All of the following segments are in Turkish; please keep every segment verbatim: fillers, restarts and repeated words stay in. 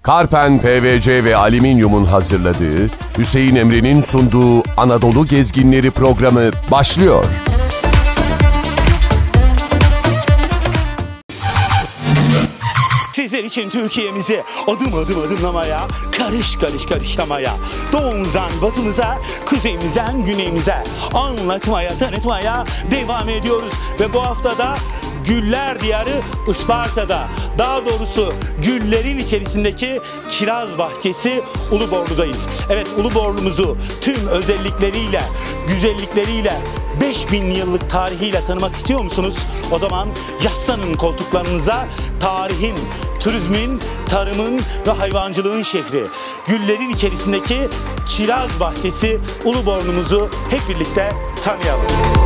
Karpen P V C ve Alüminyum'un hazırladığı, Hüseyin Emre'nin sunduğu Anadolu Gezginleri programı başlıyor. Sizler için Türkiye'mizi adım adım adımlamaya, karış karış karışlamaya, doğumuzdan batımıza, kuzeyimizden güneyimize anlatmaya, tanıtmaya devam ediyoruz. Ve bu haftada Güller Diyarı Isparta'da, daha doğrusu güllerin içerisindeki kiraz bahçesi Uluborlu'dayız. Evet, Uluborlu'muzu tüm özellikleriyle, güzellikleriyle, beş bin yıllık tarihiyle tanımak istiyor musunuz? O zaman yaslanın koltuklarınıza. Tarihin, turizmin, tarımın ve hayvancılığın şehri, güllerin içerisindeki kiraz bahçesi Uluborlu'muzu hep birlikte tanıyalım.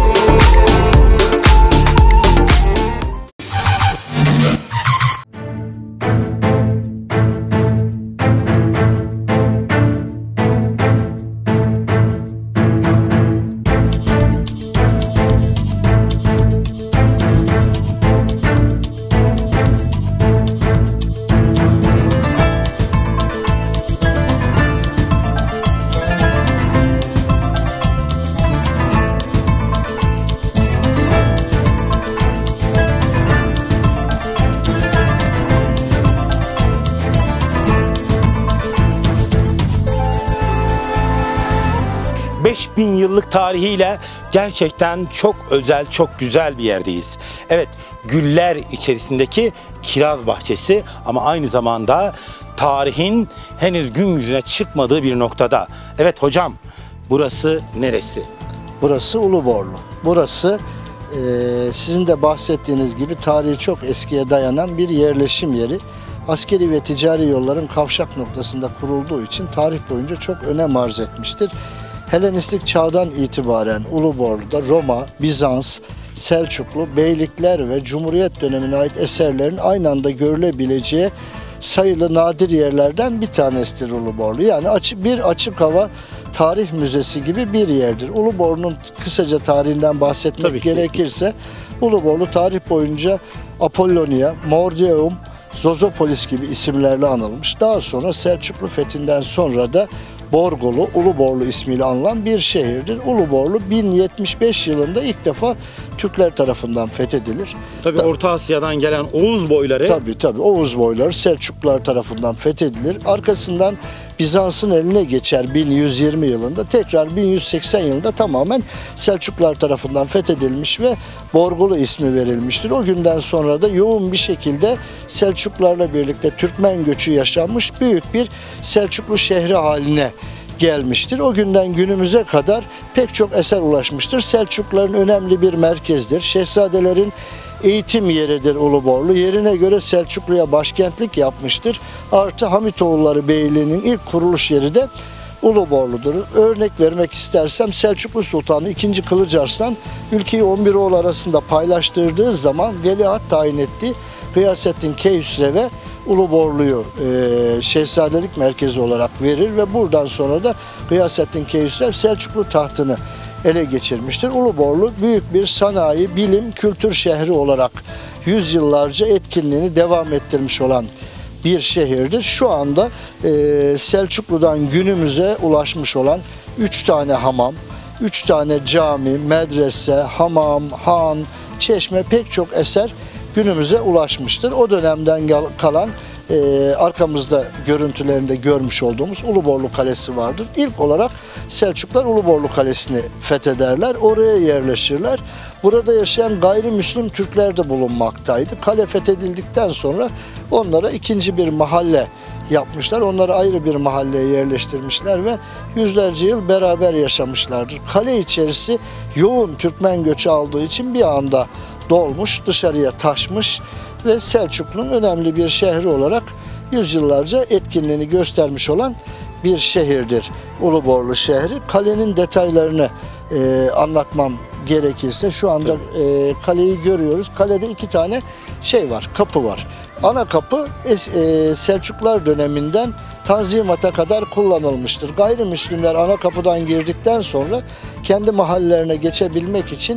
beş bin yıllık tarihiyle gerçekten çok özel, çok güzel bir yerdeyiz. Evet, güller içerisindeki kiraz bahçesi ama aynı zamanda tarihin henüz gün yüzüne çıkmadığı bir noktada. Evet hocam, burası neresi? Burası Uluborlu. Burası e, sizin de bahsettiğiniz gibi tarihi çok eskiye dayanan bir yerleşim yeri. Askeri ve ticari yolların kavşak noktasında kurulduğu için tarih boyunca çok önem arz etmiştir. Helenistik çağdan itibaren Uluborlu'da Roma, Bizans, Selçuklu, beylikler ve Cumhuriyet dönemine ait eserlerin aynı anda görülebileceği sayılı nadir yerlerden bir tanesidir Uluborlu. Yani açık, bir açık hava tarih müzesi gibi bir yerdir. Uluborlu'nun kısaca tarihinden bahsetmek gerekirse, Uluborlu tarih boyunca Apollonia, Mordeum, Zozopolis gibi isimlerle anılmış. Daha sonra Selçuklu fethinden sonra da Borgolu, Uluborlu ismiyle anılan bir şehirdir. Uluborlu bin yetmiş beş yılında ilk defa Türkler tarafından fethedilir. Tabii Ta Orta Asya'dan gelen Oğuz boyları. Tabii tabii Oğuz boyları Selçuklular tarafından fethedilir. Arkasından Bizans'ın eline geçer bin yüz yirmi yılında. Tekrar bin yüz seksen yılında tamamen Selçuklular tarafından fethedilmiş ve Borgolu ismi verilmiştir. O günden sonra da yoğun bir şekilde Selçuklularla birlikte Türkmen göçü yaşanmış, büyük bir Selçuklu şehri haline gelmiştir. O günden günümüze kadar pek çok eser ulaşmıştır. Selçukluların önemli bir merkezdir. Şehzadelerin eğitim yeridir Uluborlu. Yerine göre Selçuklu'ya başkentlik yapmıştır. Artı Hamitoğulları Beyliği'nin ilk kuruluş yeri de Uluborlu'dur. Örnek vermek istersem Selçuklu Sultanı ikinci. Kılıçarslan ülkeyi on bir oğul arasında paylaştırdığı zaman veliaht tayin ettiği Gıyasettin Keyhüsrev'e Uluborlu'yu e, şehzadelik merkezi olarak verir ve buradan sonra da Gıyasettin Keyhüsrev Selçuklu tahtını ele geçirmiştir. Uluborlu büyük bir sanayi, bilim, kültür şehri olarak yüzyıllarca etkinliğini devam ettirmiş olan bir şehirdir. Şu anda e, Selçuklu'dan günümüze ulaşmış olan üç tane hamam, üç tane cami, medrese, hamam, han, çeşme, pek çok eser günümüze ulaşmıştır. O dönemden kalan e, arkamızda görüntülerinde görmüş olduğumuz Uluborlu Kalesi vardır. İlk olarak Selçuklular Uluborlu Kalesi'ni fethederler. Oraya yerleşirler. Burada yaşayan gayrimüslim Türkler de bulunmaktaydı. Kale fethedildikten sonra onlara ikinci bir mahalle yapmışlar. Onları ayrı bir mahalleye yerleştirmişler ve yüzlerce yıl beraber yaşamışlardır. Kale içerisi yoğun Türkmen göçü aldığı için bir anda dolmuş, dışarıya taşmış ve Selçuklu'nun önemli bir şehri olarak yüzyıllarca etkinliğini göstermiş olan bir şehirdir Uluborlu şehri. Kalenin detaylarını e, anlatmam gerekirse şu anda e, kaleyi görüyoruz. Kalede iki tane şey var, kapı var. Ana kapı e, Selçuklular döneminden Tanzimat'a kadar kullanılmıştır. Gayrimüslimler ana kapıdan girdikten sonra kendi mahallelerine geçebilmek için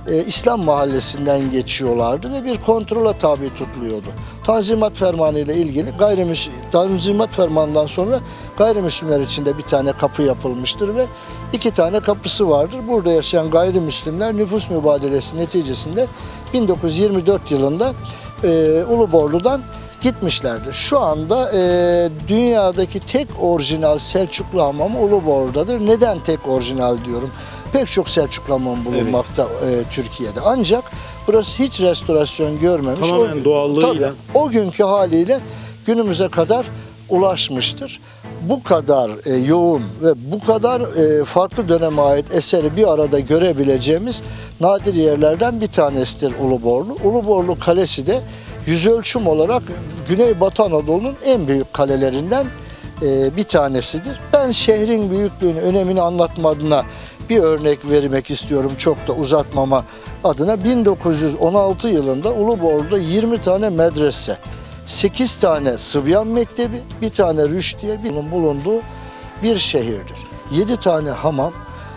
e, İslam mahallesinden geçiyorlardı ve bir kontrola tabi tutuluyordu. Tanzimat Fermanı ile ilgili gayrimüslim, Tanzimat Fermanı'ndan sonra gayrimüslimler için de bir tane kapı yapılmıştır ve iki tane kapısı vardır. Burada yaşayan gayrimüslimler nüfus mübadelesi neticesinde bin dokuz yüz yirmi dört yılında e, Uluborlu'dan gitmişlerdir. Şu anda e, dünyadaki tek orijinal Selçuklu hamamı Uluborlu'dadır. Neden tek orijinal diyorum? Pek çok Selçuklu hamamı bulunmakta evet. e, Türkiye'de. Ancak burası hiç restorasyon görmemiş. Tamamen o, doğallığıyla. Tabii, o günkü haliyle günümüze kadar ulaşmıştır. Bu kadar e, yoğun ve bu kadar e, farklı döneme ait eseri bir arada görebileceğimiz nadir yerlerden bir tanesidir Uluborlu. Uluborlu Kalesi de yüz ölçüm olarak Güneybatı Anadolu'nun en büyük kalelerinden e, bir tanesidir. Ben şehrin büyüklüğünü, önemini anlatma adına bir örnek vermek istiyorum, çok da uzatmama adına. bin dokuz yüz on altı yılında Uluborlu'da yirmi tane medrese, sekiz tane Sıbyan Mektebi, bir tane Rüştiye bir bulunduğu bir şehirdir. yedi tane hamam,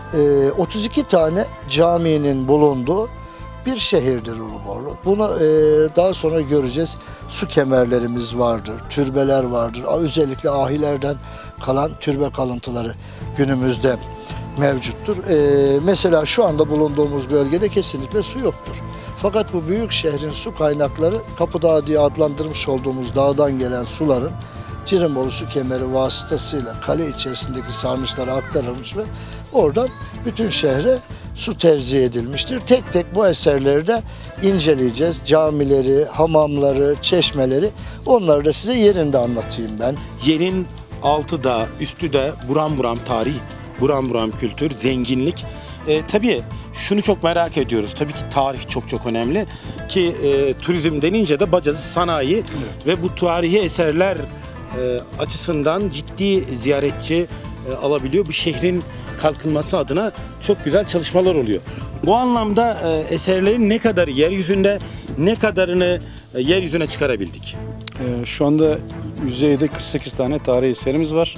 otuz iki tane caminin bulunduğu bir şehirdir Uluborlu. Bunu daha sonra göreceğiz. Su kemerlerimiz vardır, türbeler vardır. Özellikle ahilerden kalan türbe kalıntıları günümüzde mevcuttur. Mesela şu anda bulunduğumuz bölgede kesinlikle su yoktur. Fakat bu büyük şehrin su kaynakları Kapıdağ diye adlandırmış olduğumuz dağdan gelen suların Cirimbolu su kemeri vasıtasıyla kale içerisindeki sarnıçlara aktarılmış ve oradan bütün şehre su tevzi edilmiştir. Tek tek bu eserleri de inceleyeceğiz. Camileri, hamamları, çeşmeleri, onları da size yerinde anlatayım ben. Yerin altı da üstü de buram buram tarih, buram buram kültür, zenginlik. E, tabii şunu çok merak ediyoruz. Tabii ki tarih çok çok önemli ki e, turizm denince de bacası sanayi evet. Ve bu tarihi eserler e, açısından ciddi ziyaretçi e, alabiliyor. Bu şehrin kalkınması adına çok güzel çalışmalar oluyor. Bu anlamda e, eserlerin ne kadarı yeryüzünde, ne kadarını e, yeryüzüne çıkarabildik? E, şu anda yüzeyde kırk sekiz tane tarihi eserimiz var.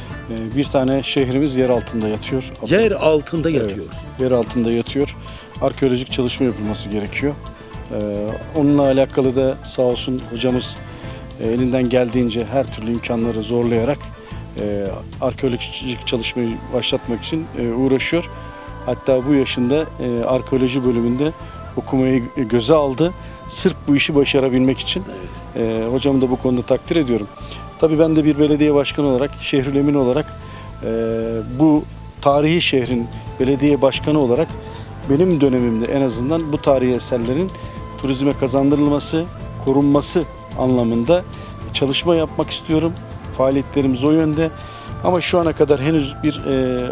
Bir tane şehrimiz yer altında yatıyor. Yer altında yatıyor. Evet, yer altında yatıyor. Arkeolojik çalışma yapılması gerekiyor. Ee, onunla alakalı da sağ olsun hocamız e, elinden geldiğince her türlü imkanları zorlayarak e, arkeolojik çalışmayı başlatmak için e, uğraşıyor. Hatta bu yaşında e, arkeoloji bölümünde okumayı göze aldı. Sırf bu işi başarabilmek için. Evet. E, hocamı da bu konuda takdir ediyorum. Tabii ben de bir belediye başkanı olarak, Şehrülemin olarak e, bu tarihi şehrin belediye başkanı olarak benim dönemimde en azından bu tarihi eserlerin turizme kazandırılması, korunması anlamında çalışma yapmak istiyorum. Faaliyetlerimiz o yönde ama şu ana kadar henüz bir e,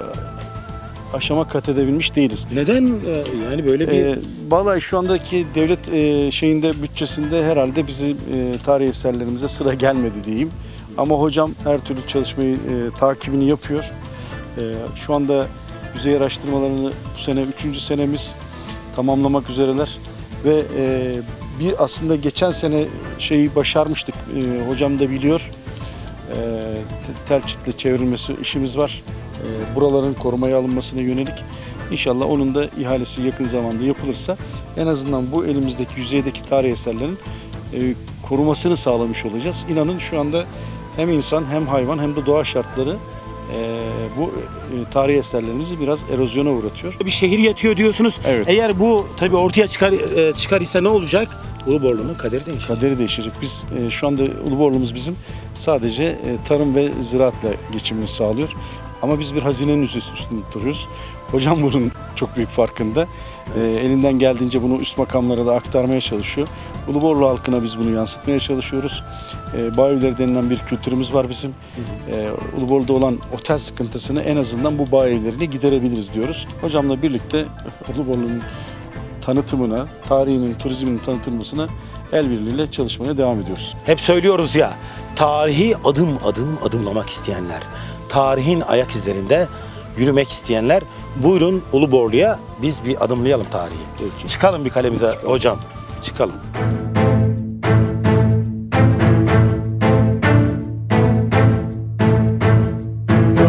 aşama kat edebilmiş değiliz. Neden e, yani böyle bir... E, vallahi şu andaki devlet e, şeyinde bütçesinde herhalde bizim e, tarihi eserlerimize sıra gelmedi diyeyim. Ama hocam her türlü çalışmayı e, takibini yapıyor. E, şu anda yüzey araştırmalarını bu sene üçüncü senemiz tamamlamak üzereler ve e, bir aslında geçen sene şeyi başarmıştık. E, hocam da biliyor. E, tel çitle çevrilmesi işimiz var. E, buraların korumaya alınmasına yönelik. İnşallah onun da ihalesi yakın zamanda yapılırsa en azından bu elimizdeki yüzeydeki tarihi eserlerin e, korumasını sağlamış olacağız. İnanın şu anda hem insan hem hayvan hem de doğa şartları e, bu e, tarihi eserlerimizi biraz erozyona uğratıyor. Bir şehir yatıyor diyorsunuz. Evet. Eğer bu tabii ortaya çıkar e, çıkar ise ne olacak? Uluborlu'nun kaderi değişecek. Kaderi değişecek. Biz e, şu anda Uluborlu'muz bizim sadece e, tarım ve ziraatla geçimini sağlıyor. Ama biz bir hazinenin üstünde duruyoruz. Hocam bunun çok büyük farkında. Evet. E, elinden geldiğince bunu üst makamlara da aktarmaya çalışıyor. Uluborlu halkına biz bunu yansıtmaya çalışıyoruz. E, Bağevleri denilen bir kültürümüz var bizim. Hı hı. E, Uluborlu'da olan otel sıkıntısını en azından bu bağevleriyle giderebiliriz diyoruz. Hocamla birlikte Uluborlu'nun tanıtımına, tarihinin, turizminin tanıtılmasına el birliğiyle çalışmaya devam ediyoruz. Hep söylüyoruz ya, tarihi adım adım adımlamak isteyenler, tarihin ayak izlerinde yürümek isteyenler buyurun Uluborlu'ya, biz bir adımlayalım tarihi. Peki. Çıkalım bir kalemize hocam, çıkalım.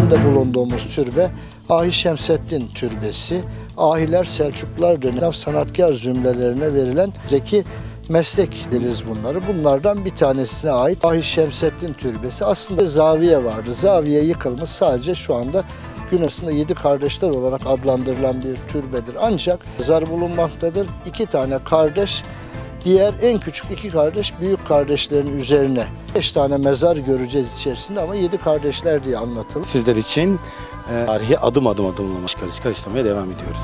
üzerinde bulunduğumuz türbe Ahi Şemseddin Türbesi. Ahiler Selçuklular dönemi sanatkar zümrelerine verilen zeki meslek deriz bunları. Bunlardan bir tanesine ait Ahi Şemseddin Türbesi. Aslında zaviye vardı. Zaviye yıkılmış, sadece şu anda gün aslında yedi kardeşler olarak adlandırılan bir türbedir. Ancak mezar bulunmaktadır. İki tane kardeş, diğer en küçük iki kardeş büyük kardeşlerin üzerine. Beş tane mezar göreceğiz içerisinde ama yedi kardeşler diye anlatılır. Sizler için e, tarihi adım adım adımlamış karış karışlamaya devam ediyoruz.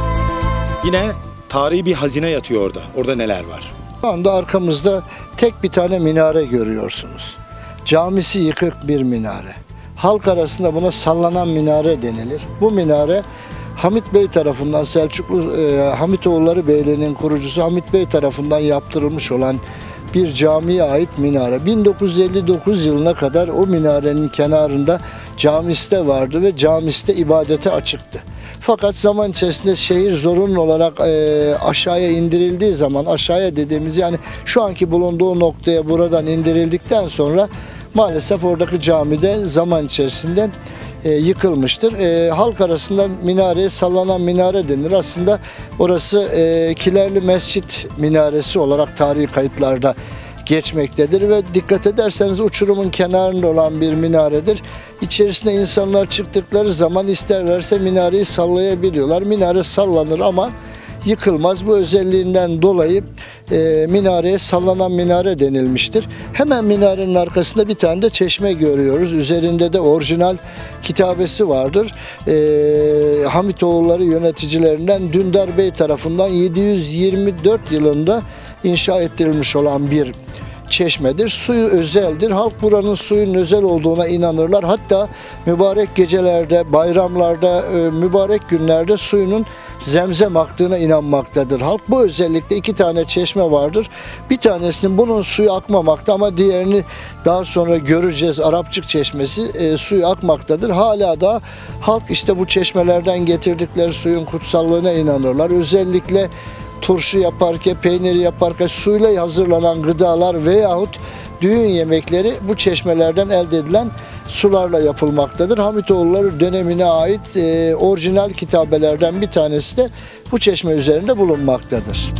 Yine tarihi bir hazine yatıyor orada. Orada neler var? Şu anda arkamızda tek bir tane minare görüyorsunuz. Camisi yıkık bir minare. Halk arasında buna sallanan minare denilir. Bu minare Hamit Bey tarafından, Selçuklu e, Hamitoğulları Beyliği'nin kurucusu Hamit Bey tarafından yaptırılmış olan bir camiye ait minare. bin dokuz yüz elli dokuz yılına kadar o minarenin kenarında camisi de vardı ve camisi de ibadete açıktı. Fakat zaman içerisinde şehir zorunlu olarak e, aşağıya indirildiği zaman, aşağıya dediğimiz yani şu anki bulunduğu noktaya buradan indirildikten sonra maalesef oradaki camide zaman içerisinde e, yıkılmıştır. E, halk arasında minareye sallanan minare denir. Aslında orası e, Kilerli Mescit minaresi olarak tarihi kayıtlarda geçmektedir ve dikkat ederseniz uçurumun kenarında olan bir minaredir. İçerisine insanlar çıktıkları zaman isterlerse minareyi sallayabiliyorlar. Minare sallanır ama yıkılmaz. Bu özelliğinden dolayı e, minareye sallanan minare denilmiştir. Hemen minarenin arkasında bir tane de çeşme görüyoruz. Üzerinde de orijinal kitabesi vardır. E, Hamitoğulları yöneticilerinden Dündar Bey tarafından yedi yüz yirmi dört yılında inşa ettirilmiş olan bir çeşmedir. Suyu özeldir. Halk buranın suyun özel olduğuna inanırlar. Hatta mübarek gecelerde, bayramlarda, e, mübarek günlerde suyunun zemzem aktığına inanmaktadır halk. Bu özellikle iki tane çeşme vardır. Bir tanesinin bunun suyu akmamakta ama diğerini daha sonra göreceğiz. Arapçık çeşmesi e, suyu akmaktadır. Hala da halk işte bu çeşmelerden getirdikleri suyun kutsallığına inanırlar. Özellikle turşu yaparken, peynir yaparken suyla hazırlanan gıdalar veyahut düğün yemekleri bu çeşmelerden elde edilen sularla yapılmaktadır. Hamitoğulları dönemine ait e, orijinal kitabelerden bir tanesi de bu çeşme üzerinde bulunmaktadır.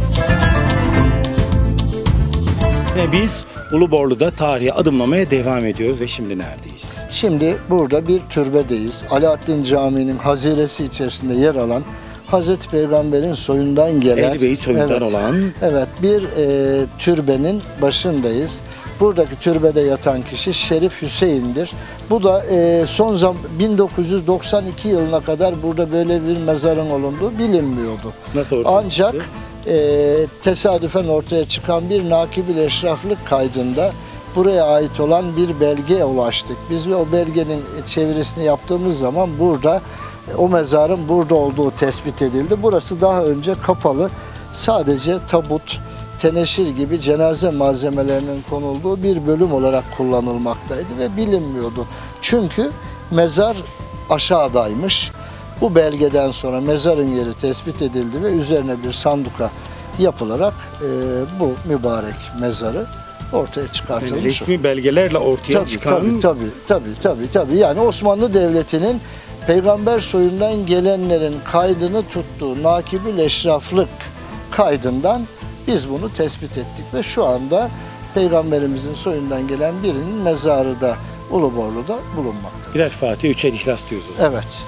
Ve biz Uluborlu'da tarihe adımlamaya devam ediyoruz ve şimdi neredeyiz? Şimdi burada bir türbedeyiz. Alaaddin Camii'nin haziresi içerisinde yer alan Hazreti Peygamber'in soyundan gelen, Ehli Beyt soyundan evet, olan evet bir e, türbenin başındayız. Buradaki türbede yatan kişi Şerif Hüseyin'dir. Bu da e, son zaman bin dokuz yüz doksan iki yılına kadar burada böyle bir mezarın olunduğu bilinmiyordu. Nasıl ortaya Ancak çıktı? e, tesadüfen ortaya çıkan bir Nakib-ül Eşraflık kaydında buraya ait olan bir belgeye ulaştık. Biz ve o belgenin çevirisini yaptığımız zaman burada o mezarın burada olduğu tespit edildi. Burası daha önce kapalı, sadece tabut, teneşir gibi cenaze malzemelerinin konulduğu bir bölüm olarak kullanılmaktaydı ve bilinmiyordu. Çünkü mezar aşağıdaymış. Bu belgeden sonra mezarın yeri tespit edildi ve üzerine bir sanduka yapılarak e, bu mübarek mezarı ortaya çıkartılmış. Yani resmi belgelerle ortaya tabii, çıkan... Tabii, tabii, tabii, tabii, tabii. Yani Osmanlı Devleti'nin Peygamber soyundan gelenlerin kaydını tuttuğu Nakib-ül Eşraflık kaydından biz bunu tespit ettik ve şu anda Peygamberimizin soyundan gelen birinin mezarı da Uluborlu'da bulunmaktadır. Birer Fatiha, üçer İhlas diyoruz. Evet.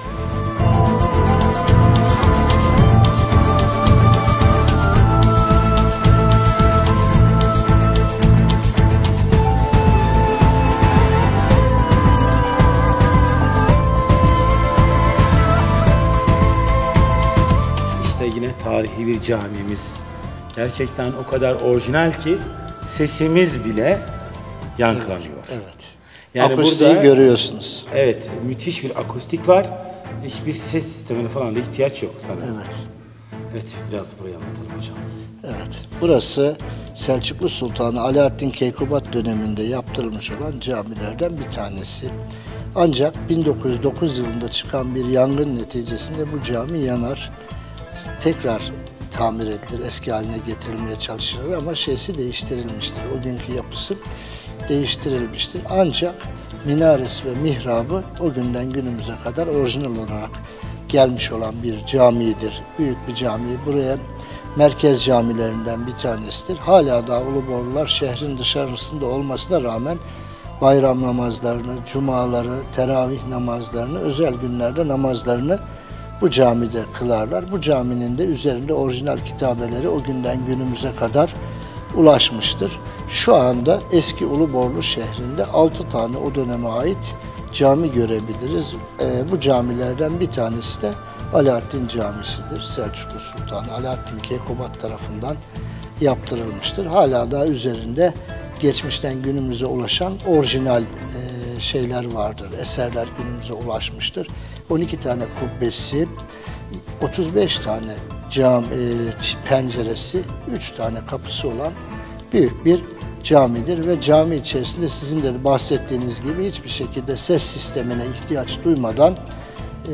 Yine tarihi bir camimiz. Gerçekten o kadar orijinal ki sesimiz bile yankılanıyor. Evet. evet. Yani Akustiği burada görüyorsunuz. Evet, müthiş bir akustik var. Hiçbir ses sistemine falan da ihtiyaç yok sanırım. Evet. Evet, biraz burayı anlatalım hocam. Evet. Burası Selçuklu Sultanı Alaaddin Keykubat döneminde yaptırılmış olan camilerden bir tanesi. Ancak bin dokuz yüz dokuz yılında çıkan bir yangın neticesinde bu cami yanar. Tekrar tamir edilir, eski haline getirilmeye çalışılır ama şeysi değiştirilmiştir. O günkü yapısı değiştirilmiştir. Ancak minaresi ve mihrabı o günden günümüze kadar orijinal olarak gelmiş olan bir camidir. Büyük bir cami. Buraya merkez camilerinden bir tanesidir. Hala da Uluborlular şehrin dışarısında olmasına rağmen bayram namazlarını, cumaları, teravih namazlarını, özel günlerde namazlarını bu camide kılarlar. Bu caminin de üzerinde orijinal kitabeleri o günden günümüze kadar ulaşmıştır. Şu anda eski Uluborlu şehrinde altı tane o döneme ait cami görebiliriz. E, bu camilerden bir tanesi de Alaaddin Camisi'dir. Selçuklu Sultanı Alaaddin Keykubat tarafından yaptırılmıştır. Hala daha üzerinde geçmişten günümüze ulaşan orijinal e, şeyler vardır. Eserler günümüze ulaşmıştır. on iki tane kubbesi, otuz beş tane cam e, penceresi, üç tane kapısı olan büyük bir camidir ve cami içerisinde sizin de bahsettiğiniz gibi hiçbir şekilde ses sistemine ihtiyaç duymadan e,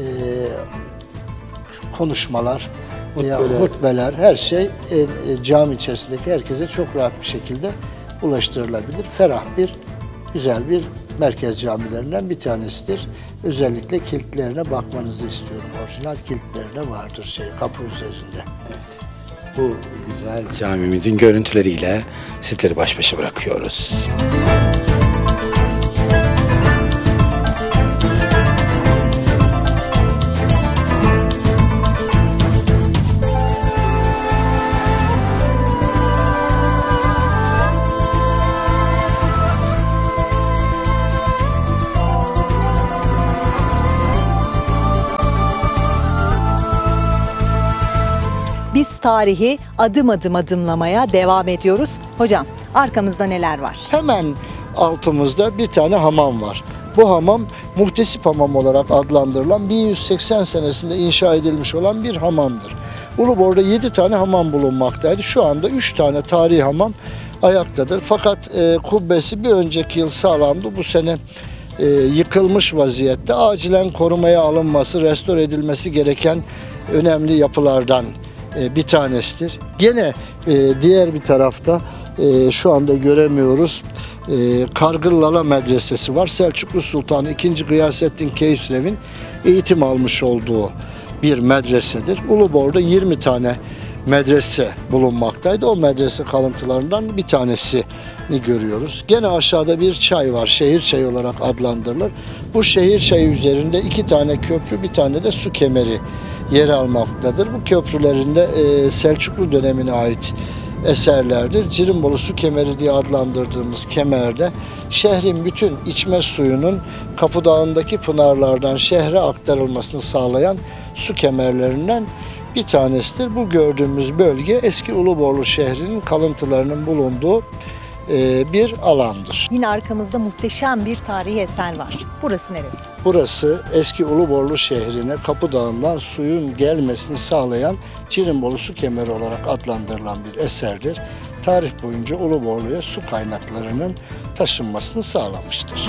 konuşmalar veya hutbeler, her şey e, e, cami içerisindeki herkese çok rahat bir şekilde ulaştırılabilir. Ferah bir, güzel bir merkez camilerinden bir tanesidir. Özellikle kilitlerine bakmanızı istiyorum. Orijinal kilitlerine vardır şey kapı üzerinde. Bu güzel camimizin görüntüleriyle sizleri baş başa bırakıyoruz. Biz tarihi adım adım adımlamaya devam ediyoruz. Hocam, arkamızda neler var? Hemen altımızda bir tane hamam var. Bu hamam Muhtesip Hamam olarak adlandırılan bin yüz seksen senesinde inşa edilmiş olan bir hamamdır. Ulubor'da yedi tane hamam bulunmaktaydı. Şu anda üç tane tarihi hamam ayaktadır. Fakat e, kubbesi bir önceki yıl sağlandı. Bu sene e, yıkılmış vaziyette. Acilen korumaya alınması, restore edilmesi gereken önemli yapılardan bir tanesidir. Gene e, diğer bir tarafta e, şu anda göremiyoruz. E, Kargıllala Medresesi var. Selçuklu Sultanı ikinci. Gıyasettin Keyhüsrev'in eğitim almış olduğu bir medresedir. Ulubor'da yirmi tane medrese bulunmaktaydı. O medrese kalıntılarından bir tanesini görüyoruz. Gene aşağıda bir çay var. Şehir çayı olarak adlandırılır. Bu şehir çayı üzerinde iki tane köprü, bir tane de su kemeri yer almaktadır. Bu köprülerinde e, Selçuklu dönemine ait eserlerdir. Cirimbolu Su Kemeri diye adlandırdığımız kemerde şehrin bütün içme suyunun Kapıdağı'ndaki pınarlardan şehre aktarılmasını sağlayan su kemerlerinden bir tanesidir. Bu gördüğümüz bölge eski Uluborlu şehrinin kalıntılarının bulunduğu e, bir alandır. Yine arkamızda muhteşem bir tarihi eser var. Burası neresi? Burası eski Uluborlu şehrine Kapıdağı'ndan suyun gelmesini sağlayan Cirimbolu Su Kemeri olarak adlandırılan bir eserdir. Tarih boyunca Uluborlu'ya su kaynaklarının taşınmasını sağlamıştır.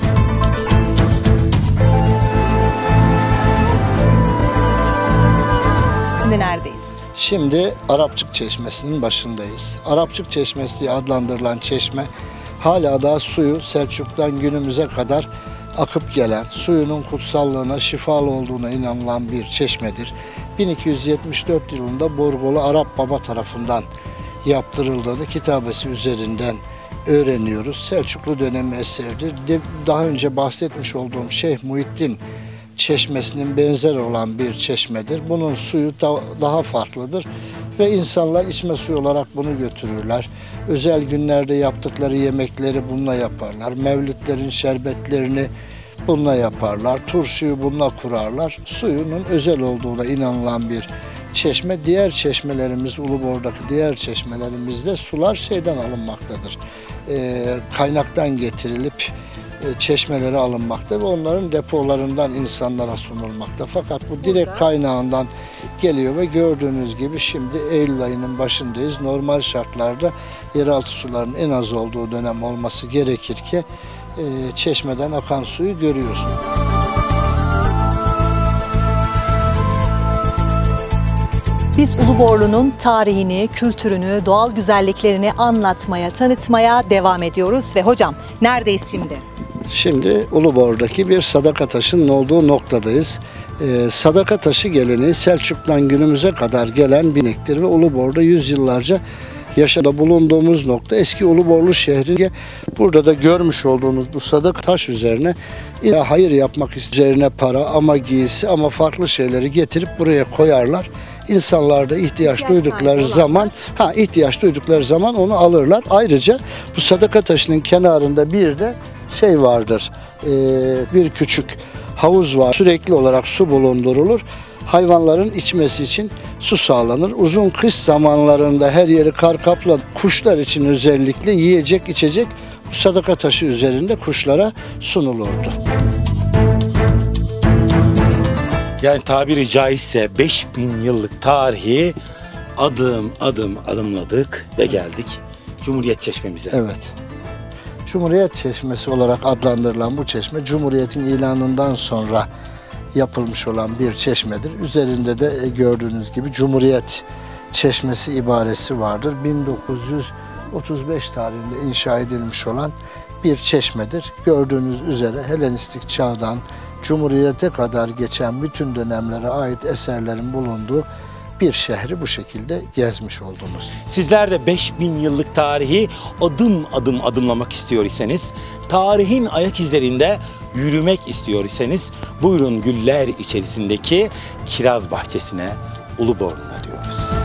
Şimdi neredeyiz? Şimdi Arapçık Çeşmesi'nin başındayız. Arapçık Çeşmesi diye adlandırılan çeşme hala da suyu Selçuk'tan günümüze kadar akıp gelen, suyunun kutsallığına, şifalı olduğuna inanılan bir çeşmedir. bin iki yüz yetmiş dört yılında Borgolu Arap Baba tarafından yaptırıldığını kitabesi üzerinden öğreniyoruz. Selçuklu dönemi eseridir. Daha önce bahsetmiş olduğum Şeyh Muhittin Çeşmesi'nin benzer olan bir çeşmedir. Bunun suyu da daha farklıdır ve insanlar içme suyu olarak bunu götürürler. Özel günlerde yaptıkları yemekleri bununla yaparlar. Mevlütlerin şerbetlerini bununla yaparlar. Turşuyu bununla kurarlar. Suyunun özel olduğuna inanılan bir çeşme. Diğer çeşmelerimiz, Ulubor'daki diğer çeşmelerimizde sular şeyden alınmaktadır. E, kaynaktan getirilip çeşmelere alınmakta ve onların depolarından insanlara sunulmakta. Fakat bu direkt kaynağından geliyor ve gördüğünüz gibi şimdi Eylül ayının başındayız. Normal şartlarda yeraltı sularının en az olduğu dönem olması gerekir ki e, çeşmeden akan suyu görüyorsun. Biz Uluborlu'nun tarihini, kültürünü, doğal güzelliklerini anlatmaya, tanıtmaya devam ediyoruz ve hocam neredeyiz şimdi? Şimdi Ulubor'daki bir sadaka taşının olduğu noktadayız. Ee, sadaka taşı geleneği Selçuk'tan günümüze kadar gelen binektir ve Ulubor'da yüzyıllarca yaşada bulunduğumuz nokta eski Uluborlu şehri. Burada da görmüş olduğunuz bu sadaka taş üzerine ya hayır yapmak üzerine para ama giysi ama farklı şeyleri getirip buraya koyarlar. İnsanlar da ihtiyaç İhtiyaç duydukları sahibi zaman ha ihtiyaç duydukları zaman onu alırlar. Ayrıca bu sadaka taşının kenarında bir de şey vardır. Ee, bir küçük havuz var. Sürekli olarak su bulundurulur. Hayvanların içmesi için su sağlanır. Uzun kış zamanlarında her yeri kar kapladı. Kuşlar için özellikle yiyecek, içecek bu sadaka taşı üzerinde kuşlara sunulurdu. Yani tabiri caizse beş bin yıllık tarihi adım adım adımladık ve geldik Cumhuriyet Çeşmemize. Evet. Cumhuriyet Çeşmesi olarak adlandırılan bu çeşme Cumhuriyet'in ilanından sonra yapılmış olan bir çeşmedir. Üzerinde de gördüğünüz gibi Cumhuriyet Çeşmesi ibaresi vardır. bin dokuz yüz otuz beş tarihinde inşa edilmiş olan bir çeşmedir. Gördüğünüz üzere Helenistik çağdan Cumhuriyet'e kadar geçen bütün dönemlere ait eserlerin bulunduğu bir şehri bu şekilde gezmiş oldunuz. Sizler de beş bin yıllık tarihi adım adım adımlamak istiyor iseniz, tarihin ayak izlerinde yürümek istiyor iseniz buyurun güller içerisindeki kiraz bahçesine, Ulubornu'na diyoruz.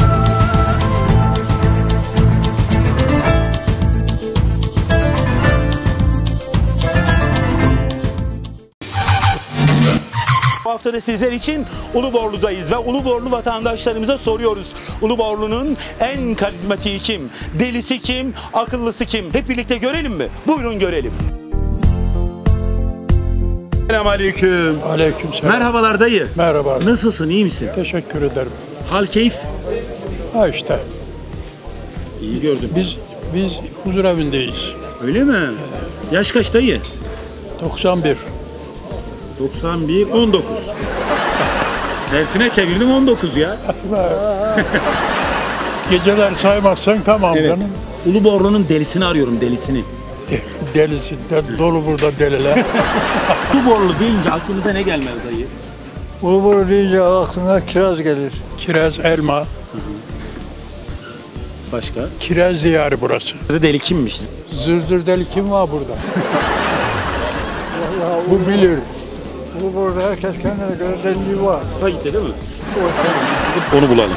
Bu hafta da sizler için Uluborlu'dayız ve Uluborlu vatandaşlarımıza soruyoruz. Uluborlu'nun en karizmatiği kim? Delisi kim? Akıllısı kim? Hep birlikte görelim mi? Buyurun görelim. Selamünaleyküm. Aleykümselam. Merhabalar dayı. Merhaba. Nasılsın? İyi misin? Teşekkür ederim. Hal keyif? Ha işte. İyi gördüm. Biz biz huzur evindeyiz. Öyle mi? Yaş kaç dayı? doksan bir. doksan bir, on dokuz. Tersine çevirdim on dokuz ya. Geceler saymazsan tamam Evet. canım. Uluborlu'nun delisini arıyorum, delisini. De- Delisi de, dolu burada deliler. Uluborlu deyince aklınıza ne gelmez dayı? Ulubolu deyince aklına kiraz gelir. Kiraz, elma. Başka? Kiraz diyarı burası. Deli kimmiş? Zırdır deli kim var burada? Bu bilir. Ulubolu'da herkes kendine göre deliliği var. Ha gitti değil mi? Onu bulalım.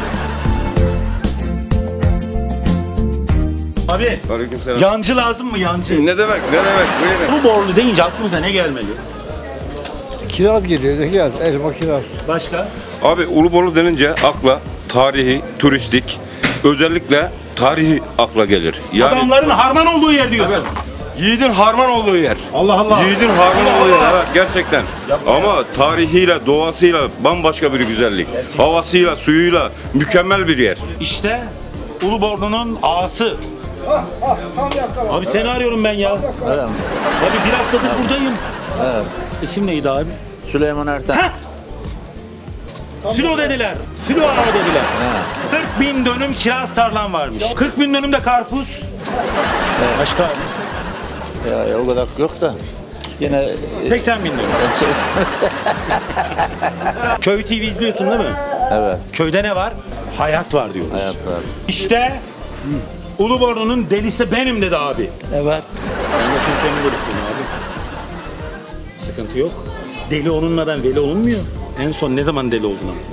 Abi, Aleykümselam. yancı lazım mı yancı? Ne demek? Ne demek? Buyurun. Uluborlu deyince aklımıza ne gelmeli? Kiraz geliyor, ne kiraz? Elma kiraz. Başka? Abi Uluborlu denince akla tarihi, turistik, özellikle tarihi akla gelir. Yani Adamların harman olduğu yer diyorsun. evet, yiğidin harman olduğu yer. Allah Allah. Yiğidin harman olduğu yer, evet gerçekten. Ama tarihiyle, doğasıyla bambaşka bir güzellik. Havasıyla, suyuyla mükemmel bir yer. İşte Uluborlu'nun ağası. Abi seni arıyorum ben ya. Evet. Abi bir haftadır buradayım. Evet. İsim neydi abi? Süleyman Erten. Heh! Sülo dediler. Sülo ağa dediler. kırk bin dönüm kiraz tarlan varmış. kırk bin dönüm de karpuz. Başka? Ya, ya o kadar yok da yine seksen bin dönüm. Köy T V izliyorsun değil mi? evet. Köyde ne var? Hayat var diyoruz. Hayat var. İşte Uluborlu'nun delisi benim dedi abi. Evet. Ben de Türkiye'nin delisiyim abi. Sıkıntı yok. Deli olunmadan veli olunmuyor. En son ne zaman deli oldun abi?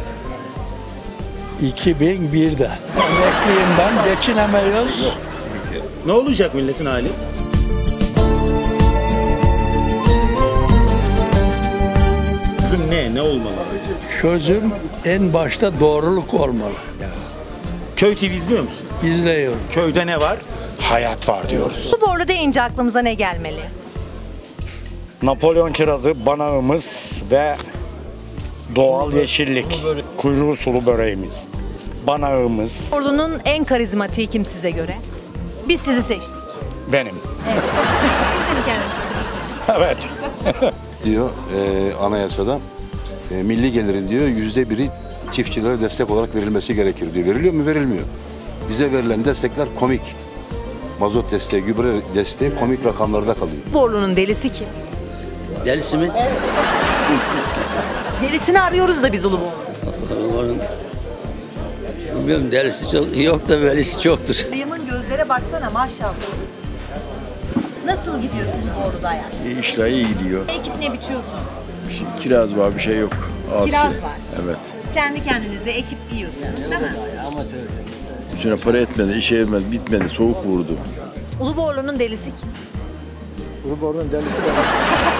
iki bin birde. Emekliyim ben, geçinemiyoruz. Ne olacak milletin hali? Bugün ne? Ne olmalı? Çözüm en başta doğruluk olmalı. Köy T V izliyor musun? İzliyorum. Köyde ne var? Hayat var diyoruz. Uluborlu deyince aklımıza ne gelmeli? Napolyon kirazı, banağımız ve doğal yeşillik. Kuyruğu sulu böreğimiz. Banağımız Uluborlu'nun en karizmatiği kim size göre? Biz sizi seçtik. benim. Evet. Siz de mi kendinizi seçtiniz? Evet. diyor e, anayasada e, milli gelirin diyor yüzde biri çiftçilere destek olarak verilmesi gerekir diyor. Veriliyor mu? Verilmiyor. Bize verilen destekler komik. mazot desteği, gübre desteği komik rakamlarda kalıyor. Uluborlu'nun delisi kim? Delisi mi? Evet. Delisini arıyoruz da biz Uluborlu. Uluborlu'nun bilmiyorum, delisi çok yok da velisi çoktur. Dayımın gözlere baksana maşallah. Nasıl gidiyor Uluborlu'da yani? İyi, işler iyi gidiyor. Ekip ne biçiyorsun? Bir şey, kiraz var, bir şey yok. Az Kiraz ki. var. Evet. Kendi kendinize ekip yiyorsunuz değil mi? Bu sene para etmedi, işe etmedi, bitmedi, soğuk vurdu. Uluborlu'nun delisi kim? Uluborlu'nun delisi de var.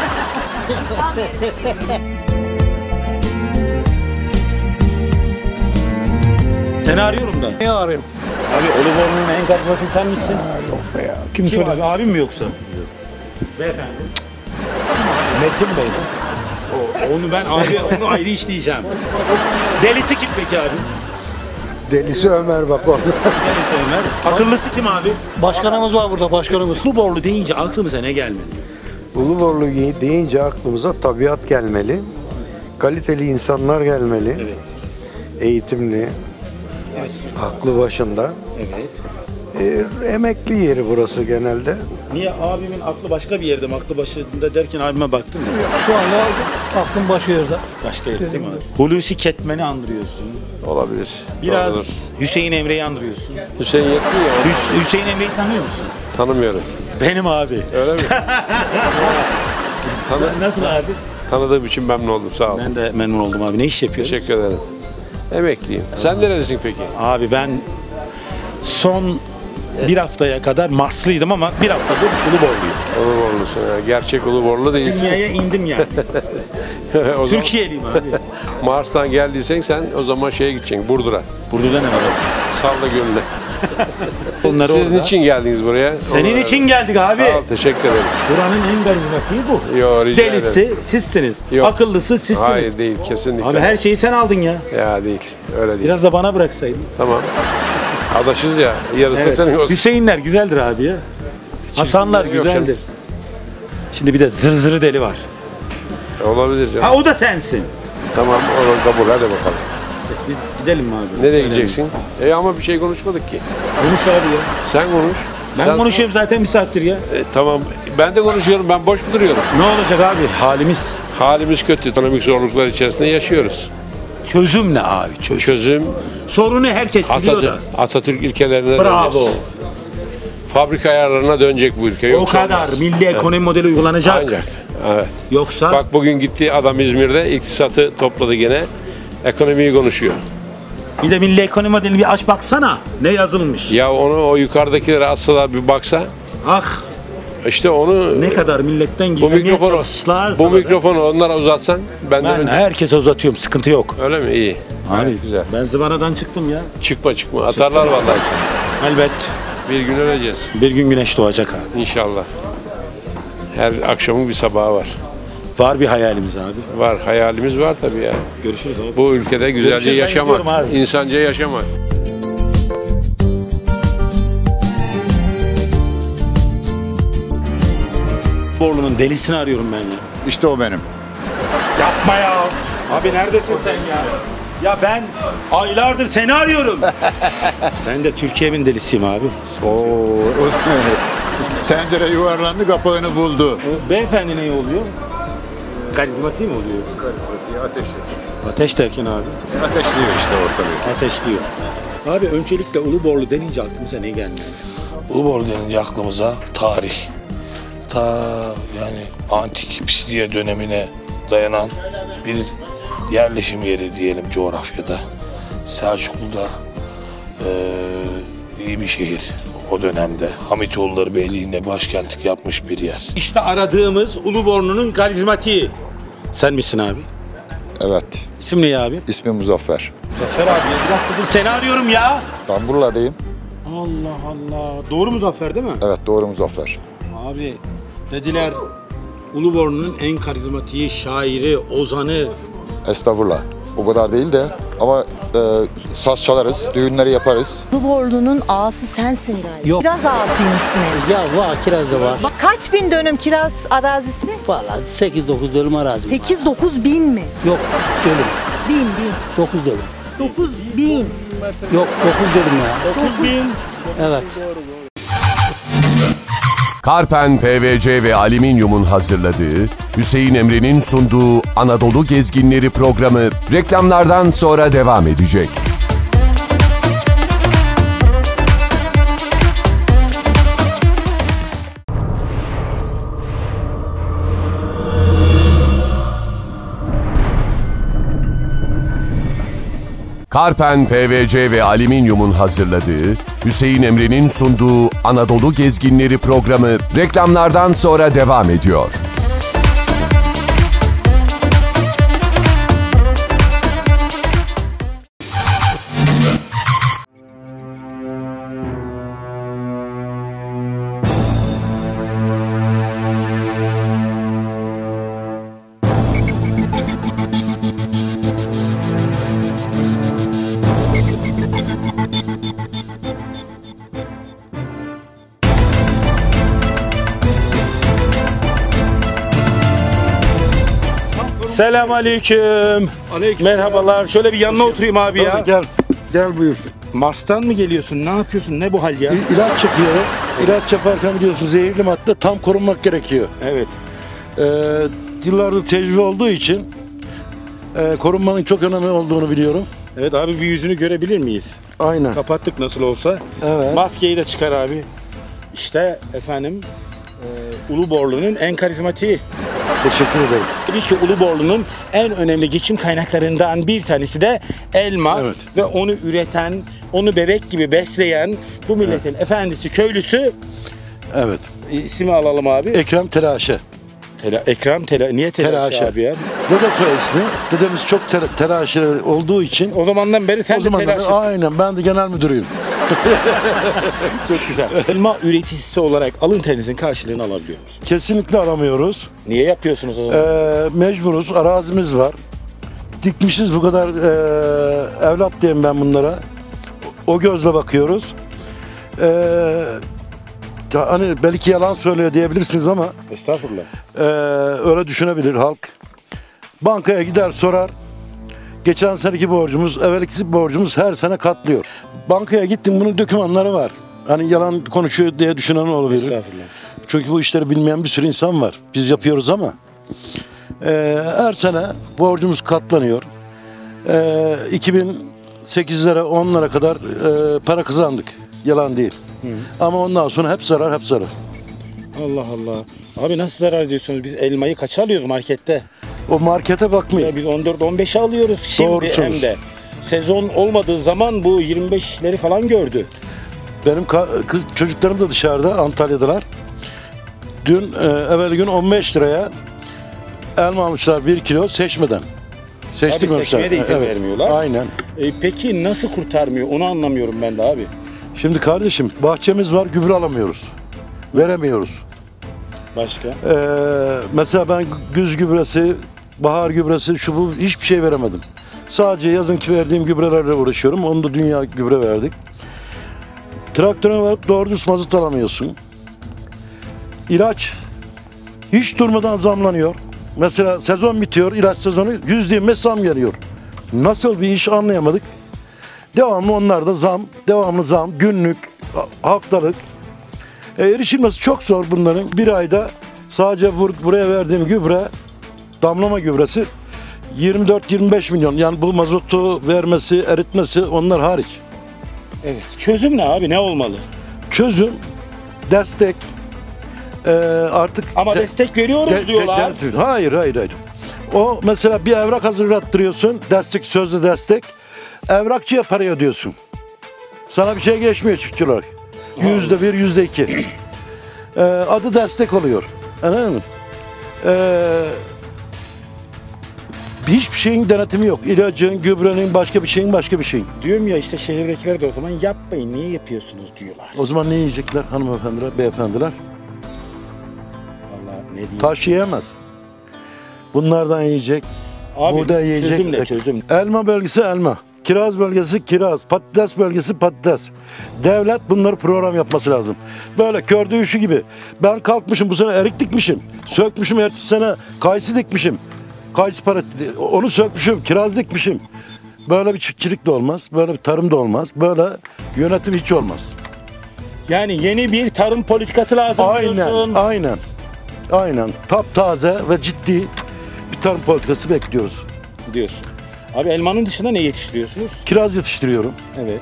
Seni arıyorum da. Ne arayayım? Abi Uluborlu'nun en karizması sen misin? Yok be ya. Kim, Kim söyledi? abi? Abim mi yoksa? Beyefendi. Metin Bey. O, onu ben abi onu ayrı işleyeceğim. Delisi kim peki abi? Delisi Ömer bak orada. Delisi Ömer. Akıllısı kim abi? Başkanımız var burada, başkanımız. Uluborlu deyince aklımıza ne gelmeli? Uluborlu deyince aklımıza tabiat gelmeli. Kaliteli insanlar gelmeli. Evet. Eğitimli. Evet. Aklı başında. Evet. E, emekli yeri burası genelde. Niye abimin aklı başka bir yerde mi? Aklı başında derken abime baktın mı? Şu anda aklım başı yerde. Başka yerde değil mi abi? Hulusi Ketmen'i andırıyorsun. Olabilir. Biraz Doğrudur. Hüseyin Emre'yi andırıyorsun. Hüseyin Yetkin ya. Hüs- Hüseyin Emre'yi tanıyor musun? Tanımıyorum. Benim abi. Öyle mi? Tanı Nasıl abi? Tanıdığım için memnun oldum. Sağ ol. Ben de memnun oldum abi. Ne iş yapıyorsun? Teşekkür ederim. Emekliyim. Sen nerelisin peki? Abi ben son bir haftaya kadar Marslıydım ama bir haftadır Uluborluyum. Uluborlusun ya. Gerçek Uluborlu değilsin. Dünyaya indim yani. O zaman Türkiye'liyim abi. Mars'tan geldiysen sen o zaman şeye gideceksin. Burdur'a. Burdur'da ne var abi? Salda Gölü'ne. Onları Siz orada. niçin geldiniz buraya? Senin Onu- için geldik abi. Sağ ol, teşekkür ederiz. Buranın en karizmatiği bu. Yo, rica Delisi ederim. sizsiniz. Yok. Akıllısı sizsiniz. Hayır değil, kesinlikle. Abi her şeyi sen aldın ya. Ya değil, öyle değil. Biraz da bana bıraksaydın. Tamam. Adaşız ya, yarısı Evet. senin olsun. Hüseyinler güzeldir abi ya. Hasanlar yok güzeldir. Şimdi bir de zırzırı deli var. Olabilir canım. Ha o da sensin. Tamam, onu kabul, hadi bakalım. Biz gidelim mi abi? Nereye gideceksin? E ama bir şey konuşmadık ki. Konuş abi ya. Sen konuş. Ben Sen konuşuyorum zaten bir saattir ya. E, tamam, ben de konuşuyorum, ben boş mu duruyorum? Ne olacak abi halimiz? Halimiz kötü, ekonomik zorluklar içerisinde yaşıyoruz. Çözüm ne abi? Çözüm. Çözüm, Sorunu herkes biliyor da. Atatürk, Atatürk ilkelerine Bravo. döneceğiz. Fabrika ayarlarına dönecek bu ülke. O Yoksa kadar olmaz. milli ekonomi modeli uygulanacak. Ancak, evet. Yoksa Bak bugün gitti adam İzmir'de, iktisatı topladı gene. Ekonomiyi konuşuyor. bir de milli ekonomi modelini bir aç baksana. Ne yazılmış? Ya onu o yukarıdakilere asla bir baksa, Ah işte onu ne kadar milletten bu gizlemeye mikrofonu, çalıştılar. bu sana da. mikrofonu onlara uzatsan benden Ben önce. herkese uzatıyorum, sıkıntı yok. Öyle mi? İyi. Abi Gayet güzel. ben zıvanadan çıktım ya. Çıkma çıkma. Atarlar vallahi. Elbet Bir gün öleceğiz. bir gün güneş doğacak abi. İnşallah. Her akşamın bir sabahı var. Var bir hayalimiz abi. Var. Hayalimiz var tabii ya. Görüşürüz abi. Bu ülkede güzelce Görüşürüz, ben yaşamak. gidiyorum abi. İnsanca yaşamak. Borlu'nun delisini arıyorum ben ya. İşte o benim. Yapma ya. Abi neredesin sen ya? Ya ben aylardır seni arıyorum. Ben de Türkiye'min delisiyim abi. Oo, o tencere yuvarlandı, kapağını buldu. Beyefendi ne oluyor? Karizmatik mi oluyor? Karizmatiği ateşi. Ateş derken abi. E, ateşliyor işte ortalığı. Ateşliyor. Abi öncelikle Uluborlu denince aklımıza ne gelmiyor? Uluborlu denince aklımıza tarih. Ta yani antik Pisidiye dönemine dayanan bir yerleşim yeri diyelim coğrafyada. Selçuklu'da e, iyi bir şehir o dönemde. Hamitoğulları Beyliği'nde başkentlik yapmış bir yer. İşte aradığımız Uluborlu'nun karizmatiği. Sen misin abi? Evet. İsim ne abi? İsmim Muzaffer. Muzaffer abi bir haftadır seni arıyorum ya. Ben buralardayım. Allah Allah. Doğru Muzaffer değil mi? Evet, doğru Muzaffer. Abi dediler Uluborlu'nun en karizmatiği, şairi, ozanı. Estağfurullah. O kadar değil de ama e, saz çalarız, düğünleri yaparız. Uluborlu'nun ağası sensin galiba. Yok. Kiraz ağasıymışsın herhalde. Ya var, kiraz da var. Bak, kaç bin dönüm kiraz arazisi? Vallahi sekiz dokuz dönüm arazi var. sekiz dokuz bin mi? Yok, dönüm. Bin bin. dokuz dönüm. dokuz bin. Yok, dokuz dönüm ya. dokuz bin. Evet. Karpen P V C ve Alüminyum'un hazırladığı, Hüseyin Emre'nin sunduğu Anadolu Gezginleri programı reklamlardan sonra devam edecek. Karpen P V C ve Alüminyum'un hazırladığı, Hüseyin Emre'nin sunduğu Anadolu Gezginleri programı reklamlardan sonra devam ediyor. Selamünaleyküm. Aleyküm. Merhabalar. Şöyle bir yanına oturayım abi ya. Tabii, gel. Gel buyur. Mas'tan mı geliyorsun? Ne yapıyorsun? Ne bu hal ya? İ- İlaç yapıyorum. İlaç yaparken biliyorsun zehirli madde tam korunmak gerekiyor. Evet. Ee, yıllardır tecrübe olduğu için e, korunmanın çok önemli olduğunu biliyorum. Evet abi, bir yüzünü görebilir miyiz? Aynen. Kapattık nasıl olsa. Evet. Maskeyi de çıkar abi. İşte efendim e, Uluborlu'nun en karizmatiği. Teşekkür ederim. Tabii ki Uluborlu'nun en önemli geçim kaynaklarından bir tanesi de elma. Evet. Ve onu üreten, onu bebek gibi besleyen bu milletin evet. efendisi, köylüsü. Evet. İsmi alalım abi. Ekrem Telaşe. Tela, Ekrem Tela, niye Telaşe, Telaşe abi ya? Dede soy ismi. Dedemiz çok te telaşe olduğu için. O zamandan beri sen o de zamandan telaşe. Aynen, ben de genel müdürüyüm. Çok güzel. Elma üreticisi olarak alın terinizin karşılığını alabiliyor musunuz? Kesinlikle alamıyoruz. Niye yapıyorsunuz o zaman? Ee, mecburuz, arazimiz var. Dikmişiz bu kadar e, evlat diyeyim ben bunlara. O gözle bakıyoruz. Ee, ya hani belki yalan söylüyor diyebilirsiniz ama. Estağfurullah. E, öyle düşünebilir halk. Bankaya gider sorar. Geçen seneki borcumuz, evvelki borcumuz her sene katlıyor. Bankaya gittim, bunun dokümanları var. Hani yalan konuşuyor diye düşünen olabilir. Estağfurullah. Çünkü bu işleri bilmeyen bir sürü insan var. Biz yapıyoruz ama. Ee, her sene borcumuz katlanıyor. Ee, iki bin sekizlere onlara kadar e, para kazandık. Yalan değil. Hı. Ama ondan sonra hep zarar, hep zarar. Allah Allah. Abi nasıl zarar ediyorsunuz? Biz elmayı kaça alıyoruz markette? O markete bakmayın. Ya biz on dört on beşe alıyoruz şimdi. Doğrusunuz. Hem de. Sezon olmadığı zaman bu yirmi beşleri falan gördü. Benim kız, çocuklarım da dışarıda, Antalya'dalar. Dün, e, evvel gün on beş liraya elma almışlar bir kilo seçmeden. Seçtirmemişler. Seçmeye de izin evet. vermiyorlar. Aynen. E, peki nasıl kurtarmıyor? Onu anlamıyorum ben de abi. Şimdi kardeşim, bahçemiz var, gübre alamıyoruz. Veremiyoruz. Başka? Ee, mesela ben güz gübresi, bahar gübresi, şu bu hiçbir şey veremedim. Sadece yazınki verdiğim gübrelerle uğraşıyorum. Onu da dünya gübre verdik. Traktöre varıp doğru düz mazot alamıyorsun. İlaç hiç durmadan zamlanıyor. Mesela sezon bitiyor, ilaç sezonu yüzde yirmi beş zam geliyor. Nasıl bir iş anlayamadık. Devamlı onlarda zam, devamlı zam, günlük, haftalık. E, erişilmesi çok zor bunların. Bir ayda sadece bur buraya verdiğim gübre, damlama gübresi yirmi dört yirmi beş milyon. Yani bu mazotu vermesi, eritmesi onlar hariç. Evet. Çözüm ne abi? Ne olmalı? Çözüm destek. Ee, artık ama de, destek veriyoruz de, diyorlar. De, de, hayır hayır hayır. O mesela bir evrak hazırlattırıyorsun. Destek, sözlü destek. Evrakçıya para ödüyorsun. Sana bir şey geçmiyor çiftçi olarak. Yüzde bir, yüzde iki. Ee, adı destek oluyor. Anladın mı? Ee, hiçbir şeyin denetimi yok. İlacın, gübrenin, başka bir şeyin, başka bir şeyin. Diyorum ya işte şehirdekiler de o zaman yapmayın, niye yapıyorsunuz diyorlar. O zaman ne yiyecekler hanımefendiler, beyefendiler? Vallahi ne diyeyim. Taş yiyemez. Bunlardan yiyecek. Abi, burada yiyecek. Çözüm ne çözüm? Elma bölgesi elma. Kiraz bölgesi kiraz. Patates bölgesi patates. Devlet bunları program yapması lazım. Böyle kör dövüşü gibi. Ben kalkmışım bu sene erik dikmişim. Sökmüşüm ertesi sene kayısı dikmişim. Kayısı para, onu sökmüşüm. Kiraz dikmişim. Böyle bir çiftçilik de olmaz. Böyle bir tarım da olmaz. Böyle yönetim hiç olmaz. Yani yeni bir tarım politikası lazım Aynen, diyorsun. aynen. Aynen. Taptaze ve ciddi bir tarım politikası bekliyoruz. Diyorsun. Abi elmanın dışında ne yetiştiriyorsunuz? Kiraz yetiştiriyorum. Evet.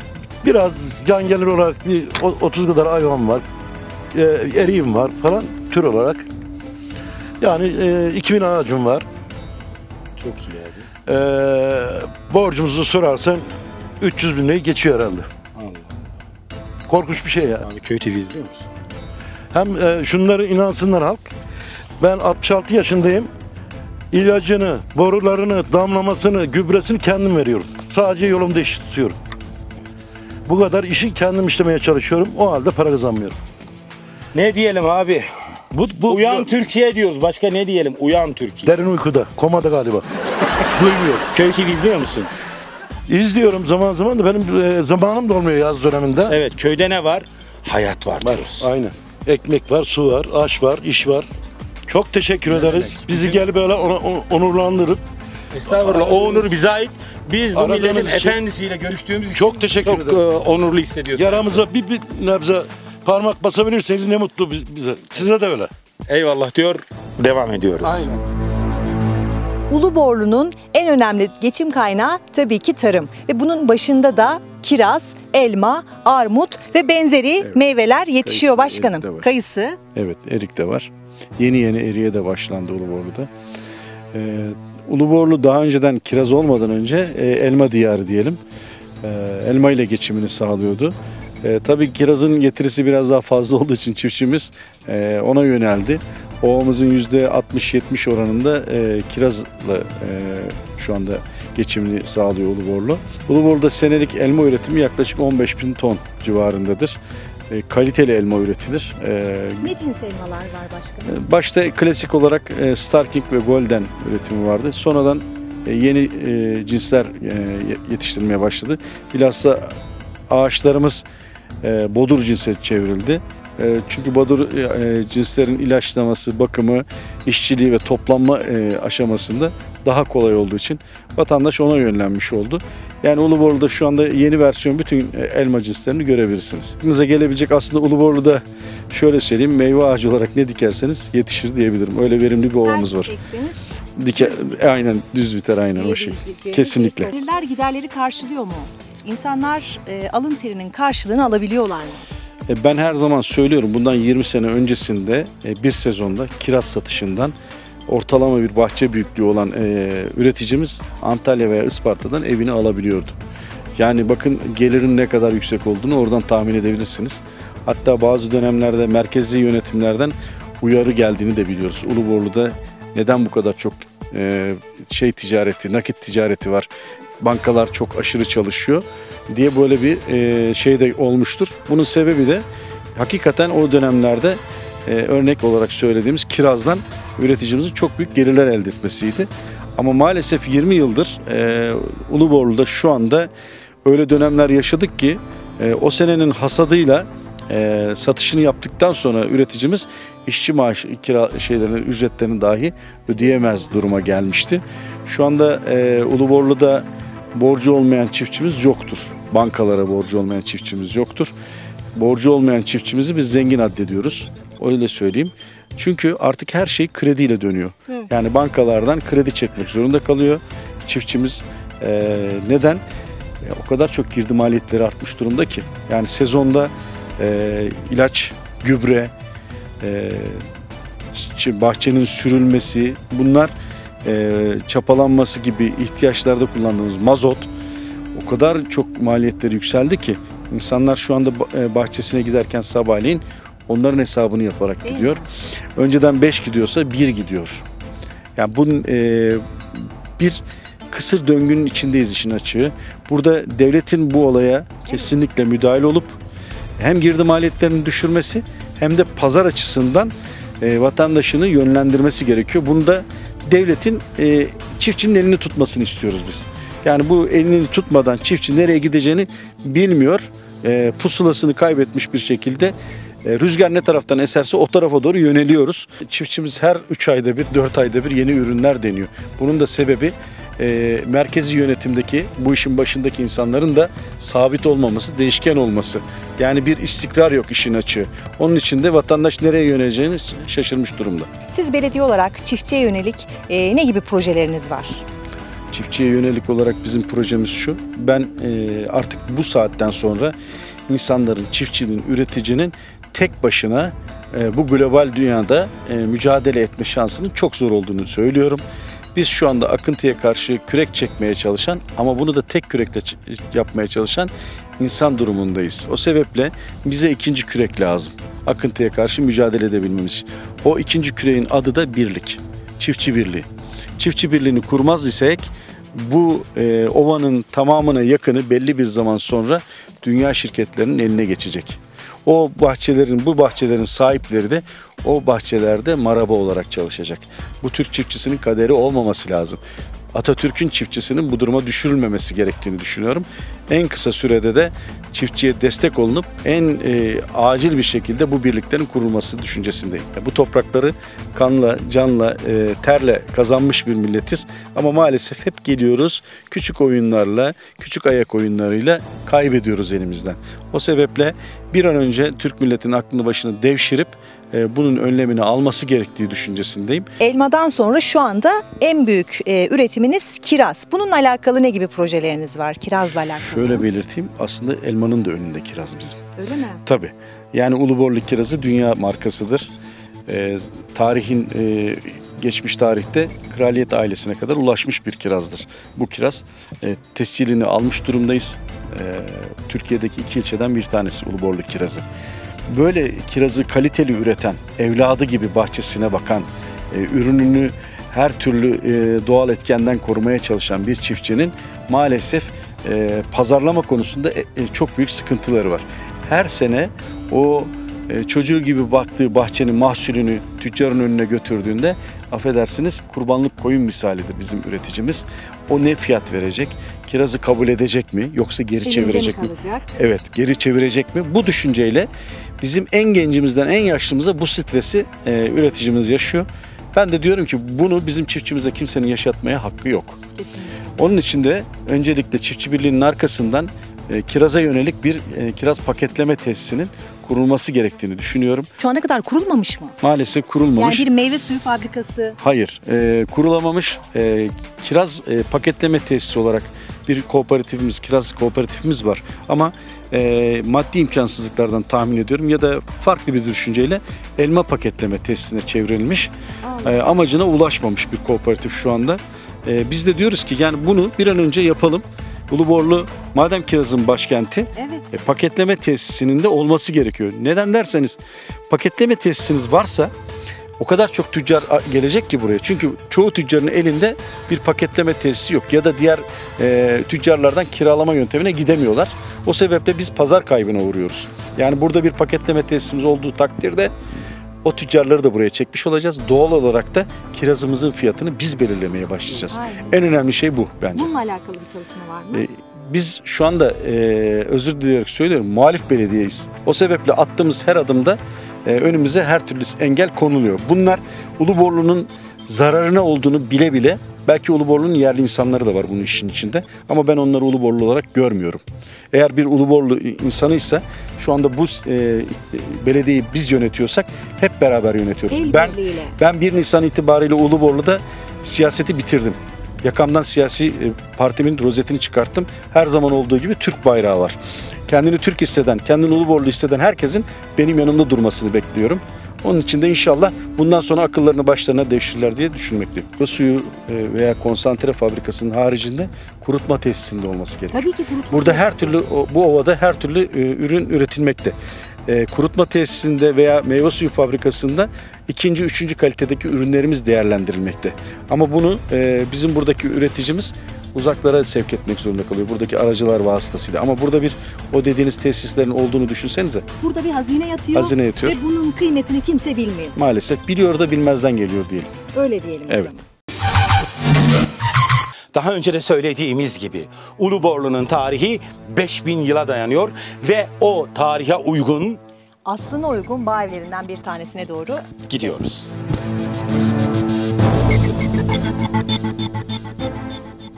Biraz yan gelir olarak bir otuz kadar hayvan var. E, eriğim var falan tür olarak. Yani e, iki bin ağacım var. Çok iyi abi. E, borcumuzu sorarsan üç yüz bin lirayı geçiyor herhalde. Allah. Korkunç bir şey ya. Abi Köy T V izliyor musun? Hem e, şunları inansınlar halk. Ben altmış altı yaşındayım. İlacını, borularını, damlamasını, gübresini kendim veriyorum. Sadece yolumda iş tutuyorum. Bu kadar işi kendim işlemeye çalışıyorum. O halde para kazanmıyorum. Ne diyelim abi? Bu, bu, Uyan bu, Türkiye diyoruz. Başka ne diyelim? Uyan Türkiye. Derin uykuda, komada galiba. Duymuyor. Köy T V izliyor musun? İzliyorum zaman zaman da benim e, zamanım da olmuyor yaz döneminde. Evet, köyde ne var? Hayat var, Var, diyoruz. aynen. Ekmek var, su var, aş var, iş var. Çok teşekkür ederiz. Bizi gel böyle on- onurlandırıp. Estağfurullah. O onur bize ait. Biz bu Aradığınız milletin için efendisiyle görüştüğümüz için çok teşekkür çok ederim. e, onurlu hissediyoruz. Yaramıza bir, bir nebze parmak basabilirseniz ne mutlu biz- bize. Size de öyle. Eyvallah diyor. Devam ediyoruz. Aynen. Uluborlu'nun en önemli geçim kaynağı tabii ki tarım. Ve bunun başında da kiraz, elma, armut ve benzeri Evet. meyveler yetişiyor Kayısı, erik de başkanım. var. Kayısı. Evet, erik de var. Yeni yeni eriye de başlandı Uluborlu'da. Ee, Uluborlu daha önceden kiraz olmadan önce e, elma diyarı diyelim. E, elma ile geçimini sağlıyordu. E, tabii kirazın getirisi biraz daha fazla olduğu için çiftçimiz e, ona yöneldi. Ovamızın yüzde altmış yetmiş oranında e, kirazla e, şu anda geçimini sağlıyor Uluborlu. Uluborlu'da senelik elma üretimi yaklaşık on beş bin ton civarındadır. E, kaliteli elma üretilir. E, Ne cins elmalar var başkanım? Başta klasik olarak e, Starking ve Golden üretimi vardı. Sonradan e, yeni e, cinsler e, yetiştirmeye başladı. Bilhassa ağaçlarımız e, bodur cinse çevrildi. E, çünkü bodur e, cinslerin ilaçlaması, bakımı, işçiliği ve toplanma e, aşamasında daha kolay olduğu için vatandaş ona yönlenmiş oldu. Yani Uluborlu'da şu anda yeni versiyon bütün elma cinslerini görebilirsiniz. Aklınıza gelebilecek aslında Uluborlu'da şöyle söyleyeyim, meyve ağacı olarak ne dikerseniz yetişir diyebilirim. Öyle verimli bir ovamız var. Dike, aynen düz biter aynen o şey. Kesinlikle. Gelirler giderleri karşılıyor mu? İnsanlar e, alın terinin karşılığını alabiliyorlar mı? E, Ben her zaman söylüyorum, bundan yirmi sene öncesinde e, bir sezonda kiraz satışından ortalama bir bahçe büyüklüğü olan e, üreticimiz Antalya veya Isparta'dan evini alabiliyordu. Yani bakın gelirin ne kadar yüksek olduğunu oradan tahmin edebilirsiniz. Hatta bazı dönemlerde merkezi yönetimlerden uyarı geldiğini de biliyoruz. Uluborlu'da neden bu kadar çok e, şey ticareti, nakit ticareti var, bankalar çok aşırı çalışıyor diye böyle bir e, şey de olmuştur. Bunun sebebi de hakikaten o dönemlerde e, örnek olarak söylediğimiz kirazdan üreticimizin çok büyük gelirler elde etmesiydi. Ama maalesef yirmi yıldır e, Uluborlu'da şu anda öyle dönemler yaşadık ki e, o senenin hasadıyla e, satışını yaptıktan sonra üreticimiz işçi maaşı, kira şeylerini, ücretlerini dahi ödeyemez duruma gelmişti. Şu anda e, Uluborlu'da borcu olmayan çiftçimiz yoktur. Bankalara borcu olmayan çiftçimiz yoktur. Borcu olmayan çiftçimizi biz zengin addediyoruz. Öyle söyleyeyim. Çünkü artık her şey krediyle dönüyor. Evet. Yani bankalardan kredi çekmek zorunda kalıyor çiftçimiz. Ee, neden? E, o kadar çok girdi maliyetleri artmış durumda ki. Yani sezonda e, ilaç, gübre, e, bahçenin sürülmesi, bunlar e, çapalanması gibi ihtiyaçlarda kullandığımız mazot o kadar çok maliyetleri yükseldi ki insanlar şu anda bahçesine giderken sabahleyin onların hesabını yaparak Değil gidiyor. Mi? Önceden beş gidiyorsa bir gidiyor. Yani bunun e, bir kısır döngünün içindeyiz işin açığı. Burada devletin bu olaya kesinlikle müdahale olup hem girdi maliyetlerini düşürmesi hem de pazar açısından e, vatandaşını yönlendirmesi gerekiyor. Bunu da devletin e, çiftçinin elini tutmasını istiyoruz biz. Yani bu elini tutmadan çiftçi nereye gideceğini bilmiyor. E, pusulasını kaybetmiş bir şekilde e, rüzgar ne taraftan eserse o tarafa doğru yöneliyoruz. Çiftçimiz her üç ayda bir, dört ayda bir yeni ürünler deniyor. Bunun da sebebi e, merkezi yönetimdeki bu işin başındaki insanların da sabit olmaması, değişken olması. Yani bir istikrar yok işin açığı. Onun için de vatandaş nereye yöneleceğini şaşırmış durumda. Siz belediye olarak çiftçiye yönelik e, ne gibi projeleriniz var? Çiftçiye yönelik olarak bizim projemiz şu. Ben e, artık bu saatten sonra insanların, çiftçinin, üreticinin tek başına e, bu global dünyada e, mücadele etme şansının çok zor olduğunu söylüyorum. Biz şu anda akıntıya karşı kürek çekmeye çalışan ama bunu da tek kürekle yapmaya çalışan insan durumundayız. O sebeple bize ikinci kürek lazım. Akıntıya karşı mücadele edebilmemiz için. O ikinci küreğin adı da birlik. Çiftçi birliği. Çiftçi birliğini kurmaz isek bu e, ovanın tamamına yakını belli bir zaman sonra dünya şirketlerinin eline geçecek. O bahçelerin, bu bahçelerin sahipleri de o bahçelerde maraba olarak çalışacak. Bu Türk çiftçisinin kaderi olmaması lazım. Atatürk'ün çiftçisinin bu duruma düşürülmemesi gerektiğini düşünüyorum. En kısa sürede de çiftçiye destek olunup en e, acil bir şekilde bu birliklerin kurulması düşüncesindeyim. Bu toprakları kanla, canla, e, terle kazanmış bir milletiz. Ama maalesef hep geliyoruz küçük oyunlarla, küçük ayak oyunlarıyla kaybediyoruz elimizden. O sebeple bir an önce Türk milletinin aklını başına devşirip e, bunun önlemini alması gerektiği düşüncesindeyim. Elmadan sonra şu anda en büyük e, üretiminiz kiraz. Bununla alakalı ne gibi projeleriniz var kirazla alakalı? Şöyle belirteyim, aslında elmanın da önünde kiraz bizim. Öyle mi? Tabii. Yani Uluborlu kirazı dünya markasıdır. E, tarihin e, geçmiş tarihte kraliyet ailesine kadar ulaşmış bir kirazdır. Bu kiraz e, tescilini almış durumdayız. E, Türkiye'deki iki ilçeden bir tanesi Uluborlu kirazı. Böyle kirazı kaliteli üreten, evladı gibi bahçesine bakan, e, ürününü her türlü e, doğal etkenden korumaya çalışan bir çiftçinin maalesef e, pazarlama konusunda e, e, çok büyük sıkıntıları var. Her sene o e, çocuğu gibi baktığı bahçenin mahsulünü tüccarın önüne götürdüğünde affedersiniz kurbanlık koyun misalidir bizim üreticimiz. O ne fiyat verecek? Kirazı kabul edecek mi? Yoksa geri Elinde çevirecek mi? Kalacak? Evet, geri çevirecek mi? Bu düşünceyle bizim en gencimizden en yaşlımıza bu stresi e, üreticimiz yaşıyor. Ben de diyorum ki bunu bizim çiftçimize kimsenin yaşatmaya hakkı yok. Kesinlikle. Onun için de öncelikle çiftçi birliğinin arkasından e, kiraza yönelik bir e, kiraz paketleme tesisinin kurulması gerektiğini düşünüyorum. Şu ana kadar kurulmamış mı? Maalesef kurulmamış. Yani bir meyve suyu fabrikası. Hayır, e, kurulamamış. E, kiraz e, paketleme tesisi olarak bir kooperatifimiz, kiraz kooperatifimiz var. Ama e, maddi imkansızlıklardan tahmin ediyorum ya da farklı bir düşünceyle elma paketleme tesisine çevrilmiş. E, amacına ulaşmamış bir kooperatif şu anda. E, biz de diyoruz ki yani bunu bir an önce yapalım. Uluborlu madem kirazın başkenti, evet. e, paketleme tesisinin de olması gerekiyor. Neden derseniz paketleme tesisiniz varsa o kadar çok tüccar gelecek ki buraya. Çünkü çoğu tüccarın elinde bir paketleme tesisi yok ya da diğer e, tüccarlardan kiralama yöntemine gidemiyorlar. O sebeple biz pazar kaybına uğruyoruz. Yani burada bir paketleme tesisimiz olduğu takdirde o tüccarları da buraya çekmiş olacağız. Doğal olarak da kirazımızın fiyatını biz belirlemeye başlayacağız. Aynen. En önemli şey bu bence. Bununla alakalı bir çalışma var mı? E, biz şu anda e, özür dileyerek söylüyorum muhalif belediyeyiz. O sebeple attığımız her adımda e, önümüze her türlü engel konuluyor. Bunlar Uluborlu'nun zararına olduğunu bile bile belki Uluborlu'nun yerli insanları da var bunun işin içinde ama ben onları Uluborlu olarak görmüyorum. Eğer bir Uluborlu insanıysa şu anda bu e, belediyeyi biz yönetiyorsak hep beraber yönetiyoruz. El Ben birliğiyle. ben bir Nisan itibariyle Uluborlu'da siyaseti bitirdim. Yakamdan siyasi e, partimin rozetini çıkarttım. Her zaman olduğu gibi Türk bayrağı var. Kendini Türk hisseden, kendini Uluborlu hisseden herkesin benim yanımda durmasını bekliyorum. Onun için de inşallah bundan sonra akıllarını başlarına devşirirler diye düşünmekteyim. Bu suyu veya konsantre fabrikasının haricinde kurutma tesisinde olması gerekiyor. Tabii ki kurutma Burada her tesisi. türlü, bu ovada her türlü ürün üretilmekte. Kurutma tesisinde veya meyve suyu fabrikasında ikinci, üçüncü kalitedeki ürünlerimiz değerlendirilmekte. Ama bunu bizim buradaki üreticimiz uzaklara sevk etmek zorunda kalıyor. Buradaki aracılar vasıtasıyla. Ama burada bir o dediğiniz tesislerin olduğunu düşünsenize. Burada bir hazine yatıyor. Hazine yatıyor. Ve bunun kıymetini kimse bilmiyor. Maalesef biliyor da bilmezden geliyor diyelim. Öyle diyelim o Evet. zaman. Daha önce de söylediğimiz gibi Uluborlu'nun tarihi beş bin yıla dayanıyor ve o tarihe uygun Aslına uygun bağ evlerinden bir tanesine doğru gidiyoruz.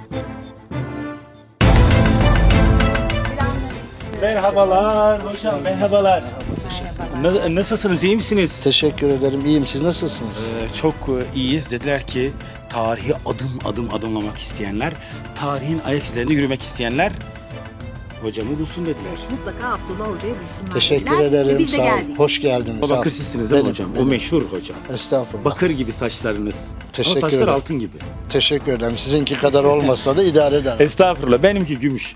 Merhabalar hocam, merhabalar. Na- Nasılsınız, iyi misiniz? Teşekkür ederim, iyiyim. Siz nasılsınız? Ee, çok e, iyiyiz. Dediler ki tarihi adım adım adımlamak isteyenler, tarihin ayak izlerinde yürümek isteyenler hocamı bulsun dediler. Mutlaka Abdullah Hoca'yı bulsunlar. Teşekkür dediler. Ve ederim. Biz de Sağ olun. geldik. Hoş geldiniz. O Sağ bakır olun. sizsiniz değil mi Benim, hocam? O benim. meşhur hocam. Estağfurullah. Bakır gibi saçlarınız. Teşekkür Ama saçlar ederim. altın gibi. Teşekkür ederim. Sizinki kadar olmasa da idare eder. Estağfurullah, benimki gümüş.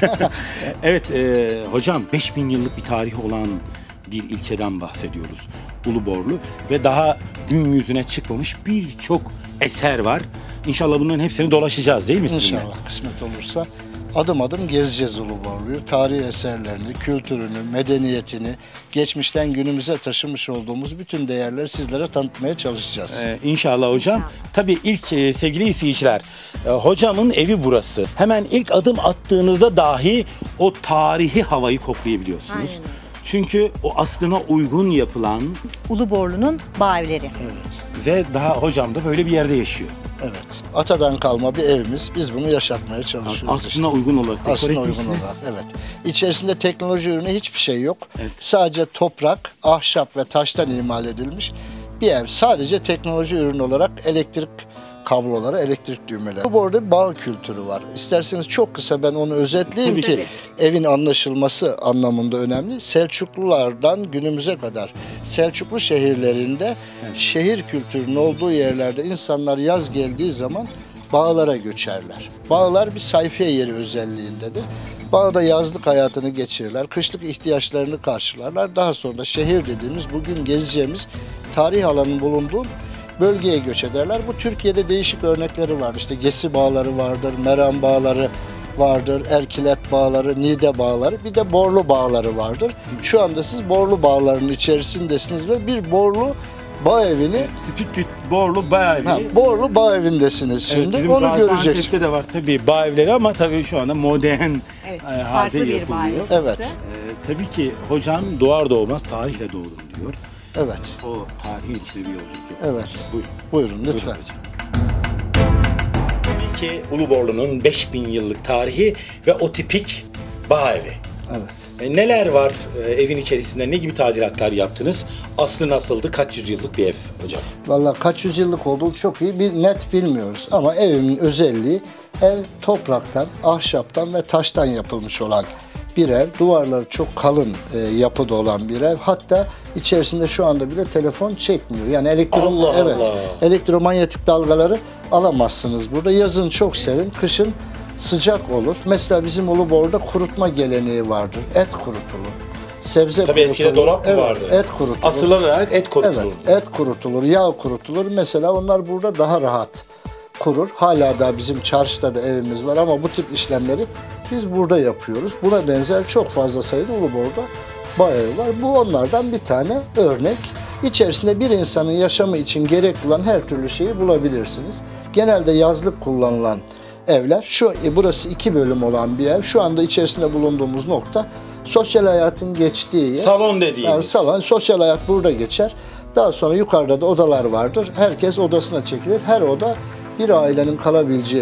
Evet e, hocam, beş bin yıllık bir tarihi olan bir ilçeden bahsediyoruz. Uluborlu ve daha gün yüzüne çıkmamış birçok eser var. İnşallah bunların hepsini dolaşacağız değil mi sizinle? İnşallah kısmet olursa adım adım gezeceğiz Uluborlu'yu. Tarihi eserlerini, kültürünü, medeniyetini, geçmişten günümüze taşımış olduğumuz bütün değerleri sizlere tanıtmaya çalışacağız. Ee, inşallah hocam. Tabii ilk e, sevgili izleyiciler, e, hocamın evi burası. Hemen ilk adım attığınızda dahi o tarihi havayı koklayabiliyorsunuz. Aynen. Çünkü o aslına uygun yapılan Uluborlu'nun bağ evleri. ve daha hocam da böyle bir yerde yaşıyor. Evet. Atadan kalma bir evimiz. Biz bunu yaşatmaya çalışıyoruz. Aslına işte. uygun olarak dekore Aslına uygun etmişsiniz. olarak, evet. İçerisinde teknoloji ürünü hiçbir şey yok. Sadece toprak, ahşap ve taştan imal edilmiş bir ev. Sadece teknoloji ürünü olarak elektrik kabloları, elektrik düğmeleri. Bu arada bağ kültürü var. İsterseniz çok kısa ben onu özetleyeyim Tabii, ki tabii. evin anlaşılması anlamında önemli. Selçuklulardan günümüze kadar Selçuklu şehirlerinde şehir kültürünün olduğu yerlerde insanlar yaz geldiği zaman bağlara göçerler. Bağlar bir sayfiye yeri özelliğindedir. Bağda yazlık hayatını geçirirler, kışlık ihtiyaçlarını karşılarlar. Daha sonra da şehir dediğimiz, bugün gezeceğimiz tarih alanının bulunduğu bölgeye göç ederler. Bu Türkiye'de değişik örnekleri var. İşte Gesi bağları vardır, Meram bağları vardır, Erkilet bağları, Niğde bağları, bir de Borlu bağları vardır. Şu anda siz Borlu bağlarının içerisindesiniz ve bir Borlu bağ evini, tipik bir Borlu bağ evi. Ha, Borlu bağ evindesiniz şimdi. Evet, bizim onu Gaziantep'te göreceksiniz. de var tabii bağ evleri ama tabii şu anda modern Evet, e, farklı halde bir yapılıyor. bağ evi. Evet. E, tabii ki hocam doğar doğmaz tarihle doğdum diyor. Evet. O tarihin içine bir yolculuk yapıyoruz. Evet. Buyurun. Buyurun lütfen. Buyurun hocam. Tabii ki Uluborlu'nun beş bin yıllık tarihi ve o tipik bağ evi. Evet. E, neler var e, evin içerisinde? Ne gibi tadilatlar yaptınız? Aslı nasıldı? Kaç yüzyıllık bir ev hocam? Vallahi kaç yüzyıllık olduğu çok iyi bir net bilmiyoruz ama evimin özelliği ev topraktan, ahşaptan ve taştan yapılmış olan bir ev. Duvarları çok kalın e, yapıda olan bir ev. Hatta içerisinde şu anda bile telefon çekmiyor. Yani elektro Allah evet. Allah. Elektromanyetik dalgaları alamazsınız burada. Yazın çok serin, kışın sıcak olur. Mesela bizim Uluborlu'da kurutma geleneği vardır. Et kurutulur. Sebze Tabii kurutulur. eskide dolap mı Evet, vardı? et kurutulur. Asılarak et kurutulur. Evet, et kurutulur, yağ kurutulur. Mesela onlar burada daha rahat kurur. Hala da bizim çarşıda da evimiz var ama bu tip işlemleri biz burada yapıyoruz. Buna benzer çok fazla sayıda Uluborlu'da bağ evi var. Bu onlardan bir tane örnek. İçerisinde bir insanın yaşamı için gerekli olan her türlü şeyi bulabilirsiniz. Genelde yazlık kullanılan evler. Şu e, burası iki bölüm olan bir ev. Şu anda içerisinde bulunduğumuz nokta sosyal hayatın geçtiği yer. Salon dediğimiz. Yani salon, sosyal hayat burada geçer. Daha sonra yukarıda da odalar vardır. Herkes odasına çekilir. Her oda bir ailenin kalabileceği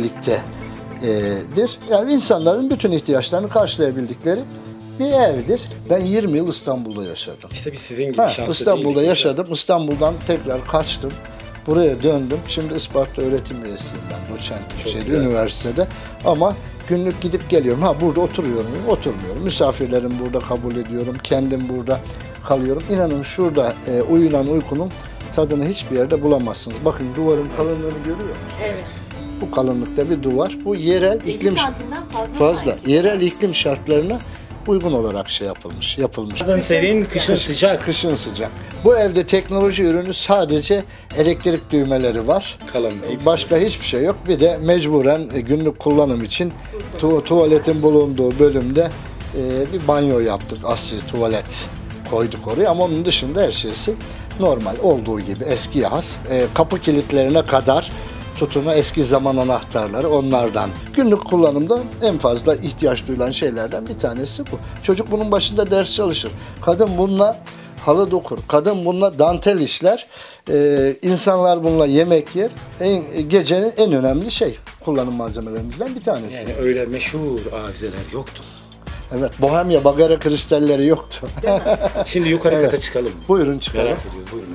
özelliktedir. Yani insanların bütün ihtiyaçlarını karşılayabildikleri bir evdir. Ben yirmi yıl İstanbul'da yaşadım. İşte biz sizin gibi Ha, şanslı İstanbul'da değildik. yaşadım. İstanbul'dan tekrar kaçtım. Buraya döndüm. Şimdi Isparta öğretim üyesiyim ben. Doçent şeyde, güzel. üniversitede. Ama günlük gidip geliyorum. Ha burada oturuyorum muyum? Oturmuyorum. Misafirlerim burada kabul ediyorum. Kendim burada kalıyorum. İnanın şurada e, uyunan uykunun tadını hiçbir yerde bulamazsınız. Bakın duvarın kalınlığını görüyor musunuz? Evet. Bu kalınlıkta bir duvar. Bu yerel iklim santimden fazla. fazla. Yerel iklim şartlarına uygun olarak şey yapılmış, yapılmış. Yazın serin, kışın sıcak. Kışın sıcak. Bu evde teknoloji ürünü sadece elektrik düğmeleri var. Kalan Başka hiçbir şey yok. Bir de mecburen e, günlük kullanım için tu- tuvaletin bulunduğu bölümde e, bir banyo yaptık. Asli tuvalet koyduk oraya ama onun dışında her şeysi normal olduğu gibi eskiye has. E, kapı kilitlerine kadar tutuna eski zaman anahtarları onlardan. Günlük kullanımda en fazla ihtiyaç duyulan şeylerden bir tanesi bu. Çocuk bunun başında ders çalışır. Kadın bununla halı dokur. Kadın bununla dantel işler. Ee, insanlar bununla yemek yer. En, gecenin en önemli şey kullanım malzemelerimizden bir tanesi. Yani öyle meşhur avizeler yoktu. Evet, Bohemya bagara kristalleri yoktu. Şimdi yukarı Evet. kata çıkalım. Buyurun çıkalım. Merak ediyoruz. Buyurun.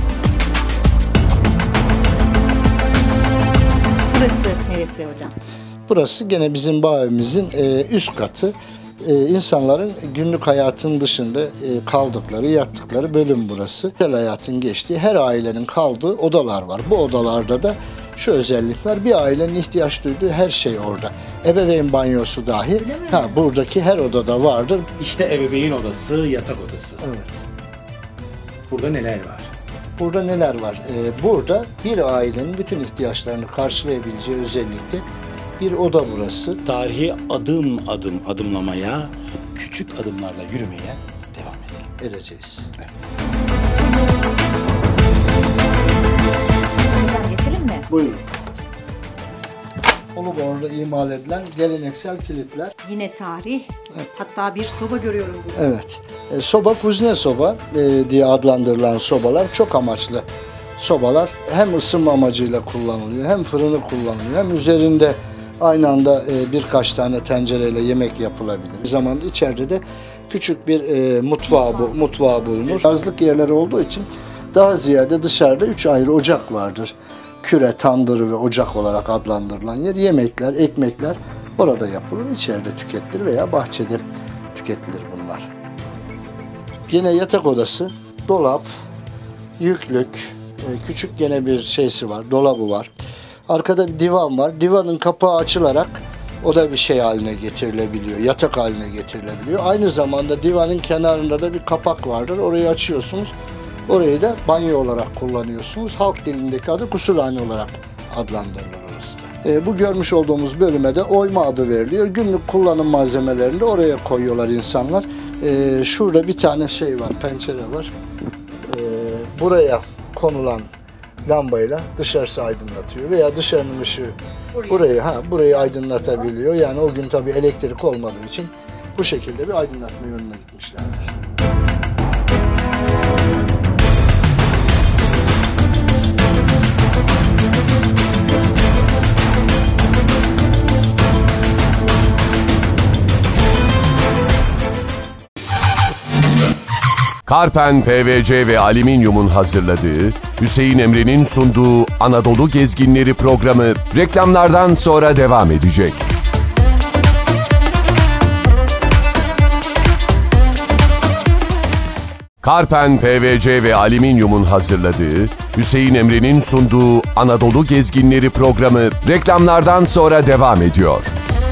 Burası neresi hocam? Burası gene bizim bağ evimizin e, üst katı. E, insanların günlük hayatın dışında e, kaldıkları, yattıkları bölüm burası. Özel hayatın geçtiği, her ailenin kaldığı odalar var. Bu odalarda da şu özellik var. Bir ailenin ihtiyaç duyduğu her şey orada. Ebeveyn banyosu dahil. Ha, buradaki her odada vardır. İşte ebeveyn odası, yatak odası. Evet. Burada neler var? Burada neler var? Ee, burada bir ailenin bütün ihtiyaçlarını karşılayabileceği özellikle bir oda burası. Tarihi adım adım adımlamaya, küçük adımlarla yürümeye devam edelim. Edeceğiz. Evet. Hocam geçelim mi? Buyurun. Uluborlu'da imal edilen geleneksel kilitler. Yine tarih. Hatta bir soba görüyorum burada. Evet. E, soba, kuzine soba e, diye adlandırılan sobalar çok amaçlı sobalar. Hem ısınma amacıyla kullanılıyor, hem fırını kullanılıyor, hem üzerinde aynı anda e, birkaç tane tencereyle yemek yapılabilir. Bir zaman içeride de küçük bir e, mutfağı, bu, mutfağı bulunur. Yazlık yerleri olduğu için daha ziyade dışarıda üç ayrı ocak vardır. Küre, tandırı ve ocak olarak adlandırılan yer. Yemekler, ekmekler orada yapılır, içeride tüketilir veya bahçede tüketilir bunlar. Yine yatak odası, dolap, yüklük, küçük gene bir şeysi var, dolabı var. Arkada bir divan var. Divanın kapağı açılarak o da bir şey haline getirilebiliyor, yatak haline getirilebiliyor. Aynı zamanda divanın kenarında da bir kapak vardır. Orayı açıyorsunuz. Orayı da banyo olarak kullanıyorsunuz. Halk dilindeki adı kusulhane olarak adlandırılır orası da. E, bu görmüş olduğumuz bölüme de oyma adı veriliyor. Günlük kullanım malzemelerini de oraya koyuyorlar insanlar. E, şurada bir tane şey var, pencere var. E, buraya konulan lambayla dışarısı aydınlatıyor veya dışarının ışığı burayı ha burayı aydınlatabiliyor. Yani o gün tabii elektrik olmadığı için bu şekilde bir aydınlatma yönüne gitmişlerdir. Karpen P V C ve Alüminyum'un hazırladığı, Hüseyin Emre'nin sunduğu Anadolu Gezginleri programı reklamlardan sonra devam edecek. Karpen P V C ve Alüminyum'un hazırladığı, Hüseyin Emre'nin sunduğu Anadolu Gezginleri programı reklamlardan sonra devam ediyor.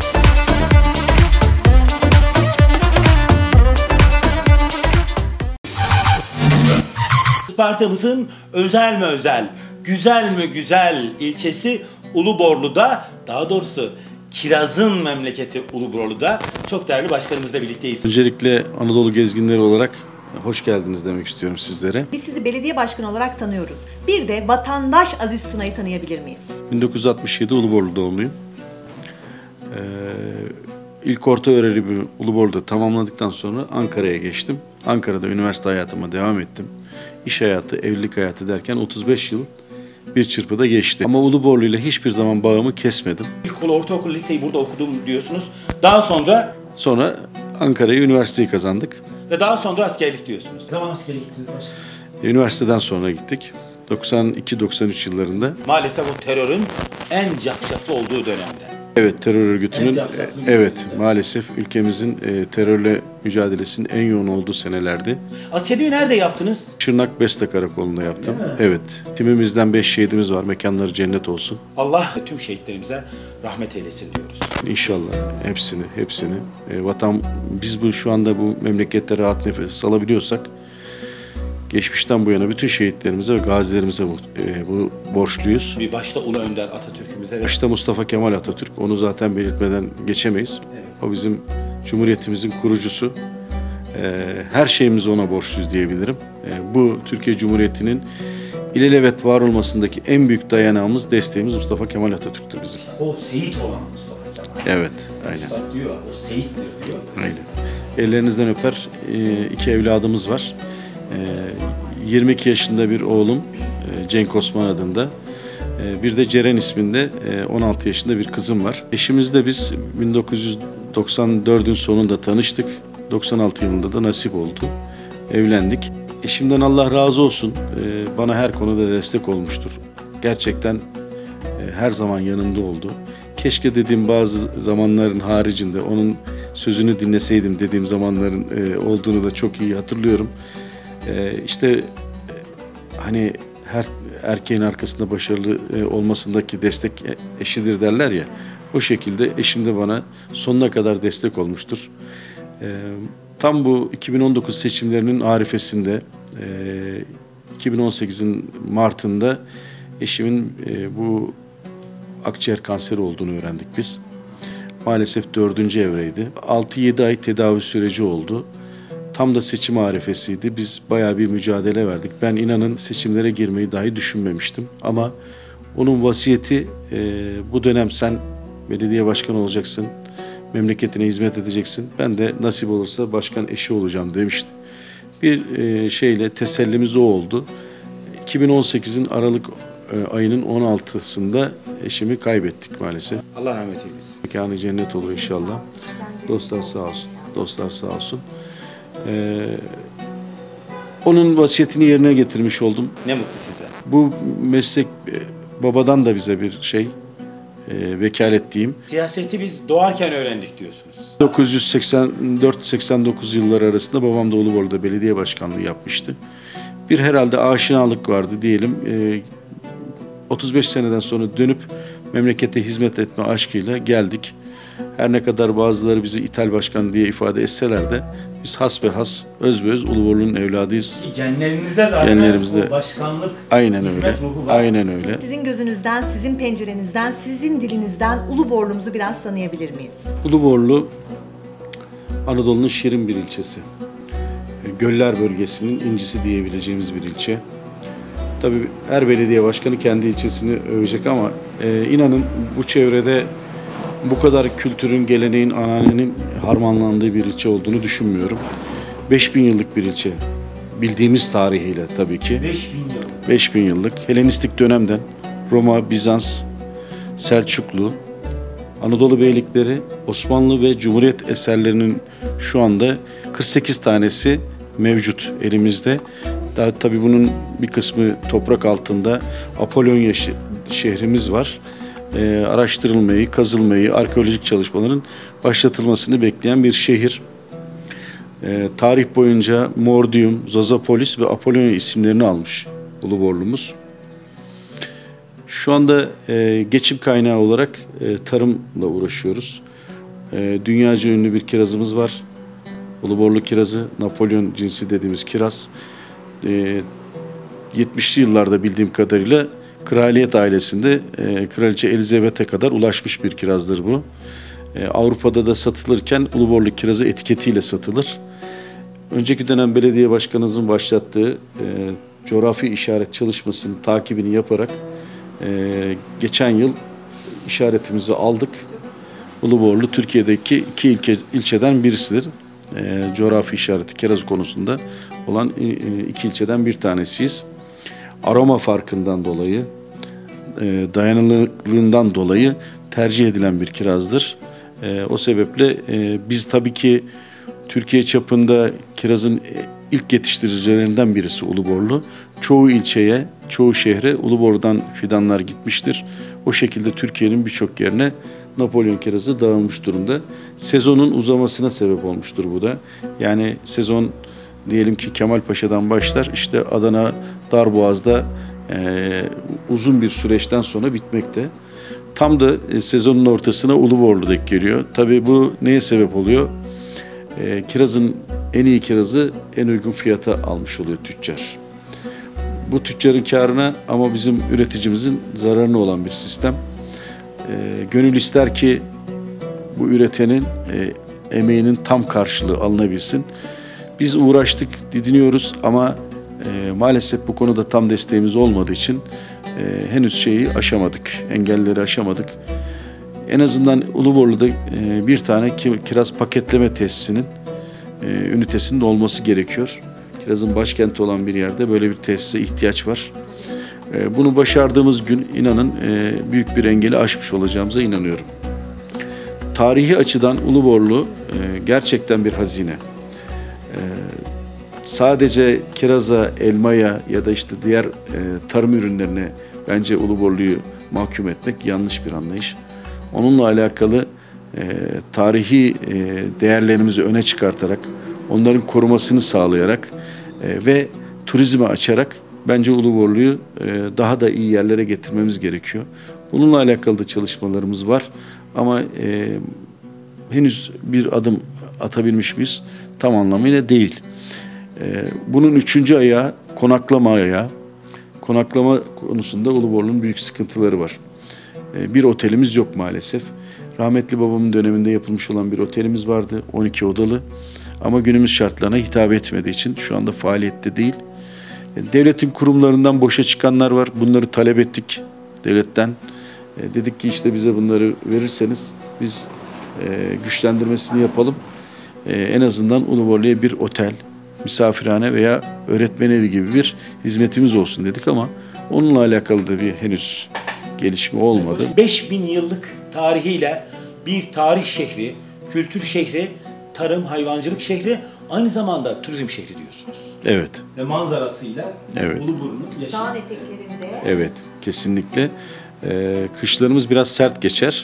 Isparta'mızın özel mi özel, güzel mi güzel ilçesi Uluborlu'da, daha doğrusu kirazın memleketi Uluborlu'da çok değerli başkanımızla birlikteyiz. Öncelikle Anadolu Gezginleri olarak hoş geldiniz demek istiyorum sizlere. Biz sizi belediye başkanı olarak tanıyoruz. Bir de vatandaş Aziz Tuna'yı tanıyabilir miyiz? bin dokuz yüz altmış yedi Uluborlu doğumluyum. Ee, ilk orta öğrenimi Uluborlu'da tamamladıktan sonra Ankara'ya geçtim. Ankara'da üniversite hayatıma devam ettim. İş hayatı, evlilik hayatı derken otuz beş yıl bir çırpıda geçti. Ama Uluborlu ile hiçbir zaman bağımı kesmedim. İlkokul, ortaokul, liseyi burada okudum diyorsunuz. Daha sonra? Sonra Ankara'ya üniversiteyi kazandık. Ve daha sonra askerlik diyorsunuz. Ne zaman askere gittiniz başkanım? Üniversiteden sonra gittik. doksan iki doksan üç yıllarında. Maalesef o terörün en cafcaflı olduğu dönemde. Evet, terör örgütünün e, evet maalesef ülkemizin e, terörle mücadelesinin en yoğun olduğu senelerdi. Askerliği nerede yaptınız? Şırnak Beste Karakolu'nda yaptım. Evet. Timimizden beş şehidimiz var. Mekanları cennet olsun. Allah tüm şehitlerimize rahmet eylesin diyoruz. İnşallah hepsini, hepsini. E, vatan biz bu şu anda bu memlekette rahat nefes alabiliyorsak geçmişten bu yana bütün şehitlerimize ve gazilerimize bu, e, bu borçluyuz. Bir başta Ulu Önder Atatürk'ümüze. Başta Mustafa Kemal Atatürk. Onu zaten belirtmeden geçemeyiz. Evet. O bizim Cumhuriyetimizin kurucusu. E, her şeyimizi ona borçluyuz diyebilirim. E, bu Türkiye Cumhuriyeti'nin ilelebet var olmasındaki en büyük dayanağımız, desteğimiz Mustafa Kemal Atatürk'tür bizim. O Seyit olan Mustafa Kemal. Evet, aynen. Mustafa diyor, o Seyit'tir diyor. Aynen. Ellerinizden öper. E, iki evladımız var. yirmi iki yaşında bir oğlum Cenk Osman adında. Bir de Ceren isminde on altı yaşında bir kızım var. Eşimizle biz bin dokuz yüz doksan dördün sonunda tanıştık. doksan altı yılında da nasip oldu. Evlendik. Eşimden Allah razı olsun. Ee, bana her konuda destek olmuştur. Gerçekten e, her zaman yanımda oldu. Keşke dediğim bazı zamanların haricinde onun sözünü dinleseydim dediğim zamanların e, olduğunu da çok iyi hatırlıyorum. E, işte e, hani her erkeğin arkasında başarılı e, olmasındaki destek eşidir derler ya. O şekilde eşim de bana sonuna kadar destek olmuştur. E, tam bu iki bin on dokuz seçimlerinin arifesinde e, iki bin on sekizin Mart'ında eşimin e, bu akciğer kanseri olduğunu öğrendik biz. Maalesef dördüncü evreydi. altı yedi ay tedavi süreci oldu. Tam da seçim arifesiydi. Biz bayağı bir mücadele verdik. Ben inanın seçimlere girmeyi dahi düşünmemiştim. Ama onun vasiyeti e, bu dönem sen belediye başkanı olacaksın, memleketine hizmet edeceksin. Ben de nasip olursa başkan eşi olacağım demişti. Bir e, şeyle tesellimiz o oldu. iki bin on sekizin Aralık e, ayının on altısında eşimi kaybettik maalesef. Allah rahmet eylesin. Mekanı cennet olur inşallah. Dostlar sağ olsun. Dostlar sağ olsun. Ee, onun vasiyetini yerine getirmiş oldum. Ne mutlu size. Bu meslek babadan da bize bir şey e, vekalet diyeyim. Siyaseti biz doğarken öğrendik diyorsunuz. bin dokuz yüz seksen dört seksen dokuz yılları arasında babam da Uluborlu'da belediye başkanlığı yapmıştı. Bir herhalde aşinalık vardı diyelim. E, otuz beş seneden sonra dönüp memlekete hizmet etme aşkıyla geldik. Her ne kadar bazıları bizi İthal Başkan diye ifade etseler de biz hasbehas, özbeöz Uluborlu'nun evladıyız. Genlerimizde zaten Genlerimizde. o başkanlık, aynen hizmet öyle. ruhu var. Aynen öyle. Sizin gözünüzden, sizin pencerenizden, sizin dilinizden Uluborlu'muzu biraz tanıyabilir miyiz? Uluborlu, Anadolu'nun şirin bir ilçesi. Göller bölgesinin incisi diyebileceğimiz bir ilçe. Tabii her belediye başkanı kendi ilçesini övecek ama e, inanın bu çevrede bu kadar kültürün, geleneğin, ananenin harmanlandığı bir ilçe olduğunu düşünmüyorum. beş bin yıllık bir ilçe. Bildiğimiz tarihiyle tabii ki. beş bin yıl. beş bin yıllık. Helenistik dönemden Roma, Bizans, Selçuklu, Anadolu beylikleri, Osmanlı ve Cumhuriyet eserlerinin şu anda kırk sekiz tanesi mevcut elimizde. Daha tabii bunun bir kısmı toprak altında Apollonya şehrimiz var. Ee, araştırılmayı, kazılmayı, arkeolojik çalışmaların başlatılmasını bekleyen bir şehir. Ee, tarih boyunca Mordium, Zazapolis ve Apollonia isimlerini almış Uluborlu'muz. Şu anda e, geçim kaynağı olarak e, tarımla uğraşıyoruz. E, dünyaca ünlü bir kirazımız var. Uluborlu kirazı, Napolyon cinsi dediğimiz kiraz. E, yetmişli yıllarda bildiğim kadarıyla kraliyet ailesinde e, Kraliçe Elizabeth'e kadar ulaşmış bir kirazdır bu. E, Avrupa'da da satılırken Uluborlu kirazı etiketiyle satılır. Önceki dönem belediye başkanımızın başlattığı e, coğrafi işaret çalışmasının takibini yaparak e, geçen yıl işaretimizi aldık. Uluborlu Türkiye'deki iki ilke, ilçeden birisidir. E, coğrafi işareti kiraz konusunda olan e, iki ilçeden bir tanesiyiz. Aroma farkından dolayı, e, dayanıklılığından dolayı tercih edilen bir kirazdır. E, o sebeple e, biz tabii ki Türkiye çapında kirazın ilk yetiştiricilerinden birisi Uluborlu. Çoğu ilçeye, çoğu şehre Uluborlu'dan fidanlar gitmiştir. O şekilde Türkiye'nin birçok yerine Napolyon kirazı dağılmış durumda. Sezonun uzamasına sebep olmuştur bu da. Yani sezon diyelim ki Kemalpaşa'dan başlar, işte Adana, Darboğaz'da e, uzun bir süreçten sonra bitmekte. Tam da e, sezonun ortasına Uluborlu denk geliyor. Tabii bu neye sebep oluyor? E, kirazın en iyi kirazı en uygun fiyata almış oluyor tüccar. Bu tüccarın karına ama bizim üreticimizin zararına olan bir sistem. E, gönül ister ki bu üretenin e, emeğinin tam karşılığı alınabilsin. Biz uğraştık, didiniyoruz ama e, maalesef bu konuda tam desteğimiz olmadığı için e, henüz şeyi aşamadık, engelleri aşamadık. En azından Uluborlu'da e, bir tane kiraz paketleme tesisinin e, ünitesinin olması gerekiyor. Kirazın başkenti olan bir yerde böyle bir tesise ihtiyaç var. E, bunu başardığımız gün inanın e, büyük bir engeli aşmış olacağımıza inanıyorum. tarihi açıdan Uluborlu e, gerçekten bir hazine. E, sadece kiraza, elmaya ya da işte diğer e, tarım ürünlerine bence Uluborlu'yu mahkum etmek yanlış bir anlayış. Onunla alakalı e, tarihi e, değerlerimizi öne çıkartarak, onların korumasını sağlayarak e, ve turizme açarak bence Uluborlu'yu e, daha da iyi yerlere getirmemiz gerekiyor. Bununla alakalı da çalışmalarımız var ama e, henüz bir adım atabilmiş miyiz? Tam anlamıyla değil. E, bunun üçüncü ayağı konaklama ayağı. Konaklama konusunda Uluborlu'nun büyük sıkıntıları var. E, bir otelimiz yok maalesef. Rahmetli babamın döneminde yapılmış olan bir otelimiz vardı, on iki odalı. Ama günümüz şartlarına hitap etmediği için şu anda faaliyette değil. E, devletin kurumlarından boşa çıkanlar var. Bunları talep ettik devletten. E, dedik ki işte bize bunları verirseniz biz e, güçlendirmesini yapalım. E, en azından Uluborlu'ya bir otel, misafirhane veya öğretmen evi gibi bir hizmetimiz olsun dedik ama onunla alakalı da bir henüz gelişme olmadı. beş bin yıllık tarihiyle bir tarih şehri, kültür şehri, tarım, hayvancılık şehri, aynı zamanda turizm şehri diyorsunuz. Evet. Ve manzarasıyla Evet. Uluburnu'nun yaşam. Dağın eteklerinde. Evet, kesinlikle. Ee, kışlarımız biraz sert geçer.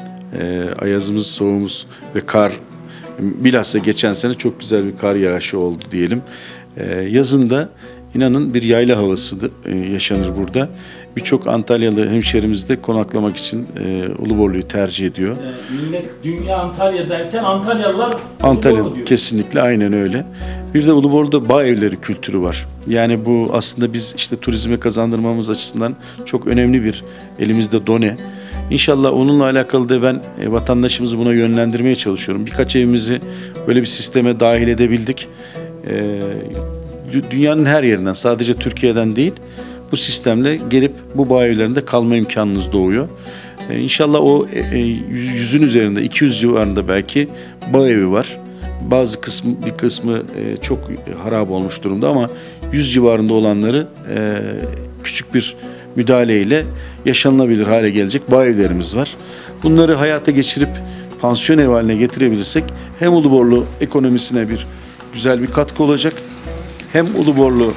Ee, ayazımız, soğuğumuz ve kar. Bilhassa geçen sene çok güzel bir kar yağışı oldu diyelim. Ee, yazında inanın bir yayla havası da, e, yaşanır burada. Birçok Antalyalı hemşerimiz de konaklamak için e, Uluborlu'yu tercih ediyor. Ee, millet dünya Antalya derken Antalyalılar Antalya Uluborlu diyor. kesinlikle aynen öyle. Bir de Uluborlu'da bağ evleri kültürü var. Yani bu aslında biz işte turizme kazandırmamız açısından çok önemli bir elimizde done. İnşallah onunla alakalı da ben e, vatandaşımızı buna yönlendirmeye çalışıyorum. Birkaç evimizi böyle bir sisteme dahil edebildik. E, dünyanın her yerinden, sadece Türkiye'den değil, bu sistemle gelip bu bağ evlerinde kalma imkanınız doğuyor. Ee, İnşallah o e, yüzün üzerinde, iki yüz civarında belki bağ evi var. Bazı kısmı, bir kısmı e, çok harap olmuş durumda ama yüz civarında olanları e, küçük bir müdahaleyle yaşanılabilir hale gelecek bağ evlerimiz var. Bunları hayata geçirip pansiyon ev haline getirebilirsek hem Uluborlu ekonomisine bir güzel bir katkı olacak, hem Uluborlu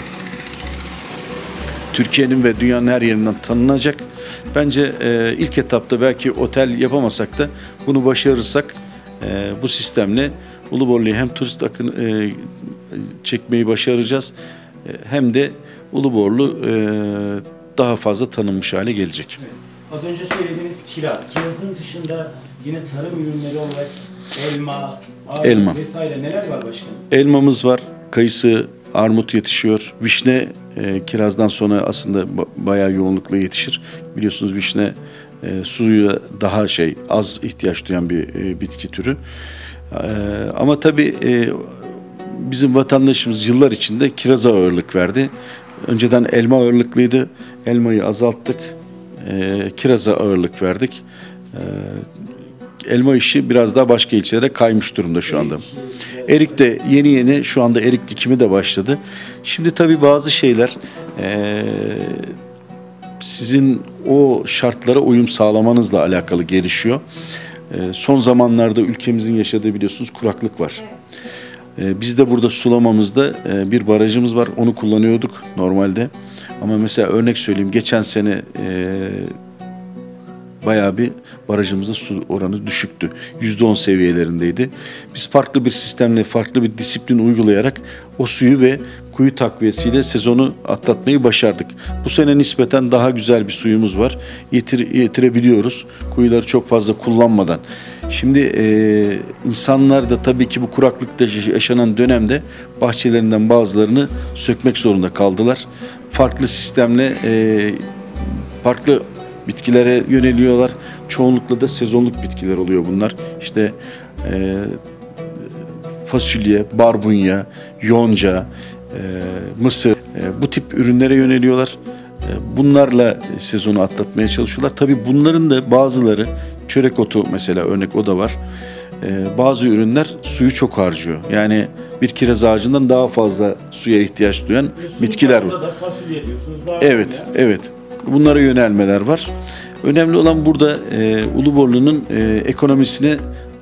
Türkiye'nin ve dünyanın her yerinden tanınacak. Bence e, ilk etapta belki otel yapamasak da bunu başarırsak e, bu sistemle Uluborlu'ya hem turist akın e, çekmeyi başaracağız e, hem de Uluborlu e, daha fazla tanınmış hale gelecek. Evet. Az önce söylediğiniz kiraz. Kirazın dışında yine tarım ürünleri olarak elma, armut Elma. vesaire neler var başkanım? Elmamız var, kayısı, armut yetişiyor. Vişne e, kirazdan sonra aslında ba- bayağı yoğunlukla yetişir. Biliyorsunuz vişne e, suya daha şey az ihtiyaç duyan bir e, bitki türü. E, ama tabii e, bizim vatandaşımız yıllar içinde kiraza ağırlık verdi. Önceden elma ağırlıklıydı. Elmayı azalttık. E, kiraza ağırlık verdik. E, elma işi biraz daha başka ilçelere kaymış durumda şu anda. Erik de yeni yeni şu anda erik dikimi de başladı. Şimdi tabii bazı şeyler e, sizin o şartlara uyum sağlamanızla alakalı gelişiyor. E, son zamanlarda ülkemizin yaşadığı biliyorsunuz kuraklık var. E, biz de burada sulamamızda e, bir barajımız var. Onu kullanıyorduk normalde. Ama mesela örnek söyleyeyim, geçen sene e, bayağı bir barajımızda su oranı düşüktü. yüzde on seviyelerindeydi. Biz farklı bir sistemle, farklı bir disiplin uygulayarak o suyu ve kuyu takviyesiyle sezonu atlatmayı başardık. Bu sene nispeten daha güzel bir suyumuz var. Yetir, yetirebiliyoruz. Kuyuları çok fazla kullanmadan. Şimdi e, insanlar da tabii ki bu kuraklıkta yaşanan dönemde bahçelerinden bazılarını sökmek zorunda kaldılar. Farklı sistemle e, farklı bitkilere yöneliyorlar. Çoğunlukla da sezonluk bitkiler oluyor bunlar. İşte e, fasulye, barbunya, yonca, e, mısır e, bu tip ürünlere yöneliyorlar. E, bunlarla sezonu atlatmaya çalışıyorlar. Tabii bunların da bazıları, çörek otu mesela örnek o da var. E, bazı ürünler suyu çok harcıyor. Yani bir kiraz ağacından daha fazla suya ihtiyaç duyan e, bitkiler var. Fasulye diyorsunuz. Evet, evet. Bunlara yönelmeler var. Önemli olan burada e, Uluborlu'nun e, ekonomisine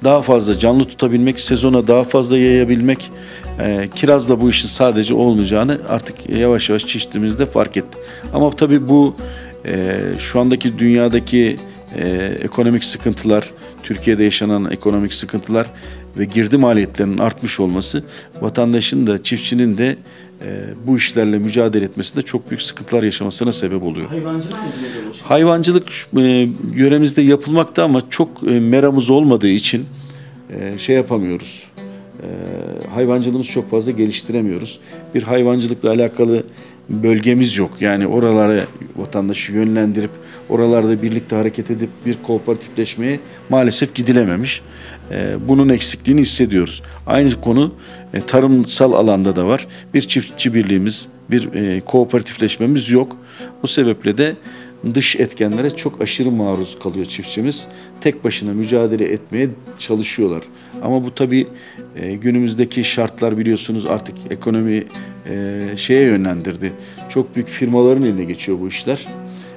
daha fazla canlı tutabilmek, sezona daha fazla yayabilmek, e, kirazla bu işin sadece olmayacağını artık yavaş yavaş çiftçimizde fark etti. Ama tabii bu e, şu andaki dünyadaki e, ekonomik sıkıntılar, Türkiye'de yaşanan ekonomik sıkıntılar ve girdi maliyetlerinin artmış olması vatandaşın da çiftçinin de e, bu işlerle mücadele etmesinde çok büyük sıkıntılar yaşamasına sebep oluyor. Hayvancılık mı diyorlar? Hayvancılık e, yöremizde yapılmakta ama çok e, meramız olmadığı için e, şey yapamıyoruz. E, hayvancılığımızı çok fazla geliştiremiyoruz. Bir hayvancılıkla alakalı bölgemiz yok. Yani oralara vatandaşı yönlendirip oralarda birlikte hareket edip bir kooperatifleşmeye maalesef gidilememiş. E, bunun eksikliğini hissediyoruz. Aynı konu e, tarımsal alanda da var. Bir çiftçi birliğimiz, bir e, kooperatifleşmemiz yok. Bu sebeple de dış etkenlere çok aşırı maruz kalıyor çiftçimiz. Tek başına mücadele etmeye çalışıyorlar. Ama bu tabii e, günümüzdeki şartlar biliyorsunuz artık ekonomi e, şeye yönlendirdi. Çok büyük firmaların eline geçiyor bu işler.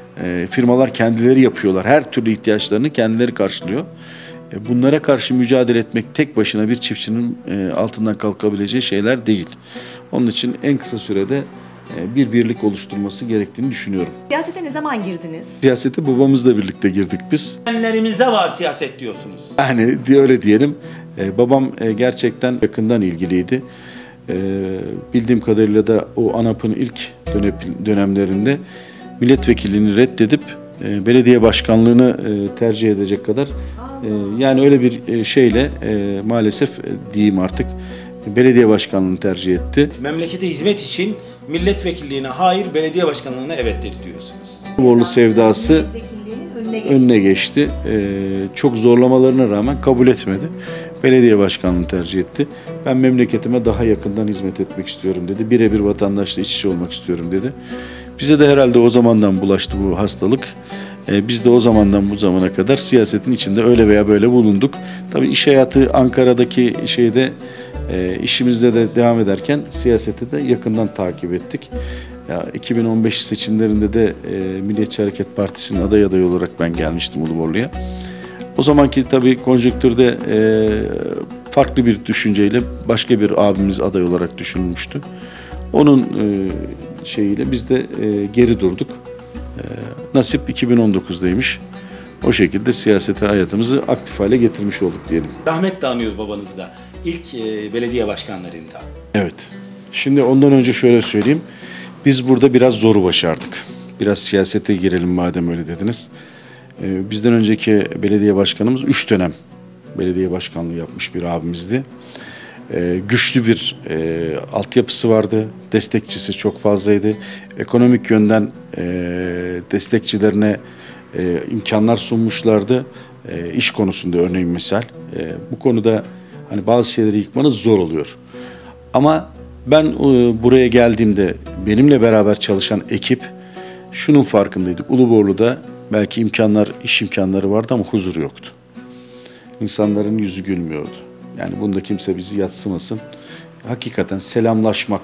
E, firmalar kendileri yapıyorlar. Her türlü ihtiyaçlarını kendileri karşılıyor. E, bunlara karşı mücadele etmek tek başına bir çiftçinin e, altından kalkabileceği şeyler değil. Onun için en kısa sürede bir birlik oluşturması gerektiğini düşünüyorum. Siyasete ne zaman girdiniz? Siyasete babamızla birlikte girdik biz. Genlerimizde var siyaset diyorsunuz. Yani öyle diyelim. Ee, babam e, gerçekten yakından ilgiliydi. Ee, bildiğim kadarıyla da o ANAP'ın ilk dönem, dönemlerinde milletvekilliğini reddedip e, belediye başkanlığını e, tercih edecek kadar e, yani öyle bir e, şeyle e, maalesef e, diyeyim artık belediye başkanlığını tercih etti. Memlekete hizmet için milletvekilliğine hayır, belediye başkanlığına evet dedi diyorsunuz. Borlu sevdası önüne geçti. Önüne geçti. Ee, çok zorlamalarına rağmen kabul etmedi. Belediye başkanlığını tercih etti. Ben memleketime daha yakından hizmet etmek istiyorum dedi. Birebir vatandaşla iç içe olmak istiyorum dedi. Bize de herhalde o zamandan bulaştı bu hastalık. Ee, biz de o zamandan bu zamana kadar siyasetin içinde öyle veya böyle bulunduk. Tabii iş hayatı Ankara'daki şeyde e, işimizde de devam ederken siyaseti de yakından takip ettik. Ya, iki bin on beş seçimlerinde de e, Milliyetçi Hareket Partisi'nin aday adayı olarak ben gelmiştim Uluborlu'ya. O zamanki tabii konjonktürde e, farklı bir düşünceyle başka bir abimiz aday olarak düşünülmüştü. Onun e, şeyiyle biz de e, geri durduk. E, nasip iki bin on dokuzdaymış. O şekilde siyasete hayatımızı aktif hale getirmiş olduk diyelim. Rahmetle anıyoruz babanızı da. İlk e, belediye başkanlarında. Evet. Şimdi ondan önce şöyle söyleyeyim. Biz burada biraz zoru başardık. Biraz siyasete girelim madem öyle dediniz. Ee, bizden önceki belediye başkanımız üç dönem belediye başkanlığı yapmış bir abimizdi. Ee, güçlü bir e, altyapısı vardı. Destekçisi çok fazlaydı. Ekonomik yönden e, destekçilerine e, imkanlar sunmuşlardı. E, iş konusunda örneğin misal. E, bu konuda hani bazı şeyleri yıkmanız zor oluyor. Ama ben e, buraya geldiğimde benimle beraber çalışan ekip şunun farkındaydık. Uluborlu'da belki imkanlar, iş imkanları vardı ama huzur yoktu. İnsanların yüzü gülmüyordu. Yani bunda kimse bizi yadsımasın. Hakikaten selamlaşmak,